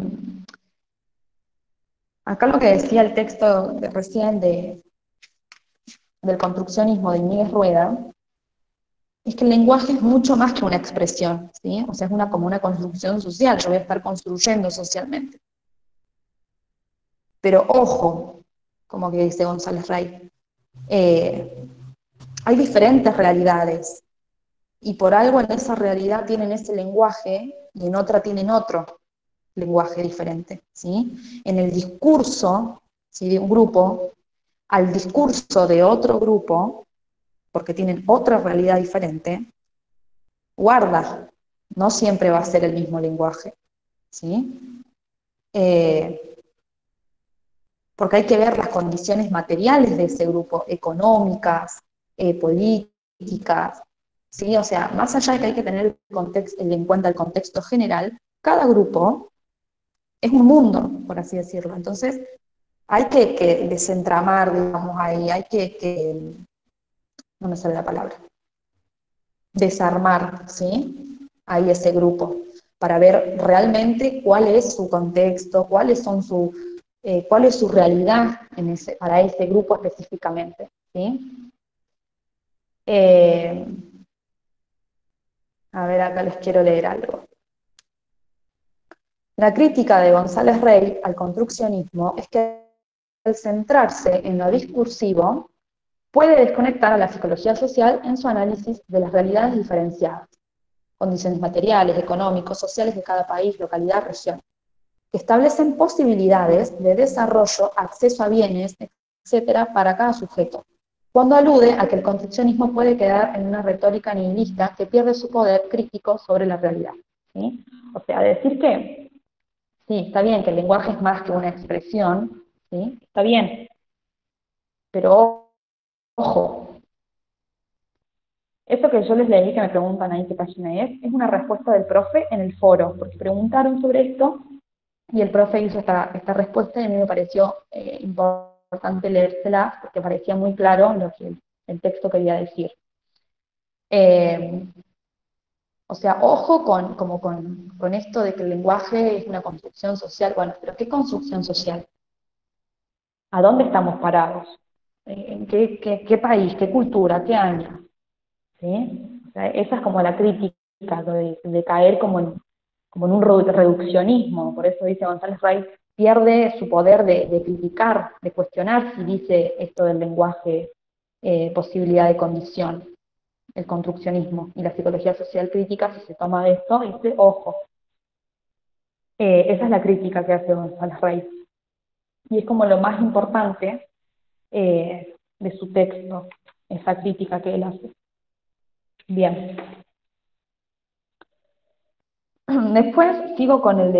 Speaker 1: Acá lo que decía el texto recién del construccionismo de Inés Rueda es que el lenguaje es mucho más que una expresión, ¿sí? O sea, es como una construcción social, yo voy a estar construyendo socialmente. Pero ojo, como que dice González Rey, eh, hay diferentes realidades, y por algo en esa realidad tienen ese lenguaje y en otra tienen otro lenguaje diferente, ¿sí? En el discurso, ¿sí? de un grupo al discurso de otro grupo, porque tienen otra realidad diferente, guarda, no siempre va a ser el mismo lenguaje, ¿sí? Eh, Porque hay que ver las condiciones materiales de ese grupo, económicas, políticas, ¿sí? O sea, más allá de que hay que tener en cuenta el contexto general, cada grupo es un mundo, por así decirlo. Entonces, hay que desentramar, digamos, ahí, hay no me sale la palabra, desarmar, ¿sí? Ahí ese grupo, para ver realmente cuál es su contexto, cuál es su realidad para ese grupo específicamente, ¿sí? Eh, a ver, acá les quiero leer algo. La crítica de González Rey al construccionismo es que al centrarse en lo discursivo, puede desconectar a la psicología social en su análisis de las realidades diferenciadas, condiciones materiales, económicos, sociales de cada país, localidad, región, que establecen posibilidades de desarrollo, acceso a bienes, etcétera, para cada sujeto, cuando alude a que el construccionismo puede quedar en una retórica nihilista que pierde su poder crítico sobre la realidad, ¿sí? O sea, decir que Sí, está bien que el lenguaje es más que una expresión, ¿sí? Está bien, pero ojo, esto que yo les leí, que me preguntan ahí qué página es una respuesta del profe en el foro, porque preguntaron sobre esto y el profe hizo esta respuesta y a mí me pareció importante leérsela porque parecía muy claro lo que el texto quería decir. Eh, o sea, ojo con esto de que el lenguaje es una construcción social. Bueno, pero ¿qué construcción social? ¿A dónde estamos parados? ¿En qué país? ¿Qué cultura? ¿Qué año? ¿Sí? O sea, esa es como la crítica de caer como en un reduccionismo. Por eso dice González Rey, pierde su poder de criticar, de cuestionar si dice esto del lenguaje posibilidad de condición, el construccionismo. Y la psicología social crítica, si se toma de esto, dice, ojo, esa es la crítica que hace González Rey. Y es como lo más importante de su texto, esa crítica que él hace. Bien. Después sigo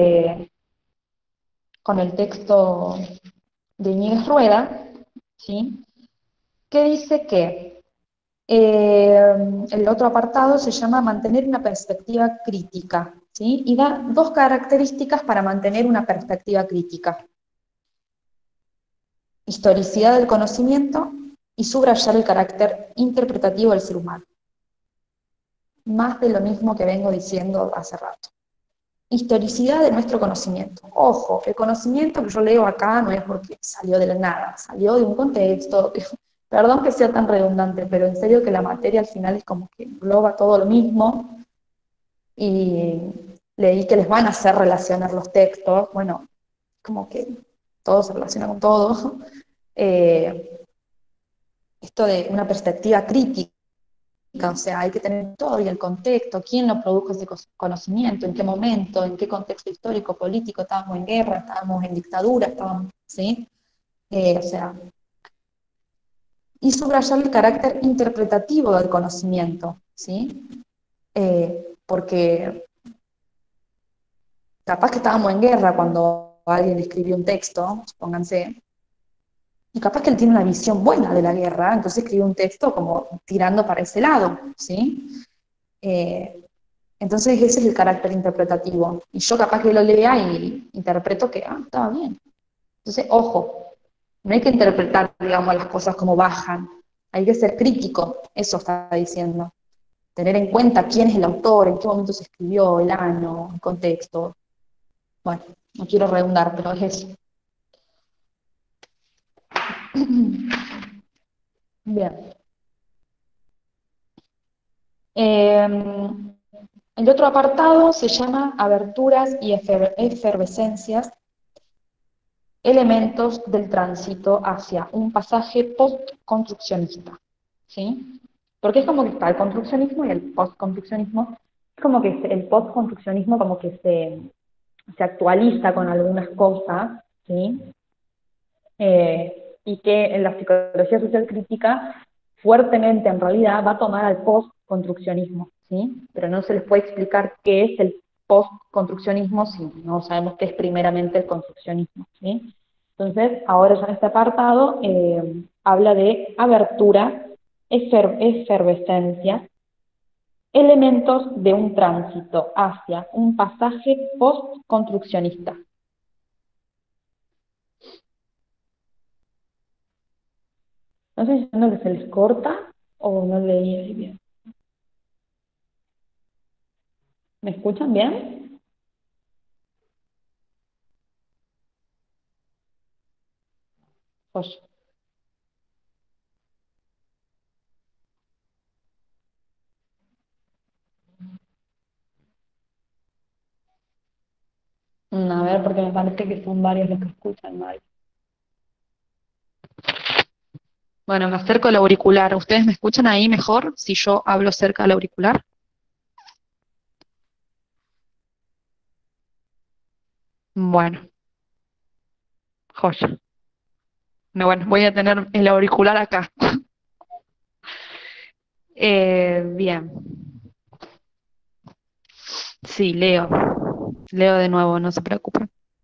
Speaker 1: con el texto de Iñiguez Rueda, ¿sí? Que dice que el otro apartado se llama mantener una perspectiva crítica, ¿sí? Y da dos características para mantener una perspectiva crítica: historicidad del conocimiento y subrayar el carácter interpretativo del ser humano. Más de lo mismo que vengo diciendo hace rato. Historicidad de nuestro conocimiento. Ojo, el conocimiento que yo leo acá no es porque salió de la nada, salió de un contexto. Perdón que sea tan redundante, pero en serio que la materia al final es como que engloba todo lo mismo. Y leí que les van a hacer relacionar los textos. Bueno, como que todo se relaciona con todo. Eh, Esto de una perspectiva crítica, o sea, hay que tener todo y el contexto, quién lo produjo ese conocimiento, en qué momento, en qué contexto histórico, político, estábamos en guerra, estábamos en dictadura, estábamos, ¿sí? O sea, y subrayar el carácter interpretativo del conocimiento, ¿sí? Porque capaz que estábamos en guerra cuando alguien escribió un texto, pónganse, y capaz que él tiene una visión buena de la guerra, entonces escribe un texto como tirando para ese lado, ¿sí? Eh, Entonces ese es el carácter interpretativo. Y yo capaz que lo lea y interpreto que, estaba bien. Entonces, ojo, no hay que interpretar, digamos, las cosas como bajan. Hay que ser crítico, eso está diciendo. Tener en cuenta quién es el autor, en qué momento se escribió, el año, el contexto. Bueno, no quiero redundar, pero es eso. Bien. El otro apartado se llama aberturas y efervescencias, elementos del tránsito hacia un pasaje post-construccionista, ¿sí? Porque es como que está el construccionismo y el post-construccionismo, es como que el post-construccionismo como que se actualiza con algunas cosas, ¿sí? Y que en la psicología social crítica fuertemente en realidad va a tomar al post-construccionismo, ¿sí? Pero no se les puede explicar qué es el post-construccionismo si no sabemos qué es primeramente el construccionismo, ¿sí? Entonces, ahora ya en este apartado habla de abertura, efervescencia, elementos de un tránsito hacia un pasaje post-construccionista. No sé si es que se les corta o no leí bien. ¿Me escuchan bien? Pues, a ver, porque me parece que son varios los que escuchan mal. Bueno, me acerco al auricular. ¿Ustedes me escuchan ahí mejor si yo hablo cerca del auricular? Bueno, joya. No, bueno, voy a tener el auricular acá. Bien, sí, leo. Leo de nuevo, no se preocupen.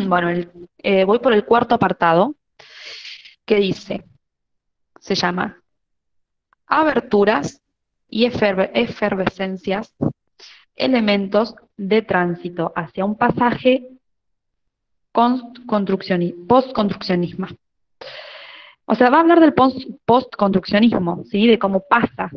Speaker 1: Bueno, voy por el cuarto apartado, que dice, se llama aberturas y efervescencias, elementos de tránsito hacia un pasaje postconstruccionismo. O sea, va a hablar del postconstruccionismo, ¿sí? De cómo pasa.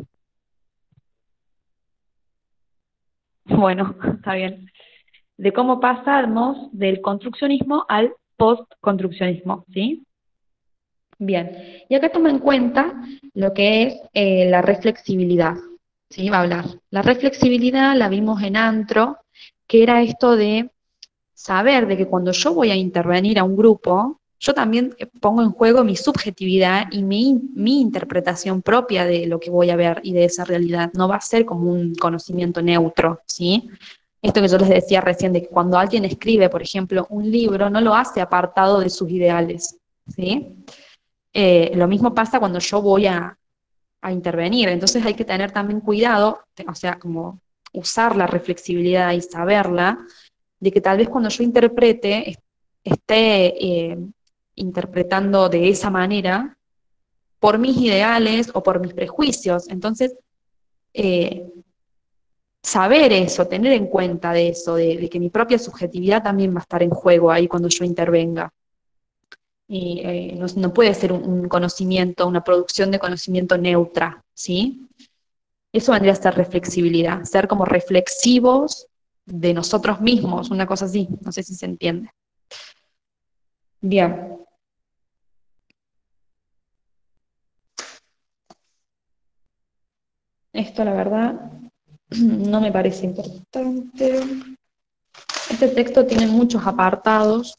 Speaker 1: Bueno, está bien. De cómo pasamos del construccionismo al postconstruccionismo, ¿sí? Bien. Y acá toma en cuenta lo que es la reflexibilidad, ¿sí? Va a hablar. La reflexibilidad la vimos en Antro, que era esto de saber de que cuando yo voy a intervenir a un grupo, yo también pongo en juego mi subjetividad y mi interpretación propia de lo que voy a ver y de esa realidad. No va a ser como un conocimiento neutro, ¿sí? Esto que yo les decía recién, de que cuando alguien escribe, por ejemplo, un libro, no lo hace apartado de sus ideales, ¿sí? Lo mismo pasa cuando yo voy a intervenir, entonces hay que tener también cuidado, o sea, como usar la reflexibilidad y saberla, de que tal vez cuando yo interprete, esté interpretando de esa manera por mis ideales o por mis prejuicios. Entonces, eh, saber eso, tener en cuenta de eso, de que mi propia subjetividad también va a estar en juego ahí cuando yo intervenga. Y no puede ser un conocimiento, una producción de conocimiento neutra, ¿sí? Eso vendría a ser reflexibilidad, ser como reflexivos de nosotros mismos, una cosa así, no sé si se entiende. Bien, esto la verdad no me parece importante. Este texto tiene muchos apartados.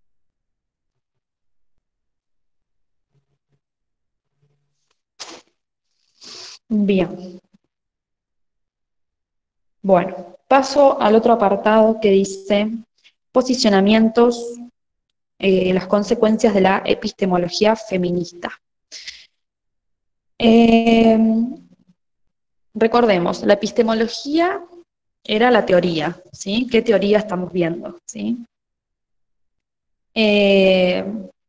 Speaker 1: Bien, bueno, paso al otro apartado que dice posicionamientos, las consecuencias de la epistemología feminista. Eh, Recordemos, la epistemología era la teoría, ¿sí? ¿Qué teoría estamos viendo? ¿Sí? Eh,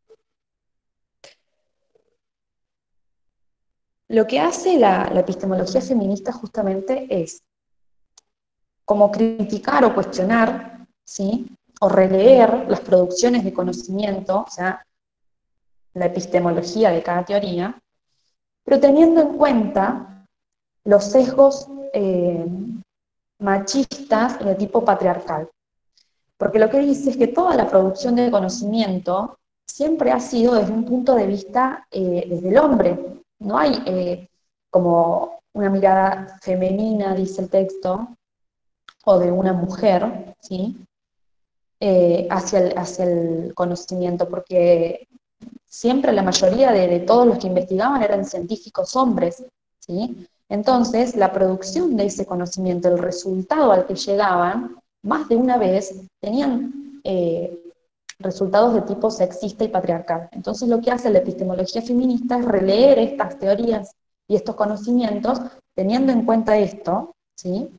Speaker 1: lo que hace la epistemología feminista justamente es como criticar o cuestionar, ¿sí? O releer las producciones de conocimiento, o sea, la epistemología de cada teoría, pero teniendo en cuenta los sesgos machistas y de tipo patriarcal. Porque lo que dice es que toda la producción de conocimiento siempre ha sido desde un punto de vista desde el hombre. No hay como una mirada femenina, dice el texto, o de una mujer, ¿sí? Hacia el conocimiento, porque siempre la mayoría de todos los que investigaban eran científicos hombres, ¿sí? Entonces, la producción de ese conocimiento, el resultado al que llegaban, más de una vez tenían resultados de tipo sexista y patriarcal. Entonces, lo que hace la epistemología feminista es releer estas teorías y estos conocimientos, teniendo en cuenta esto, ¿sí?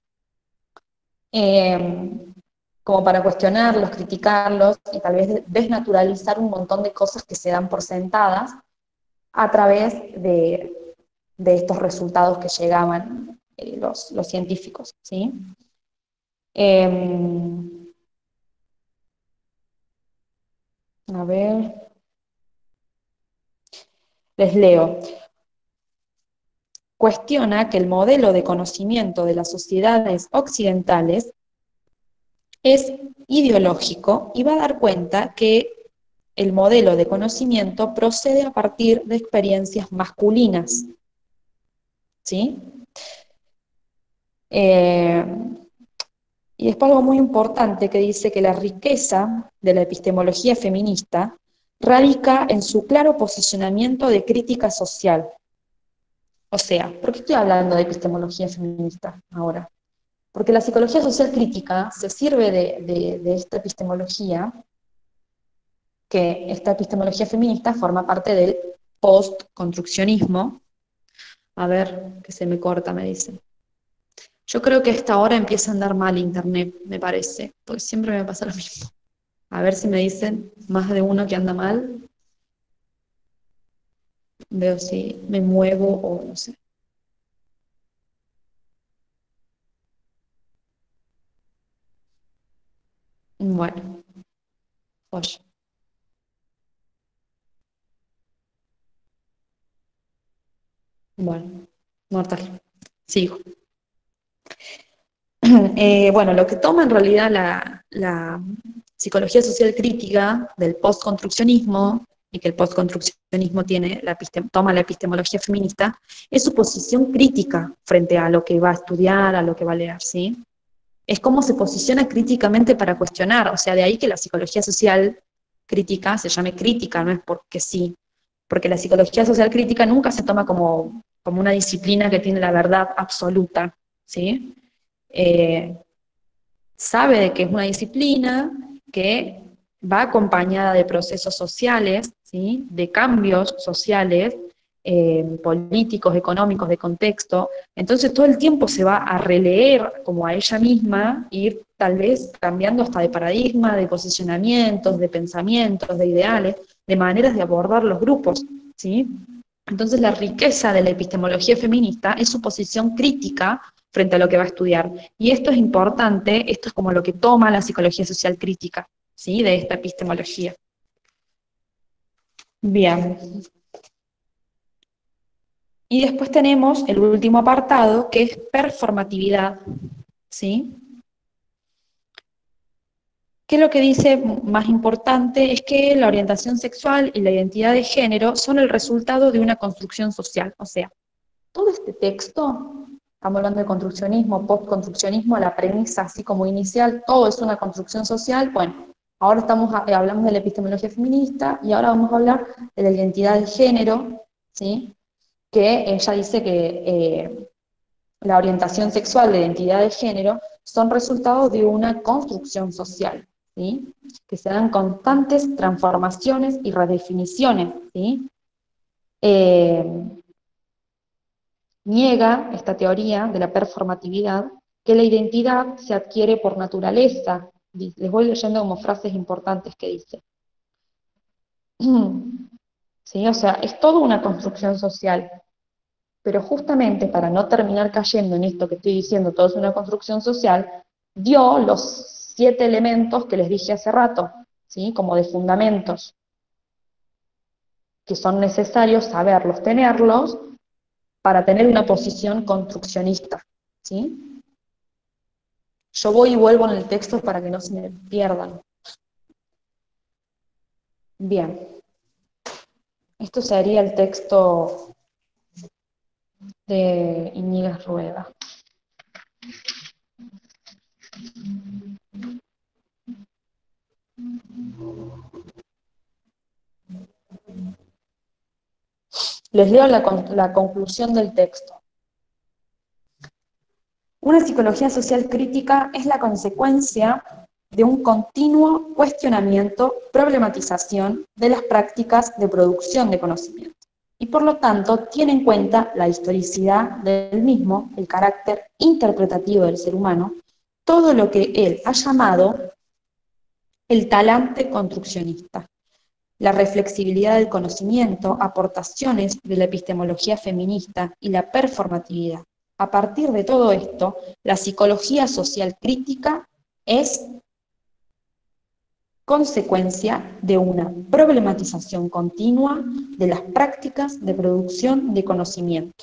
Speaker 1: Eh, como para cuestionarlos, criticarlos y tal vez desnaturalizar un montón de cosas que se dan por sentadas a través de estos resultados que llegaban los científicos, ¿sí? Eh, a ver, les leo. Cuestiona que el modelo de conocimiento de las sociedades occidentales es ideológico y va a dar cuenta que el modelo de conocimiento procede a partir de experiencias masculinas, ¿sí? Eh, y después algo muy importante que dice que la riqueza de la epistemología feminista radica en su claro posicionamiento de crítica social. O sea, ¿por qué estoy hablando de epistemología feminista ahora? Porque la psicología social crítica se sirve de esta epistemología, que esta epistemología feminista forma parte del postconstruccionismo. A ver, que se me corta, me dice. Yo creo que a esta hora empieza a andar mal internet, me parece, porque siempre me pasa lo mismo. A ver si me dicen más de uno que anda mal. Veo si me muevo o no sé. Bueno, oye, bueno, mortal. Sigo. Bueno, lo que toma en realidad la psicología social crítica del postconstruccionismo, y que el postconstruccionismo tiene toma la epistemología feminista, es su posición crítica frente a lo que va a estudiar, a lo que va a leer, ¿sí? Es cómo se posiciona críticamente para cuestionar, o sea, de ahí que la psicología social crítica se llame crítica, no es porque sí, porque la psicología social crítica nunca se toma como una disciplina que tiene la verdad absoluta, ¿sí? Eh, Sabe de que es una disciplina que va acompañada de procesos sociales, ¿sí? De cambios sociales, políticos, económicos, de contexto. Entonces todo el tiempo se va a releer como a ella misma, ir tal vez cambiando hasta de paradigma, de posicionamientos, de pensamientos, de ideales, de maneras de abordar los grupos, ¿sí? Entonces la riqueza de la epistemología feminista es su posición crítica frente a lo que va a estudiar. Y esto es importante, esto es como lo que toma la psicología social crítica, ¿sí? De esta epistemología. Bien. Y después tenemos el último apartado, que es performatividad, ¿sí? Que lo que dice más importante es que la orientación sexual y la identidad de género son el resultado de una construcción social. O sea, todo este texto, estamos hablando de construccionismo, postconstruccionismo, la premisa así como inicial, todo es una construcción social. Bueno, ahora hablamos de la epistemología feminista y ahora vamos a hablar de la identidad de género, ¿sí? Que ella dice que la orientación sexual, la identidad de género, son resultados de una construcción social, ¿sí? Que se dan constantes transformaciones y redefiniciones, ¿sí? Eh, Niega esta teoría de la performatividad que la identidad se adquiere por naturaleza. Les voy leyendo como frases importantes que dice. ¿Sí? O sea, es toda una construcción social, pero justamente para no terminar cayendo en esto que estoy diciendo, todo es una construcción social, dio los 7 elementos que les dije hace rato, ¿sí? Como de fundamentos, que son necesarios saberlos, tenerlos, para tener una posición construccionista, ¿sí? Yo voy y vuelvo en el texto para que no se me pierdan. Bien, esto sería el texto de Iñiguez Rueda. Les leo la conclusión del texto. Una psicología social crítica es la consecuencia de un continuo cuestionamiento, problematización de las prácticas de producción de conocimiento y por lo tanto tiene en cuenta la historicidad del mismo, el carácter interpretativo del ser humano, todo lo que él ha llamado el talante construccionista, la reflexibilidad del conocimiento, aportaciones de la epistemología feminista y la performatividad. A partir de todo esto, la psicología social crítica es consecuencia de una problematización continua de las prácticas de producción de conocimiento.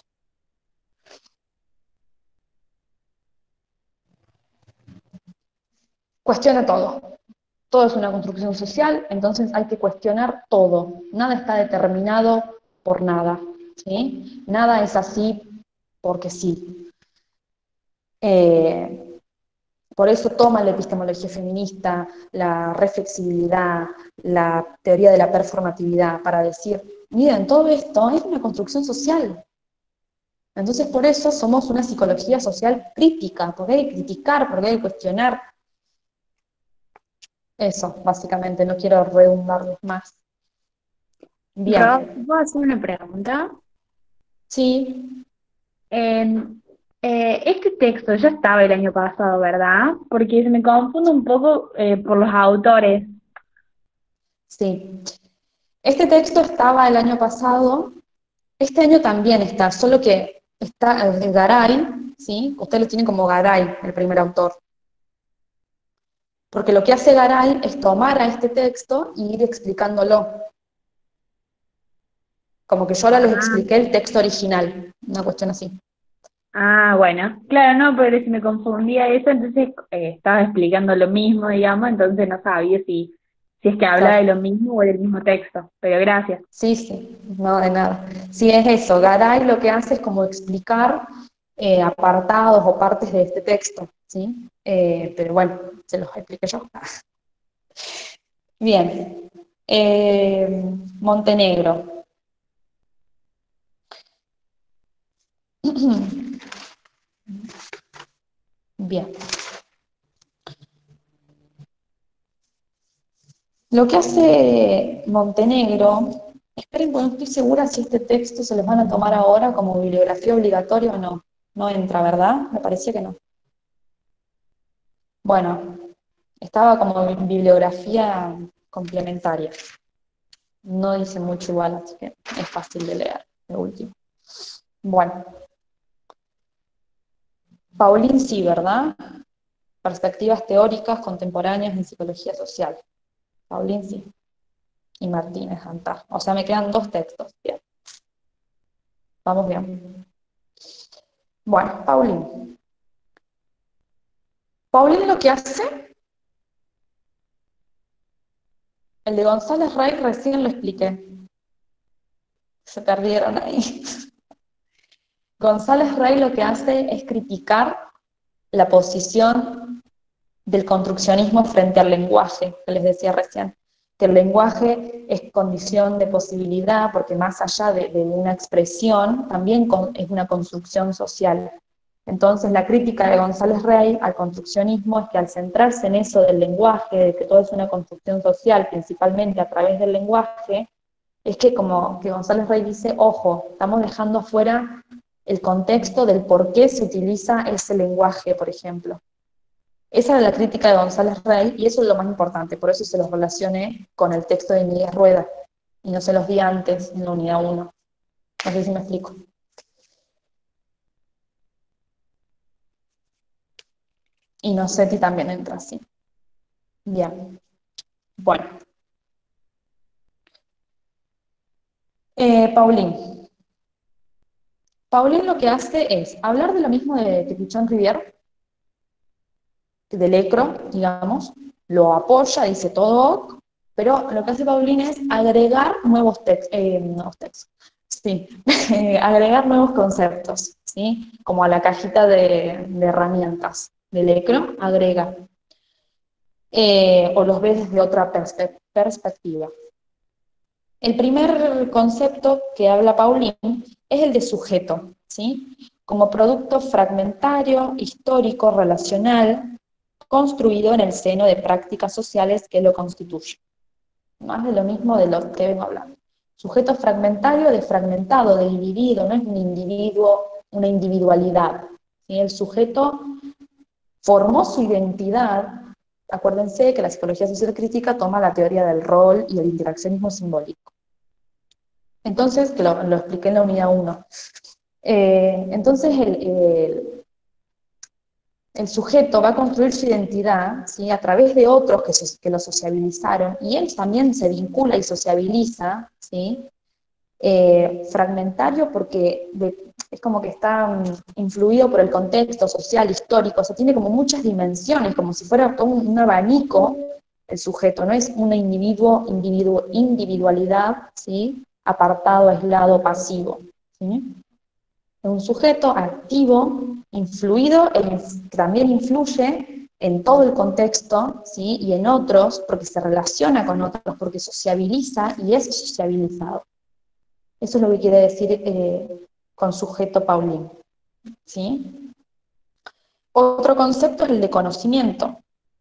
Speaker 1: Cuestiona todo. Todo es una construcción social, entonces hay que cuestionar todo. Nada está determinado por nada, ¿sí? Nada es así porque sí. Eh, por eso toma la epistemología feminista, la reflexibilidad, la teoría de la performatividad, para decir, miren, todo esto es una construcción social. Entonces por eso somos una psicología social crítica, porque hay que criticar, porque hay que cuestionar. Eso, básicamente, no quiero redundarles más.
Speaker 2: Rob,
Speaker 1: Bien,
Speaker 2: ¿puedo hacer una pregunta?
Speaker 1: sí,
Speaker 2: En, este texto ya estaba el año pasado, ¿verdad? Porque se me confunde un poco por los autores.
Speaker 1: Sí. Este texto estaba el año pasado, este año también está, solo que está Garay, ¿sí? Usted lo tiene como Garay, el primer autor. Porque lo que hace Garay es tomar a este texto y ir explicándolo. Como que yo ahora les
Speaker 2: Ah,
Speaker 1: expliqué el texto original, una cuestión así.
Speaker 2: bueno, claro, no, pero si me confundía eso, entonces estaba explicando lo mismo, digamos, entonces no sabía si es que hablaba de
Speaker 1: Claro.
Speaker 2: lo mismo o del mismo texto, pero gracias.
Speaker 1: Sí, sí, no de nada. Sí, es eso. Garay lo que hace es como explicar apartados o partes de este texto, ¿sí? Pero bueno, se los expliqué yo. Bien. Montenegro. Bien. Lo que hace Montenegro, esperen, porque no estoy segura si este texto se los van a tomar ahora como bibliografía obligatoria o no. No entra, ¿verdad? Me parecía que no. Bueno, estaba como bibliografía complementaria. No dice mucho igual, así que es fácil de leer, lo último. Bueno, Paulín sí, ¿verdad? Perspectivas teóricas contemporáneas en psicología social. Paulín sí. Y Martínez Antá. O sea, me quedan dos textos. Bien, vamos bien. Bueno, Paulín. Paulín lo que hace, el de González Rey recién lo expliqué. Se perdieron ahí. González Rey lo que hace es criticar la posición del construccionismo frente al lenguaje, que les decía recién, que el lenguaje es condición de posibilidad, porque más allá de una expresión, también es una construcción social. Entonces, la crítica de González Rey al construccionismo es que al centrarse en eso del lenguaje, de que todo es una construcción social, principalmente a través del lenguaje, es que como que González Rey dice, ojo, estamos dejando afuera el contexto del por qué se utiliza ese lenguaje, por ejemplo. Esa era la crítica de González Rey, y eso es lo más importante, por eso se los relacioné con el texto de Miguel Rueda, y no se los di antes en la unidad 1. No sé si me explico. Y Nocetti también entra así. Bien. Bueno. Paulín. Paulín lo que hace es hablar de lo mismo de Tipuchán Rivière, del ECRO, digamos, lo apoya, dice todo, pero lo que hace Paulín es agregar nuevos textos, sí, agregar nuevos conceptos, ¿sí? Como a la cajita de herramientas del ECRO, agrega, o los ve desde otra perspectiva. El primer concepto que habla Paulín es el de sujeto, ¿sí? Como producto fragmentario, histórico, relacional, construido en el seno de prácticas sociales que lo constituyen. Más de lo mismo de lo que vengo hablando. Sujeto fragmentario, desfragmentado, de dividido, no es un individuo, una individualidad. ¿Sí? El sujeto formó su identidad. Acuérdense que la psicología social crítica toma la teoría del rol y el interaccionismo simbólico. Entonces, que lo expliqué en la unidad 1. Entonces, el sujeto va a construir su identidad, ¿sí? A través de otros que lo sociabilizaron, y él también se vincula y sociabiliza, ¿sí? Fragmentario porque es como que está influido por el contexto social, histórico, o sea, tiene como muchas dimensiones, como si fuera todo un abanico el sujeto, no es una individualidad, ¿sí? Apartado, aislado, pasivo, ¿sí? Un sujeto activo, influido, que también influye en todo el contexto, ¿sí? Y en otros, porque se relaciona con otros, porque sociabiliza y es sociabilizado. Eso es lo que quiere decir con sujeto Paulín, ¿sí? Otro concepto es el de conocimiento,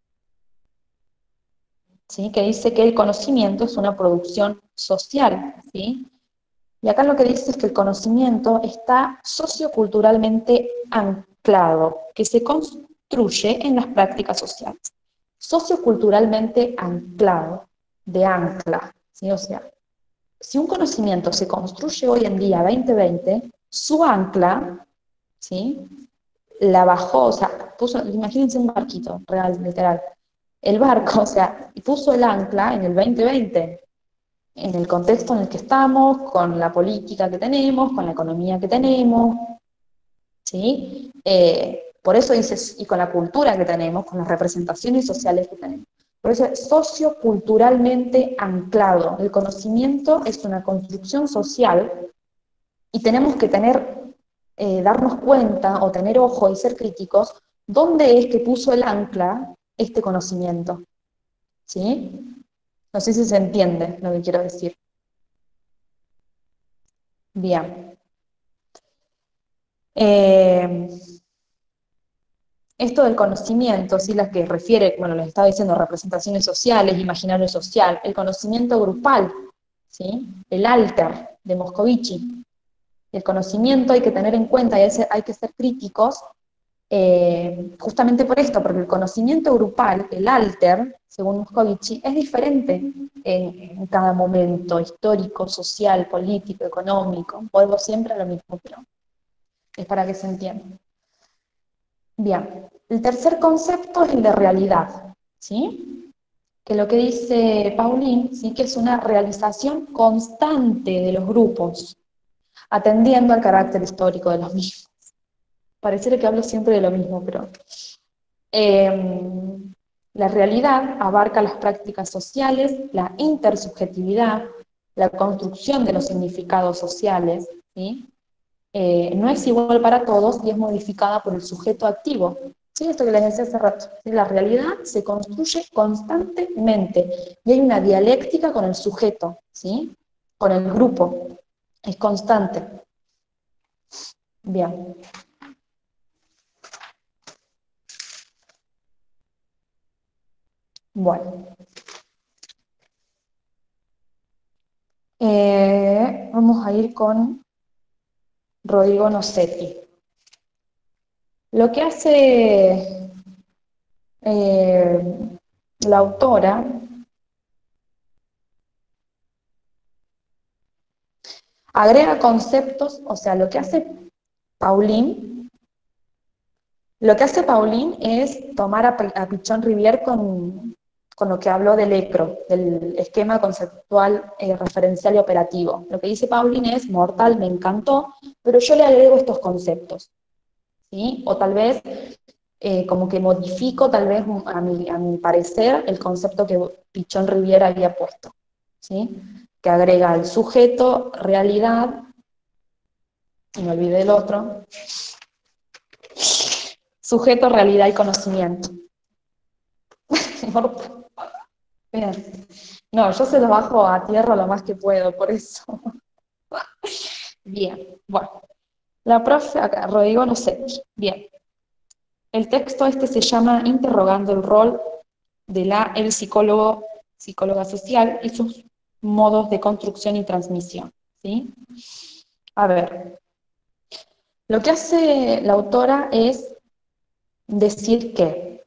Speaker 1: ¿sí? Que dice que el conocimiento es una producción social, ¿sí? Y acá lo que dice es que el conocimiento está socioculturalmente anclado, que se construye en las prácticas sociales. Socioculturalmente anclado. de ancla, ¿sí? O sea, si un conocimiento se construye hoy en día, 2020, su ancla, ¿sí? La bajó, o sea, imagínense un barquito, real, literal. El barco, o sea, puso el ancla en el 2020, en el contexto en el que estamos, con la política que tenemos, con la economía que tenemos, ¿sí? Por eso dices, y con la cultura que tenemos, con las representaciones sociales que tenemos. Por eso es socioculturalmente anclado. El conocimiento es una construcción social y tenemos que darnos cuenta o tener ojo y ser críticos dónde es que puso el ancla este conocimiento. ¿Sí? No sé si se entiende lo que quiero decir. Bien. Esto del conocimiento, ¿sí? La que refiere, bueno, les estaba diciendo, representaciones sociales, imaginario social, el conocimiento grupal, ¿sí? El alter de Moscovici. El conocimiento hay que tener en cuenta y hay que ser críticos justamente por esto, porque el conocimiento grupal, el alter, según Moscovici, es diferente en cada momento histórico, social, político, económico. Vuelvo siempre a lo mismo, pero es para que se entienda. Bien, el tercer concepto es el de realidad, ¿sí? Que lo que dice Pauline, ¿sí? Que es una realización constante de los grupos, atendiendo al carácter histórico de los mismos. Pareciera que hablo siempre de lo mismo, pero la realidad abarca las prácticas sociales, la intersubjetividad, la construcción de los significados sociales, ¿sí? No es igual para todos y es modificada por el sujeto activo. ¿Sí? Esto que les decía hace rato. ¿Sí? La realidad se construye constantemente y hay una dialéctica con el sujeto, ¿sí? Con el grupo. Es constante. Bien. Bueno. Vamos a ir con Rodrigo Nossetti. Lo que hace la autora agrega conceptos, o sea, Pauline, lo que hace Pauline es tomar a Pichon Rivière con lo que habló del ECRO, del esquema conceptual referencial y operativo. Lo que dice Pauline es, mortal, me encantó, pero yo le agrego estos conceptos, ¿sí? O tal vez como que modifico, tal vez a mi parecer, el concepto que Pichon Rivière había puesto, ¿sí? Que agrega el sujeto, realidad, y me olvidé del otro, sujeto, realidad y conocimiento. Bien. No, yo se los bajo a tierra lo más que puedo, por eso. Bien, bueno. La profe, acá, Rodrigo Nossetti. Bien. El texto este se llama Interrogando el rol de el psicólogo, psicóloga social y sus modos de construcción y transmisión. ¿Sí? A ver, lo que hace la autora es decir que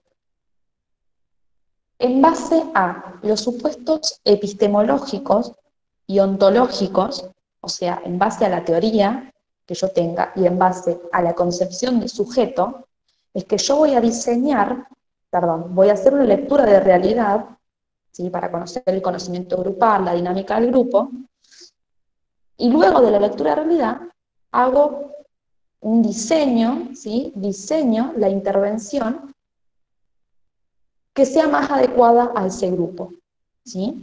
Speaker 1: en base a los supuestos epistemológicos y ontológicos, o sea, en base a la teoría que yo tenga y en base a la concepción de sujeto, es que yo voy a hacer una lectura de realidad, ¿sí? Para conocer el conocimiento grupal, la dinámica del grupo, y luego de la lectura de realidad hago un diseño, ¿sí? Diseño la intervención que sea más adecuada a ese grupo, ¿sí?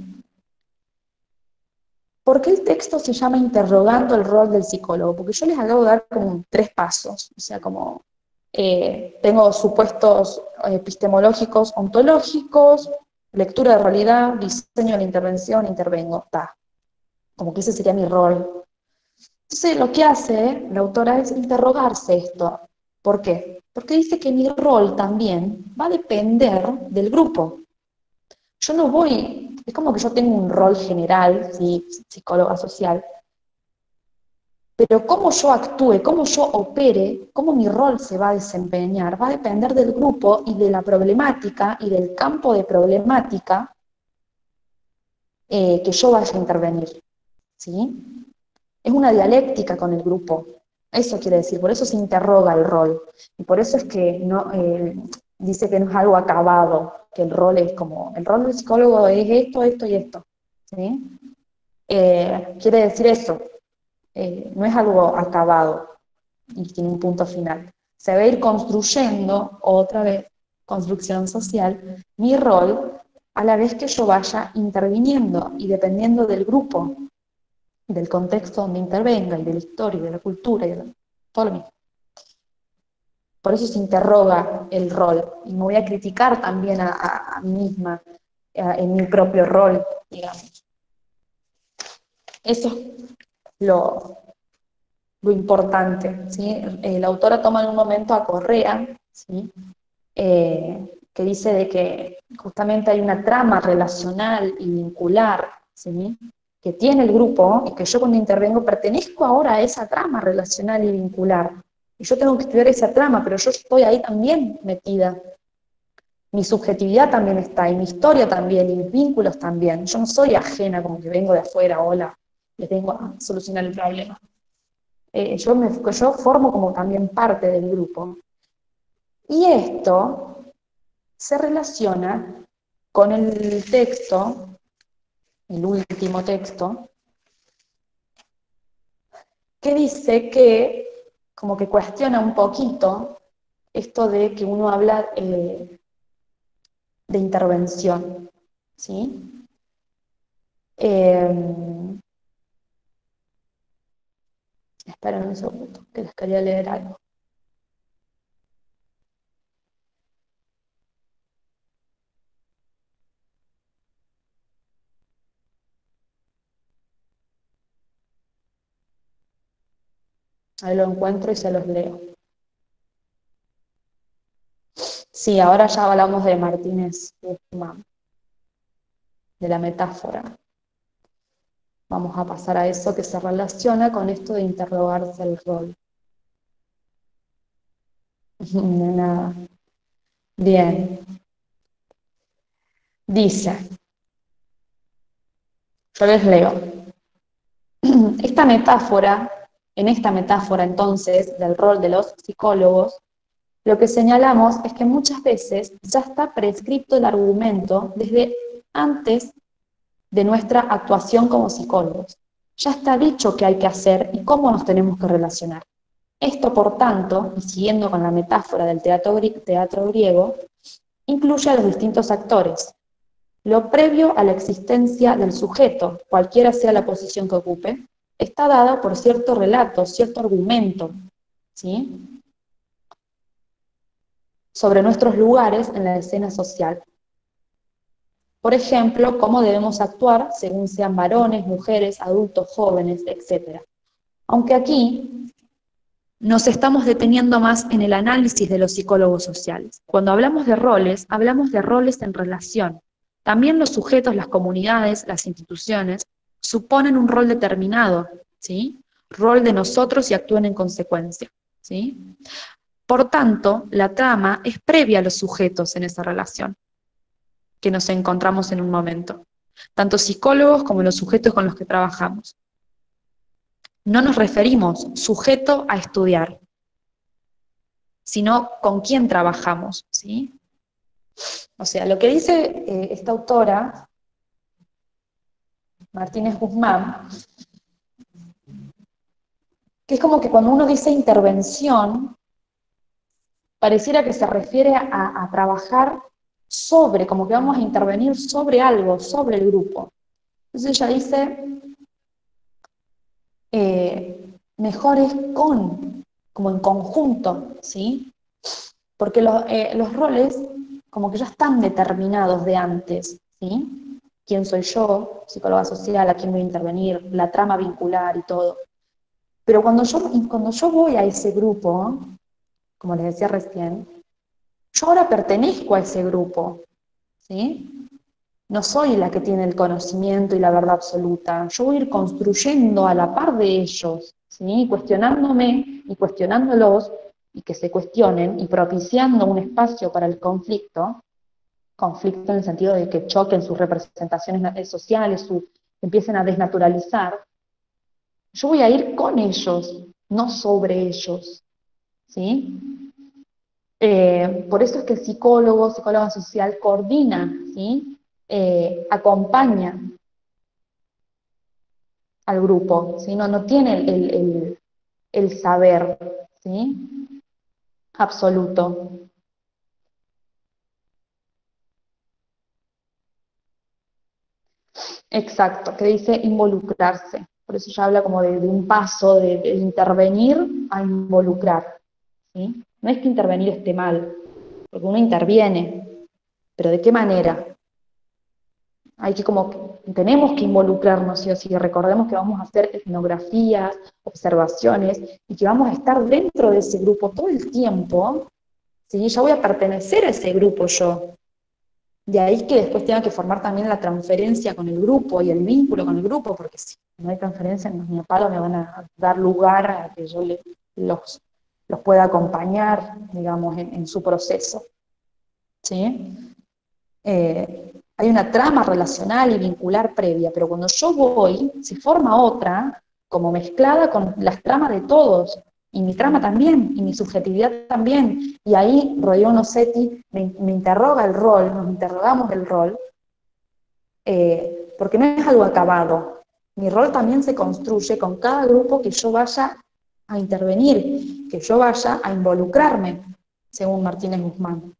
Speaker 1: ¿Por qué el texto se llama Interrogando el rol del psicólogo? Porque yo les acabo de dar como 3 pasos, o sea, como tengo supuestos epistemológicos, ontológicos, lectura de realidad, diseño de la intervención, intervengo, como que ese sería mi rol. Entonces lo que hace la autora es interrogarse esto. ¿Por qué? Porque dice que mi rol también va a depender del grupo. Yo no voy, es como que yo tengo un rol general, ¿sí? Psicóloga social, pero cómo yo actúe, cómo yo opere, cómo mi rol se va a desempeñar, va a depender del grupo y de la problemática y del campo de problemática que yo vaya a intervenir, ¿sí? Es una dialéctica con el grupo, eso quiere decir, por eso se interroga el rol, y por eso es que no, dice que no es algo acabado, que el rol es como, el rol del psicólogo es esto, esto y esto, ¿sí? Quiere decir eso, no es algo acabado y tiene un punto final. Se va a ir construyendo, otra vez, construcción social, mi rol a la vez que yo vaya interviniendo y dependiendo del grupo, del contexto donde intervenga y de la historia y de la cultura y de todo lo mismo. Por eso se interroga el rol y me voy a criticar también a mí misma en mi propio rol, digamos. Eso es lo importante, ¿sí? La autora toma en un momento a Correa, ¿sí? Que dice de que justamente hay una trama relacional y vincular, ¿sí? Que tiene el grupo y que yo cuando intervengo pertenezco ahora a esa trama relacional y vincular. Y yo tengo que estudiar esa trama, pero yo estoy ahí también metida. Mi subjetividad también está, y mi historia también, y mis vínculos también. Yo no soy ajena, como que vengo de afuera, hola, les vengo a solucionar el problema. Yo formo como también parte del grupo. Y esto se relaciona con el texto, el último texto, que dice que, como que cuestiona un poquito esto de que uno habla de intervención, ¿sí? Esperen un segundo, que les quería leer algo. Ahí lo encuentro y se los leo. Sí, ahora ya hablamos de Martínez Guzmán, de la metáfora. Vamos a pasar a eso que se relaciona con esto de interrogarse el rol. De nada. Bien. Dice, yo les leo. En esta metáfora entonces del rol de los psicólogos, lo que señalamos es que muchas veces ya está prescrito el argumento desde antes de nuestra actuación como psicólogos. Ya está dicho qué hay que hacer y cómo nos tenemos que relacionar. Esto, por tanto, y siguiendo con la metáfora del teatro griego, incluye a los distintos actores. Lo previo a la existencia del sujeto, cualquiera sea la posición que ocupe, está dada por cierto relato, cierto argumento, ¿sí? Sobre nuestros lugares en la escena social. Por ejemplo, cómo debemos actuar según sean varones, mujeres, adultos, jóvenes, etc. Aunque aquí nos estamos deteniendo más en el análisis de los psicólogos sociales. Cuando hablamos de roles en relación. También los sujetos, las comunidades, las instituciones, suponen un rol determinado, ¿sí? Rol de nosotros y actúan en consecuencia, ¿sí? Por tanto, la trama es previa a los sujetos en esa relación que nos encontramos en un momento, tanto psicólogos como los sujetos con los que trabajamos. No nos referimos sujeto a estudiar, sino con quién trabajamos, ¿sí? O sea, lo que dice esta autora, Martínez Guzmán, que es como que cuando uno dice intervención, pareciera que se refiere a trabajar sobre, como que vamos a intervenir sobre algo, sobre el grupo. Entonces ella dice, mejor es como en conjunto, ¿sí? Porque los roles como que ya están determinados de antes, ¿sí? ¿Quién soy yo? Psicóloga social, a quién voy a intervenir, la trama vincular y todo. Pero cuando yo voy a ese grupo, como les decía recién, yo ahora pertenezco a ese grupo, ¿sí? No soy la que tiene el conocimiento y la verdad absoluta. Yo voy a ir construyendo a la par de ellos, ¿sí? Cuestionándome y cuestionándolos, y que se cuestionen, y propiciando un espacio para el conflicto, conflicto en el sentido de que choquen sus representaciones sociales, empiecen a desnaturalizar, yo voy a ir con ellos, no sobre ellos, ¿sí? Por eso es que el psicólogo, psicóloga social coordina, ¿sí? Acompaña al grupo, ¿sí? No tiene el saber, ¿sí? Absoluto. Exacto, que dice involucrarse. Por eso ya habla como de un paso de intervenir a involucrar, ¿sí? No es que intervenir esté mal, porque uno interviene, pero ¿de qué manera? Hay que como, tenemos que involucrarnos, sí o sí, recordemos que vamos a hacer etnografías, observaciones, y que vamos a estar dentro de ese grupo todo el tiempo, ¿sí? Ya voy a pertenecer a ese grupo yo. De ahí que después tenga que formar también la transferencia con el grupo y el vínculo con el grupo, porque si no hay transferencia, ni a palo me van a dar lugar a que yo los pueda acompañar, digamos, en su proceso, ¿sí? Hay una trama relacional y vincular previa, pero cuando yo voy, se forma otra, como mezclada con las tramas de todos, y mi trama también, y mi subjetividad también, y ahí Rodrigo Nocetti me interroga el rol, nos interrogamos el rol, porque no es algo acabado, mi rol también se construye con cada grupo que yo vaya a intervenir, que yo vaya a involucrarme, según Martínez Guzmán.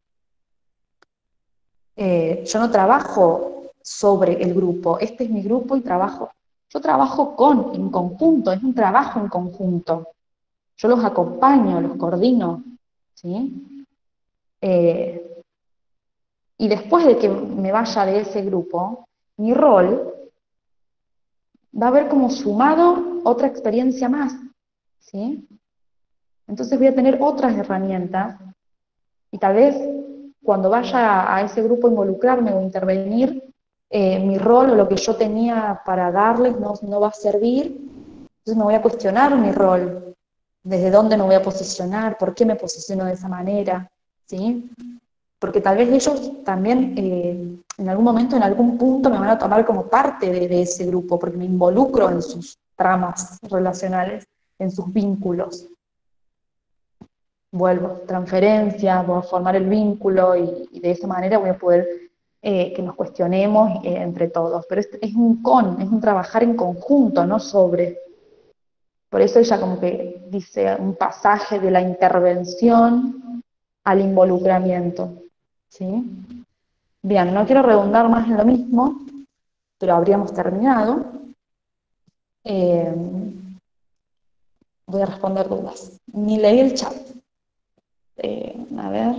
Speaker 1: Yo no trabajo sobre el grupo, este es mi grupo y yo trabajo en conjunto, es un trabajo en conjunto. Yo los acompaño, los coordino, ¿sí? Eh, y después de que me vaya de ese grupo, mi rol va a haber como sumado otra experiencia más, ¿sí? Entonces voy a tener otras herramientas y tal vez cuando vaya a ese grupo a involucrarme o intervenir, mi rol o lo que yo tenía para darles no va a servir, entonces me voy a cuestionar mi rol, desde dónde me voy a posicionar, por qué me posiciono de esa manera, ¿sí? Porque tal vez ellos también en algún momento, en algún punto me van a tomar como parte de ese grupo, porque me involucro en sus tramas relacionales, en sus vínculos. Vuelvo, transferencia, voy a formar el vínculo y de esa manera voy a poder que nos cuestionemos entre todos. Pero es un trabajar en conjunto, no sobre. Por eso ella como que dice un pasaje de la intervención al involucramiento. ¿Sí? Bien, no quiero redundar más en lo mismo, pero habríamos terminado. Eh, Voy a responder dudas. Ni leí el chat. A ver.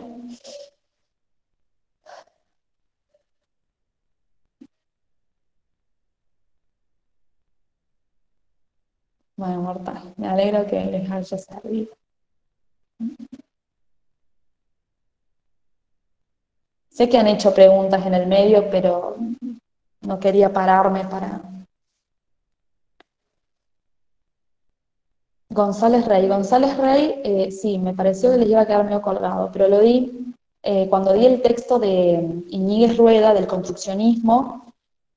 Speaker 1: Bueno, mortal. Me alegro que les haya servido. Sé que han hecho preguntas en el medio, pero no quería pararme para... González Rey, sí, me pareció que les iba a quedar medio colgado, pero lo di, cuando di el texto de Iñiguez Rueda, del construccionismo,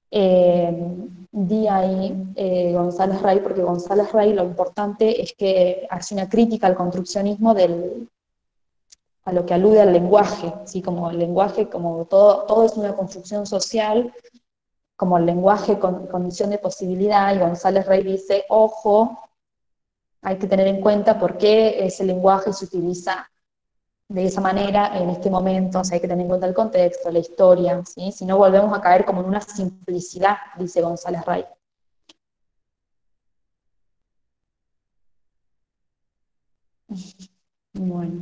Speaker 1: di ahí González Rey, porque González Rey lo importante es que hace una crítica al construccionismo a lo que alude al lenguaje, ¿sí? Como el lenguaje, como todo es una construcción social, como el lenguaje con condición de posibilidad, y González Rey dice, ojo, hay que tener en cuenta por qué ese lenguaje se utiliza de esa manera en este momento, o sea, hay que tener en cuenta el contexto, la historia, ¿sí? Si no volvemos a caer como en una simplicidad, dice González Rey. Bueno.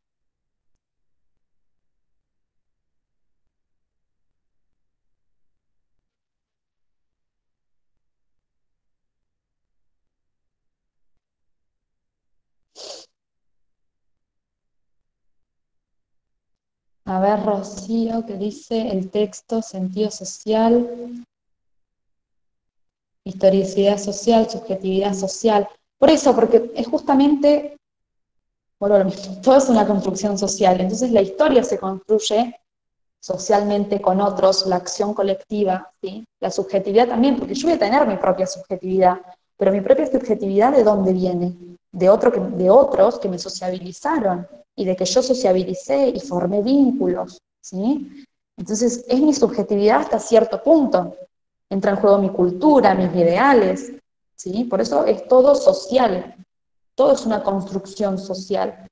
Speaker 1: A ver, Rocío, que dice el texto, sentido social, historicidad social, subjetividad social. Por eso, porque es justamente, bueno, lo mismo, todo es una construcción social. Entonces la historia se construye socialmente con otros, la acción colectiva, ¿sí? La subjetividad también, porque yo voy a tener mi propia subjetividad, pero mi propia subjetividad ¿de dónde viene? De otros que me sociabilizaron y de que yo sociabilicé y formé vínculos, ¿sí? Entonces es mi subjetividad hasta cierto punto. Entra en juego mi cultura, mis ideales, ¿sí? Por eso es todo social, todo es una construcción social.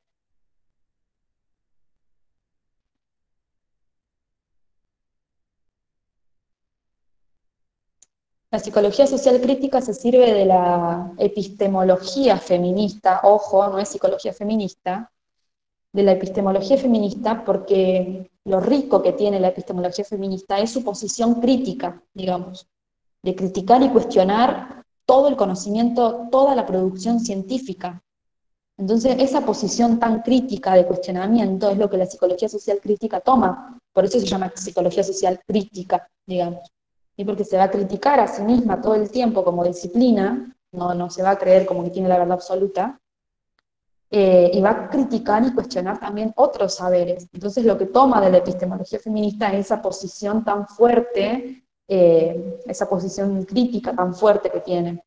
Speaker 1: La psicología social crítica se sirve de la epistemología feminista, ojo, no es psicología feminista, de la epistemología feminista porque lo rico que tiene la epistemología feminista es su posición crítica, digamos, de criticar y cuestionar todo el conocimiento, toda la producción científica. Entonces, esa posición tan crítica de cuestionamiento es lo que la psicología social crítica toma. Por eso se llama psicología social crítica, digamos. Y porque se va a criticar a sí misma todo el tiempo como disciplina, no se va a creer como que tiene la verdad absoluta, y va a criticar y cuestionar también otros saberes. Entonces, lo que toma de la epistemología feminista es esa posición tan fuerte, esa posición crítica tan fuerte que tiene.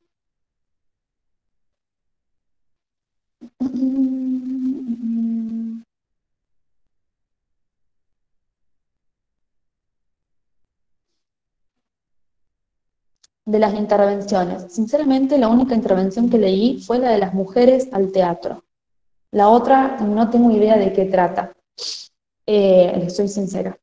Speaker 1: De las intervenciones. Sinceramente, la única intervención que leí fue la de las mujeres al teatro. La otra no tengo idea de qué trata. Les soy sincera.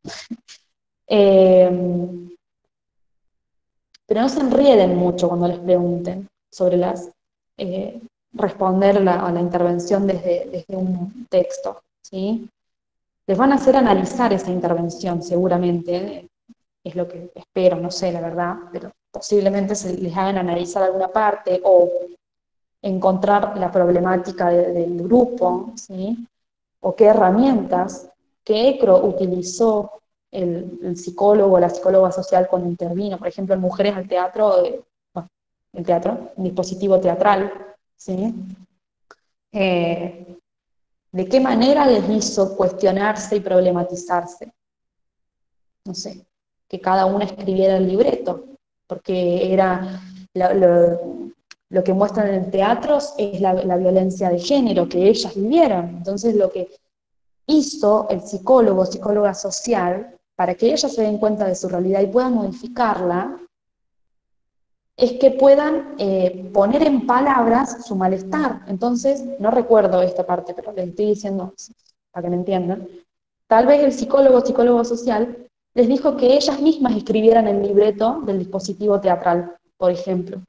Speaker 1: Eh, pero no se enrieden mucho cuando les pregunten sobre eh, responder a la intervención desde un texto, ¿sí? Les van a hacer analizar esa intervención, seguramente, es lo que espero, no sé, la verdad, pero posiblemente se les hagan analizar alguna parte o encontrar la problemática del grupo, ¿sí? O qué herramientas que ECRO utilizó el psicólogo o la psicóloga social cuando intervino, por ejemplo, en Mujeres al Teatro, bueno, el teatro, un dispositivo teatral, ¿sí? Eh, ¿De qué manera les hizo cuestionarse y problematizarse? No sé, que cada una escribiera el libreto, porque era lo que muestran en teatros es la violencia de género que ellas vivieron. Entonces lo que hizo el psicólogo, psicóloga social, para que ellas se den cuenta de su realidad y puedan modificarla, es que puedan poner en palabras su malestar. Entonces, no recuerdo esta parte, pero les estoy diciendo para que me entiendan. Tal vez el psicólogo, psicólogo social, les dijo que ellas mismas escribieran el libreto del dispositivo teatral, por ejemplo.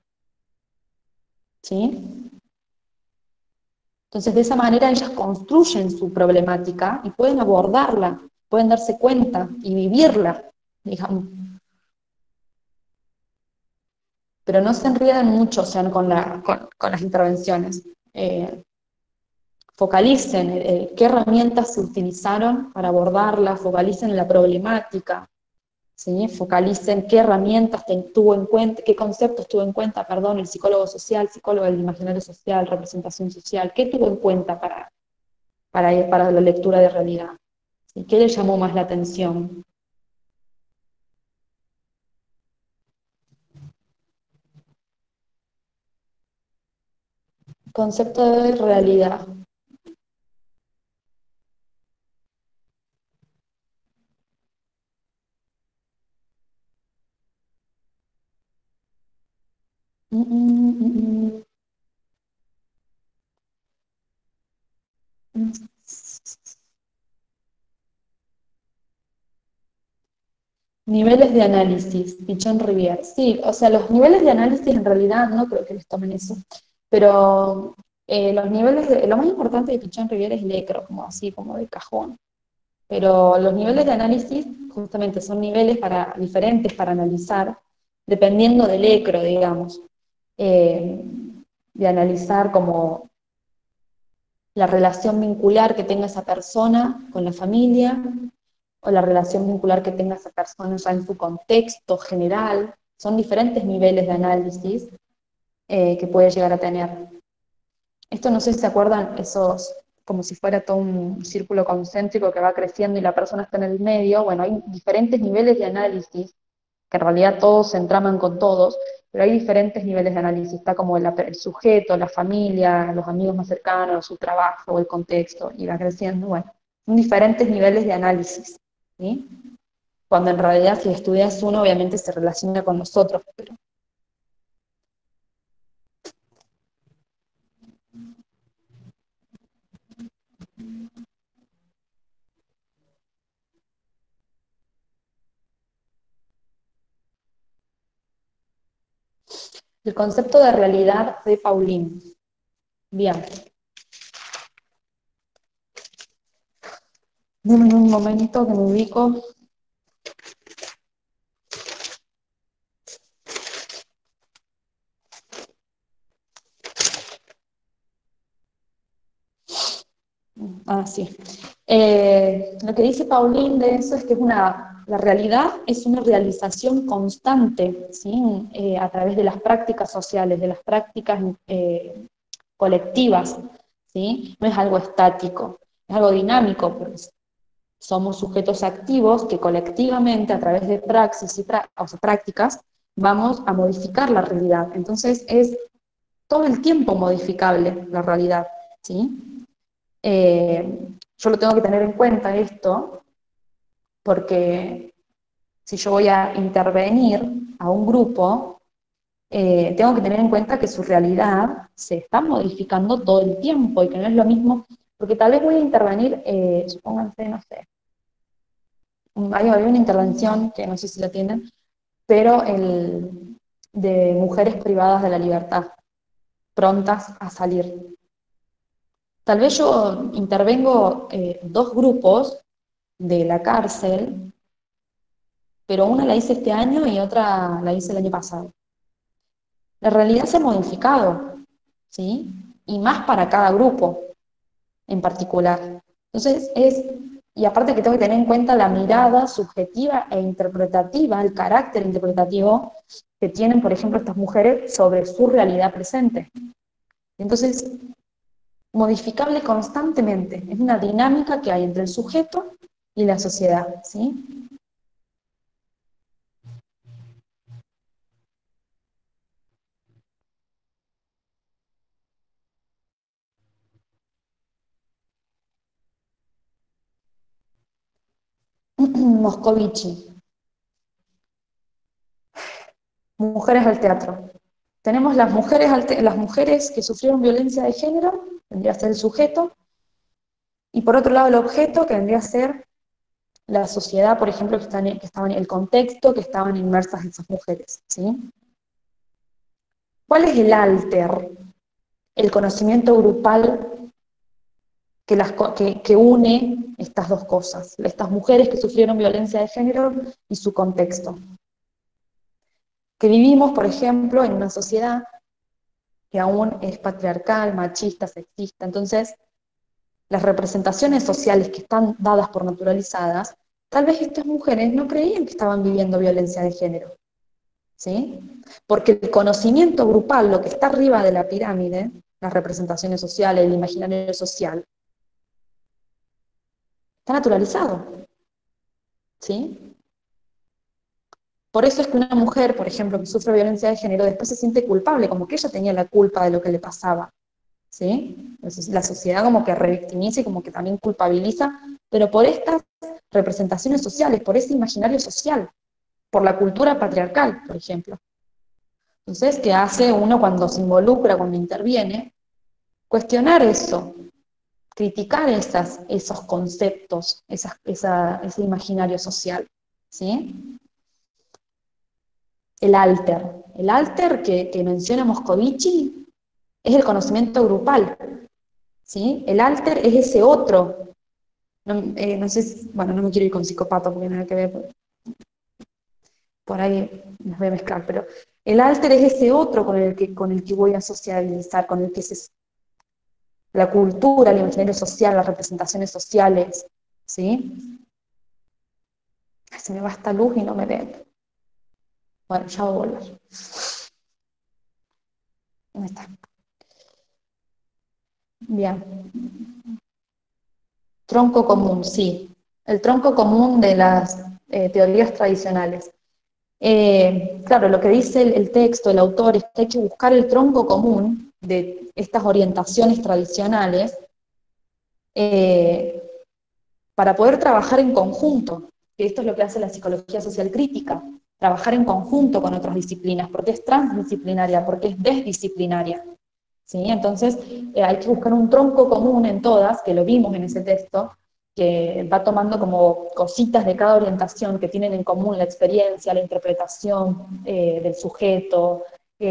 Speaker 1: ¿Sí? Entonces, de esa manera ellas construyen su problemática y pueden abordarla, pueden darse cuenta y vivirla, digamos. Pero no se enriedan mucho, o sea, con las intervenciones. Focalicen qué herramientas se utilizaron para abordarla, focalicen la problemática, ¿sí? Focalicen qué herramientas tuvo en cuenta, qué conceptos tuvo en cuenta, perdón, el psicólogo social, psicólogo del imaginario social, representación social, qué tuvo en cuenta para la lectura de realidad, ¿sí? ¿Qué le llamó más la atención? Concepto de realidad. Mm, mm, mm, mm. Niveles de análisis, Pichon Rivière. Sí, o sea, los niveles de análisis en realidad no creo que les tomen eso, pero lo más importante de Pichon Rivière es el ECRO, como así, como de cajón. Pero los niveles de análisis justamente son niveles diferentes para analizar, dependiendo del ECRO, digamos. Eh, de analizar como la relación vincular que tenga esa persona con la familia, o la relación vincular que tenga esa persona ya en su contexto general. Son diferentes niveles de análisis que puede llegar a tener. Esto no sé si se acuerdan esos como si fuera todo un círculo concéntrico que va creciendo y la persona está en el medio. Bueno, hay diferentes niveles de análisis, que en realidad todos se entraman con todos, pero hay diferentes niveles de análisis. Está como el sujeto, la familia, los amigos más cercanos, su trabajo, el contexto, y va creciendo. Bueno, son diferentes niveles de análisis, ¿sí? Cuando en realidad si estudias uno, obviamente se relaciona con nosotros, pero el concepto de realidad de Pauline. Bien, denme un momento que me ubico. Ah, sí. Lo que dice Pauline de eso es que la realidad es una realización constante, ¿sí? A través de las prácticas sociales, de las prácticas colectivas, ¿sí? No es algo estático, es algo dinámico, porque somos sujetos activos que colectivamente, a través de praxis o sea, prácticas, vamos a modificar la realidad. Entonces es todo el tiempo modificable la realidad, ¿sí? Yo lo tengo que tener en cuenta esto, porque si yo voy a intervenir a un grupo, tengo que tener en cuenta que su realidad se está modificando todo el tiempo y que no es lo mismo, porque tal vez voy a intervenir, supónganse, no sé, hay una intervención que no sé si la tienen, pero de mujeres privadas de la libertad, prontas a salir. Tal vez yo intervengo dos grupos de la cárcel, pero una la hice este año y otra la hice el año pasado. La realidad se ha modificado, ¿sí? Y más para cada grupo en particular. Entonces y aparte que tengo que tener en cuenta la mirada subjetiva e interpretativa, el carácter interpretativo que tienen, por ejemplo, estas mujeres sobre su realidad presente. Entonces, modificable constantemente, es una dinámica que hay entre el sujeto y la sociedad, ¿sí? Moscovici, mujeres al teatro. Tenemos las mujeres que sufrieron violencia de género, vendría a ser el sujeto, y por otro lado el objeto, que vendría a ser la sociedad, por ejemplo, que estaba en el contexto que estaban inmersas esas mujeres, ¿sí? ¿Cuál es el alter? El conocimiento grupal que une estas dos cosas, estas mujeres que sufrieron violencia de género y su contexto. Que vivimos, por ejemplo, en una sociedad que aún es patriarcal, machista, sexista. Entonces, las representaciones sociales que están dadas por naturalizadas, tal vez estas mujeres no creían que estaban viviendo violencia de género, ¿sí? Porque el conocimiento grupal, lo que está arriba de la pirámide, las representaciones sociales, el imaginario social, está naturalizado, ¿sí? Por eso es que una mujer, por ejemplo, que sufre violencia de género, después se siente culpable, como que ella tenía la culpa de lo que le pasaba, ¿sí? Entonces, la sociedad como que revictimiza y como que también culpabiliza, pero por estas representaciones sociales, por ese imaginario social, por la cultura patriarcal, por ejemplo. Entonces, ¿qué hace uno cuando se involucra, cuando interviene? Cuestionar eso, criticar esos conceptos, ese imaginario social, ¿sí? El alter que menciona Moscovici es el conocimiento grupal, ¿sí? El alter es ese otro. No, no sé bueno, no me quiero ir con psicópata porque nada que ver, por ahí nos voy a mezclar, pero el alter es ese otro con el que voy a socializar, con el que la cultura, el imaginario social, las representaciones sociales, ¿sí? Se me va esta luz y no me ve. Bueno, ya voy a volver. ¿Dónde está? Bien. Tronco común, sí. El tronco común de las teorías tradicionales. Claro, lo que dice el texto, el autor, es que hay que buscar el tronco común de estas orientaciones tradicionales eh, para poder trabajar en conjunto, que esto es lo que hace la psicología social crítica, trabajar en conjunto con otras disciplinas, porque es transdisciplinaria, porque es desdisciplinaria. ¿Sí? Entonces, hay que buscar un tronco común en todas, que lo vimos en ese texto, que va tomando como cositas de cada orientación que tienen en común la experiencia, la interpretación del sujeto,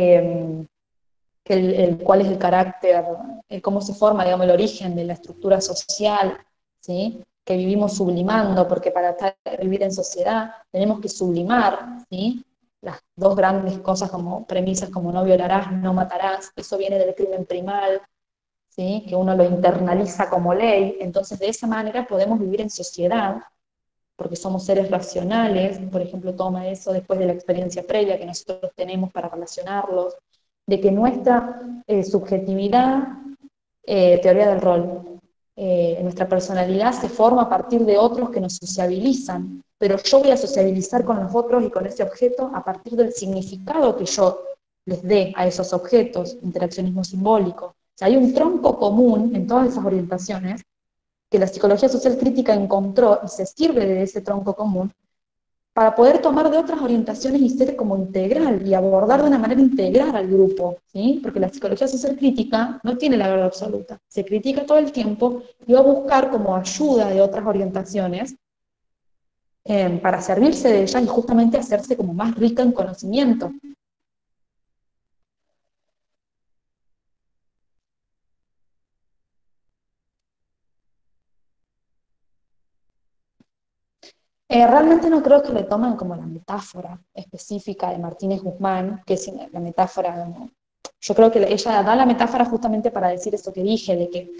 Speaker 1: cuál es el carácter, cómo se forma, digamos, el origen de la estructura social, ¿sí? Que vivimos sublimando, porque para vivir en sociedad tenemos que sublimar, ¿sí? Las dos grandes cosas como premisas como no violarás, no matarás, eso viene del crimen primal, ¿sí? Que uno lo internaliza como ley, entonces de esa manera podemos vivir en sociedad, porque somos seres racionales, por ejemplo, toma eso después de la experiencia previa que nosotros tenemos para relacionarlos, de que nuestra subjetividad, teoría del rol, nuestra personalidad se forma a partir de otros que nos sociabilizan, pero yo voy a sociabilizar con los otros y con ese objeto a partir del significado que yo les dé a esos objetos, interaccionismo simbólico. O sea, hay un tronco común en todas esas orientaciones que la psicología social crítica encontró y se sirve de ese tronco común para poder tomar de otras orientaciones y ser como integral y abordar de una manera integral al grupo, ¿sí? Porque la psicología social crítica no tiene la verdad absoluta, se critica todo el tiempo y va a buscar como ayuda de otras orientaciones para servirse de ellas y justamente hacerse como más rica en conocimiento. Realmente no creo que le tomen como la metáfora específica de Martínez Guzmán, que es la metáfora, yo creo que ella da la metáfora justamente para decir eso que dije, de que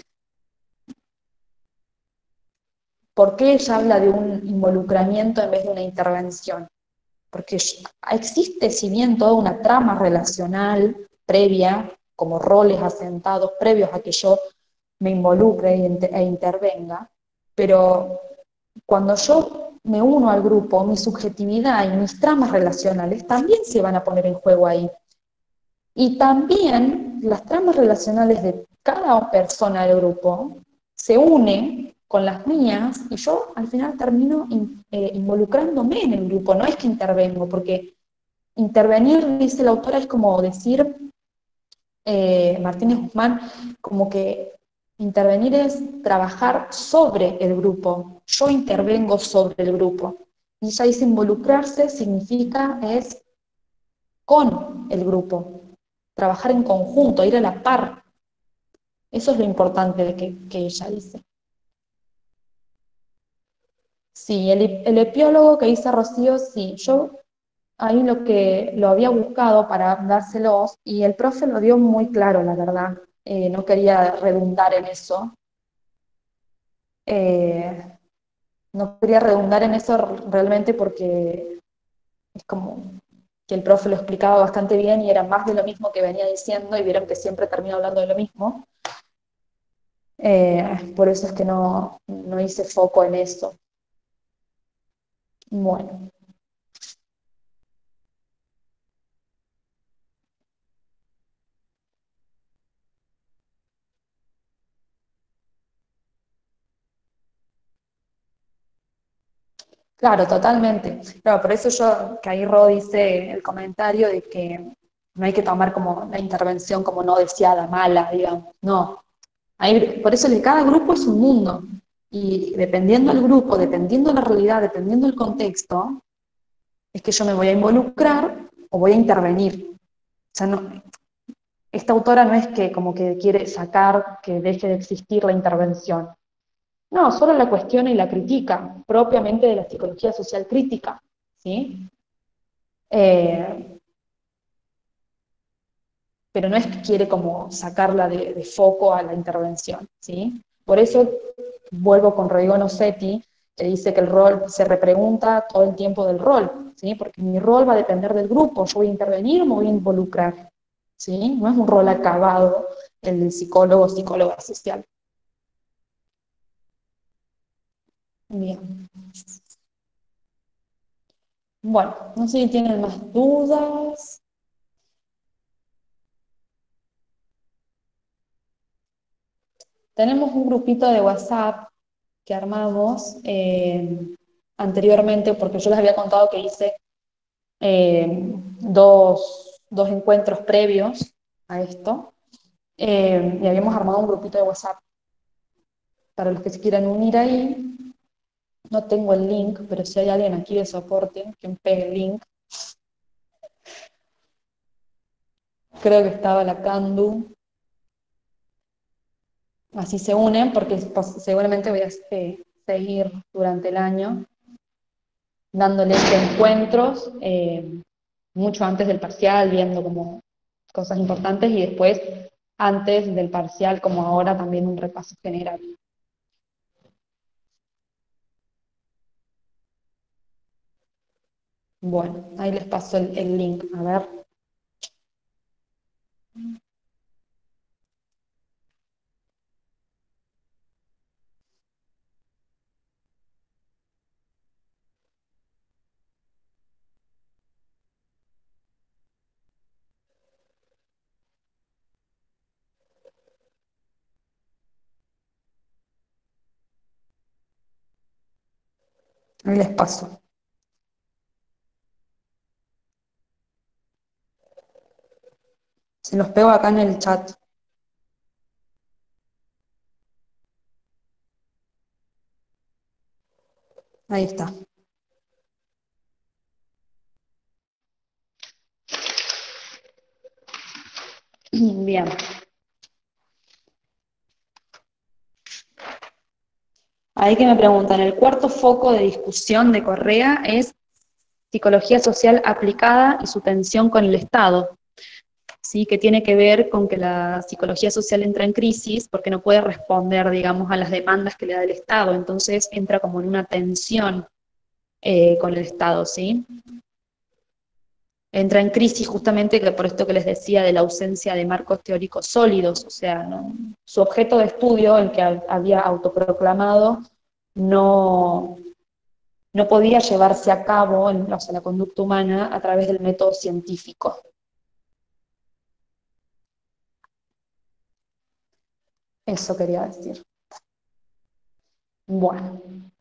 Speaker 1: ¿por qué ella habla de un involucramiento en vez de una intervención? Porque existe, si bien toda una trama relacional previa, como roles asentados previos a que yo me involucre e intervenga, pero cuando yo me uno al grupo, mi subjetividad y mis tramas relacionales también se van a poner en juego ahí. Y también las tramas relacionales de cada persona del grupo se unen con las mías y yo al final termino involucrándome en el grupo, no es que intervengo, porque intervenir, dice la autora, es como decir, Martínez Guzmán, como que intervenir es trabajar sobre el grupo, yo intervengo sobre el grupo. Y ella dice involucrarse significa es con el grupo, trabajar en conjunto, ir a la par. Eso es lo importante de que ella dice. Sí, el epiólogo que dice Rocío, sí, yo ahí lo había buscado para dárselos y el profe lo dio muy claro, la verdad. No quería redundar en eso. Eh, no quería redundar en eso realmente porque es como que el profe lo explicaba bastante bien y era más de lo mismo que venía diciendo y vieron que siempre termino hablando de lo mismo. Por eso es que no hice foco en eso. Bueno, claro, totalmente. Claro, por eso yo, que ahí Ro dice el comentario de que no hay que tomar como la intervención como no deseada, mala, digamos. No. Por eso cada grupo es un mundo. Y dependiendo del grupo, dependiendo de la realidad, dependiendo del contexto, es que yo me voy a involucrar o voy a intervenir. O sea, no, esta autora no es que como que quiere sacar que deje de existir la intervención. No, solo la cuestiona y la critica, propiamente de la psicología social crítica, ¿sí? Eh, pero no es que quiere como sacarla de foco a la intervención, ¿sí? Por eso vuelvo con Rodrigo Nocetti, que dice que el rol se repregunta todo el tiempo del rol, ¿sí? Porque mi rol va a depender del grupo, yo voy a intervenir o me voy a involucrar, ¿sí? No es un rol acabado el del psicólogo o psicóloga social. Bien. Bueno, no sé si tienen más dudas. Tenemos un grupito de WhatsApp que armamos anteriormente, porque yo les había contado que hice dos encuentros previos a esto, y habíamos armado un grupito de WhatsApp para los que se quieran unir ahí. No tengo el link, pero si hay alguien aquí de soporte que me pegue el link. Creo que estaba la Candu. Así se unen porque seguramente voy a seguir durante el año dándoles encuentros mucho antes del parcial, viendo como cosas importantes y después antes del parcial, como ahora, también un repaso general. Bueno, ahí les paso el link, a ver. Ahí les paso. Se los pego acá en el chat. Ahí está. Bien. Ahí que me preguntan, el cuarto foco de discusión de Correa es psicología social aplicada y su tensión con el Estado, ¿sí? Que tiene que ver con que la psicología social entra en crisis porque no puede responder, digamos, a las demandas que le da el Estado, entonces entra como en una tensión con el Estado, ¿sí? Entra en crisis justamente por esto que les decía de la ausencia de marcos teóricos sólidos, o sea, ¿no? Su objeto de estudio, el que había autoproclamado, no, no podía llevarse a cabo, o sea, la conducta humana, a través del método científico. Eso quería decir. Bueno,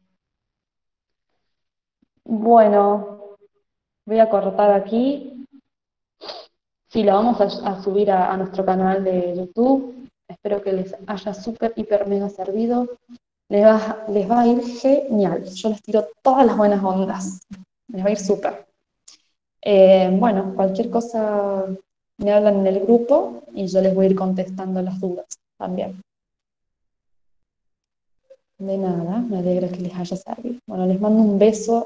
Speaker 1: bueno, voy a cortar aquí. Sí, la vamos a subir a nuestro canal de YouTube. Espero que les haya súper, hiper, mega servido. Les va a ir genial. Yo les tiro todas las buenas ondas. Les va a ir súper. Bueno, cualquier cosa me hablan en el grupo y yo les voy a ir contestando las dudas también. De nada, me alegra que les haya servido. Bueno, les mando un beso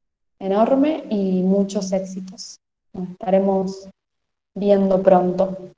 Speaker 1: enorme y muchos éxitos. Nos estaremos viendo pronto.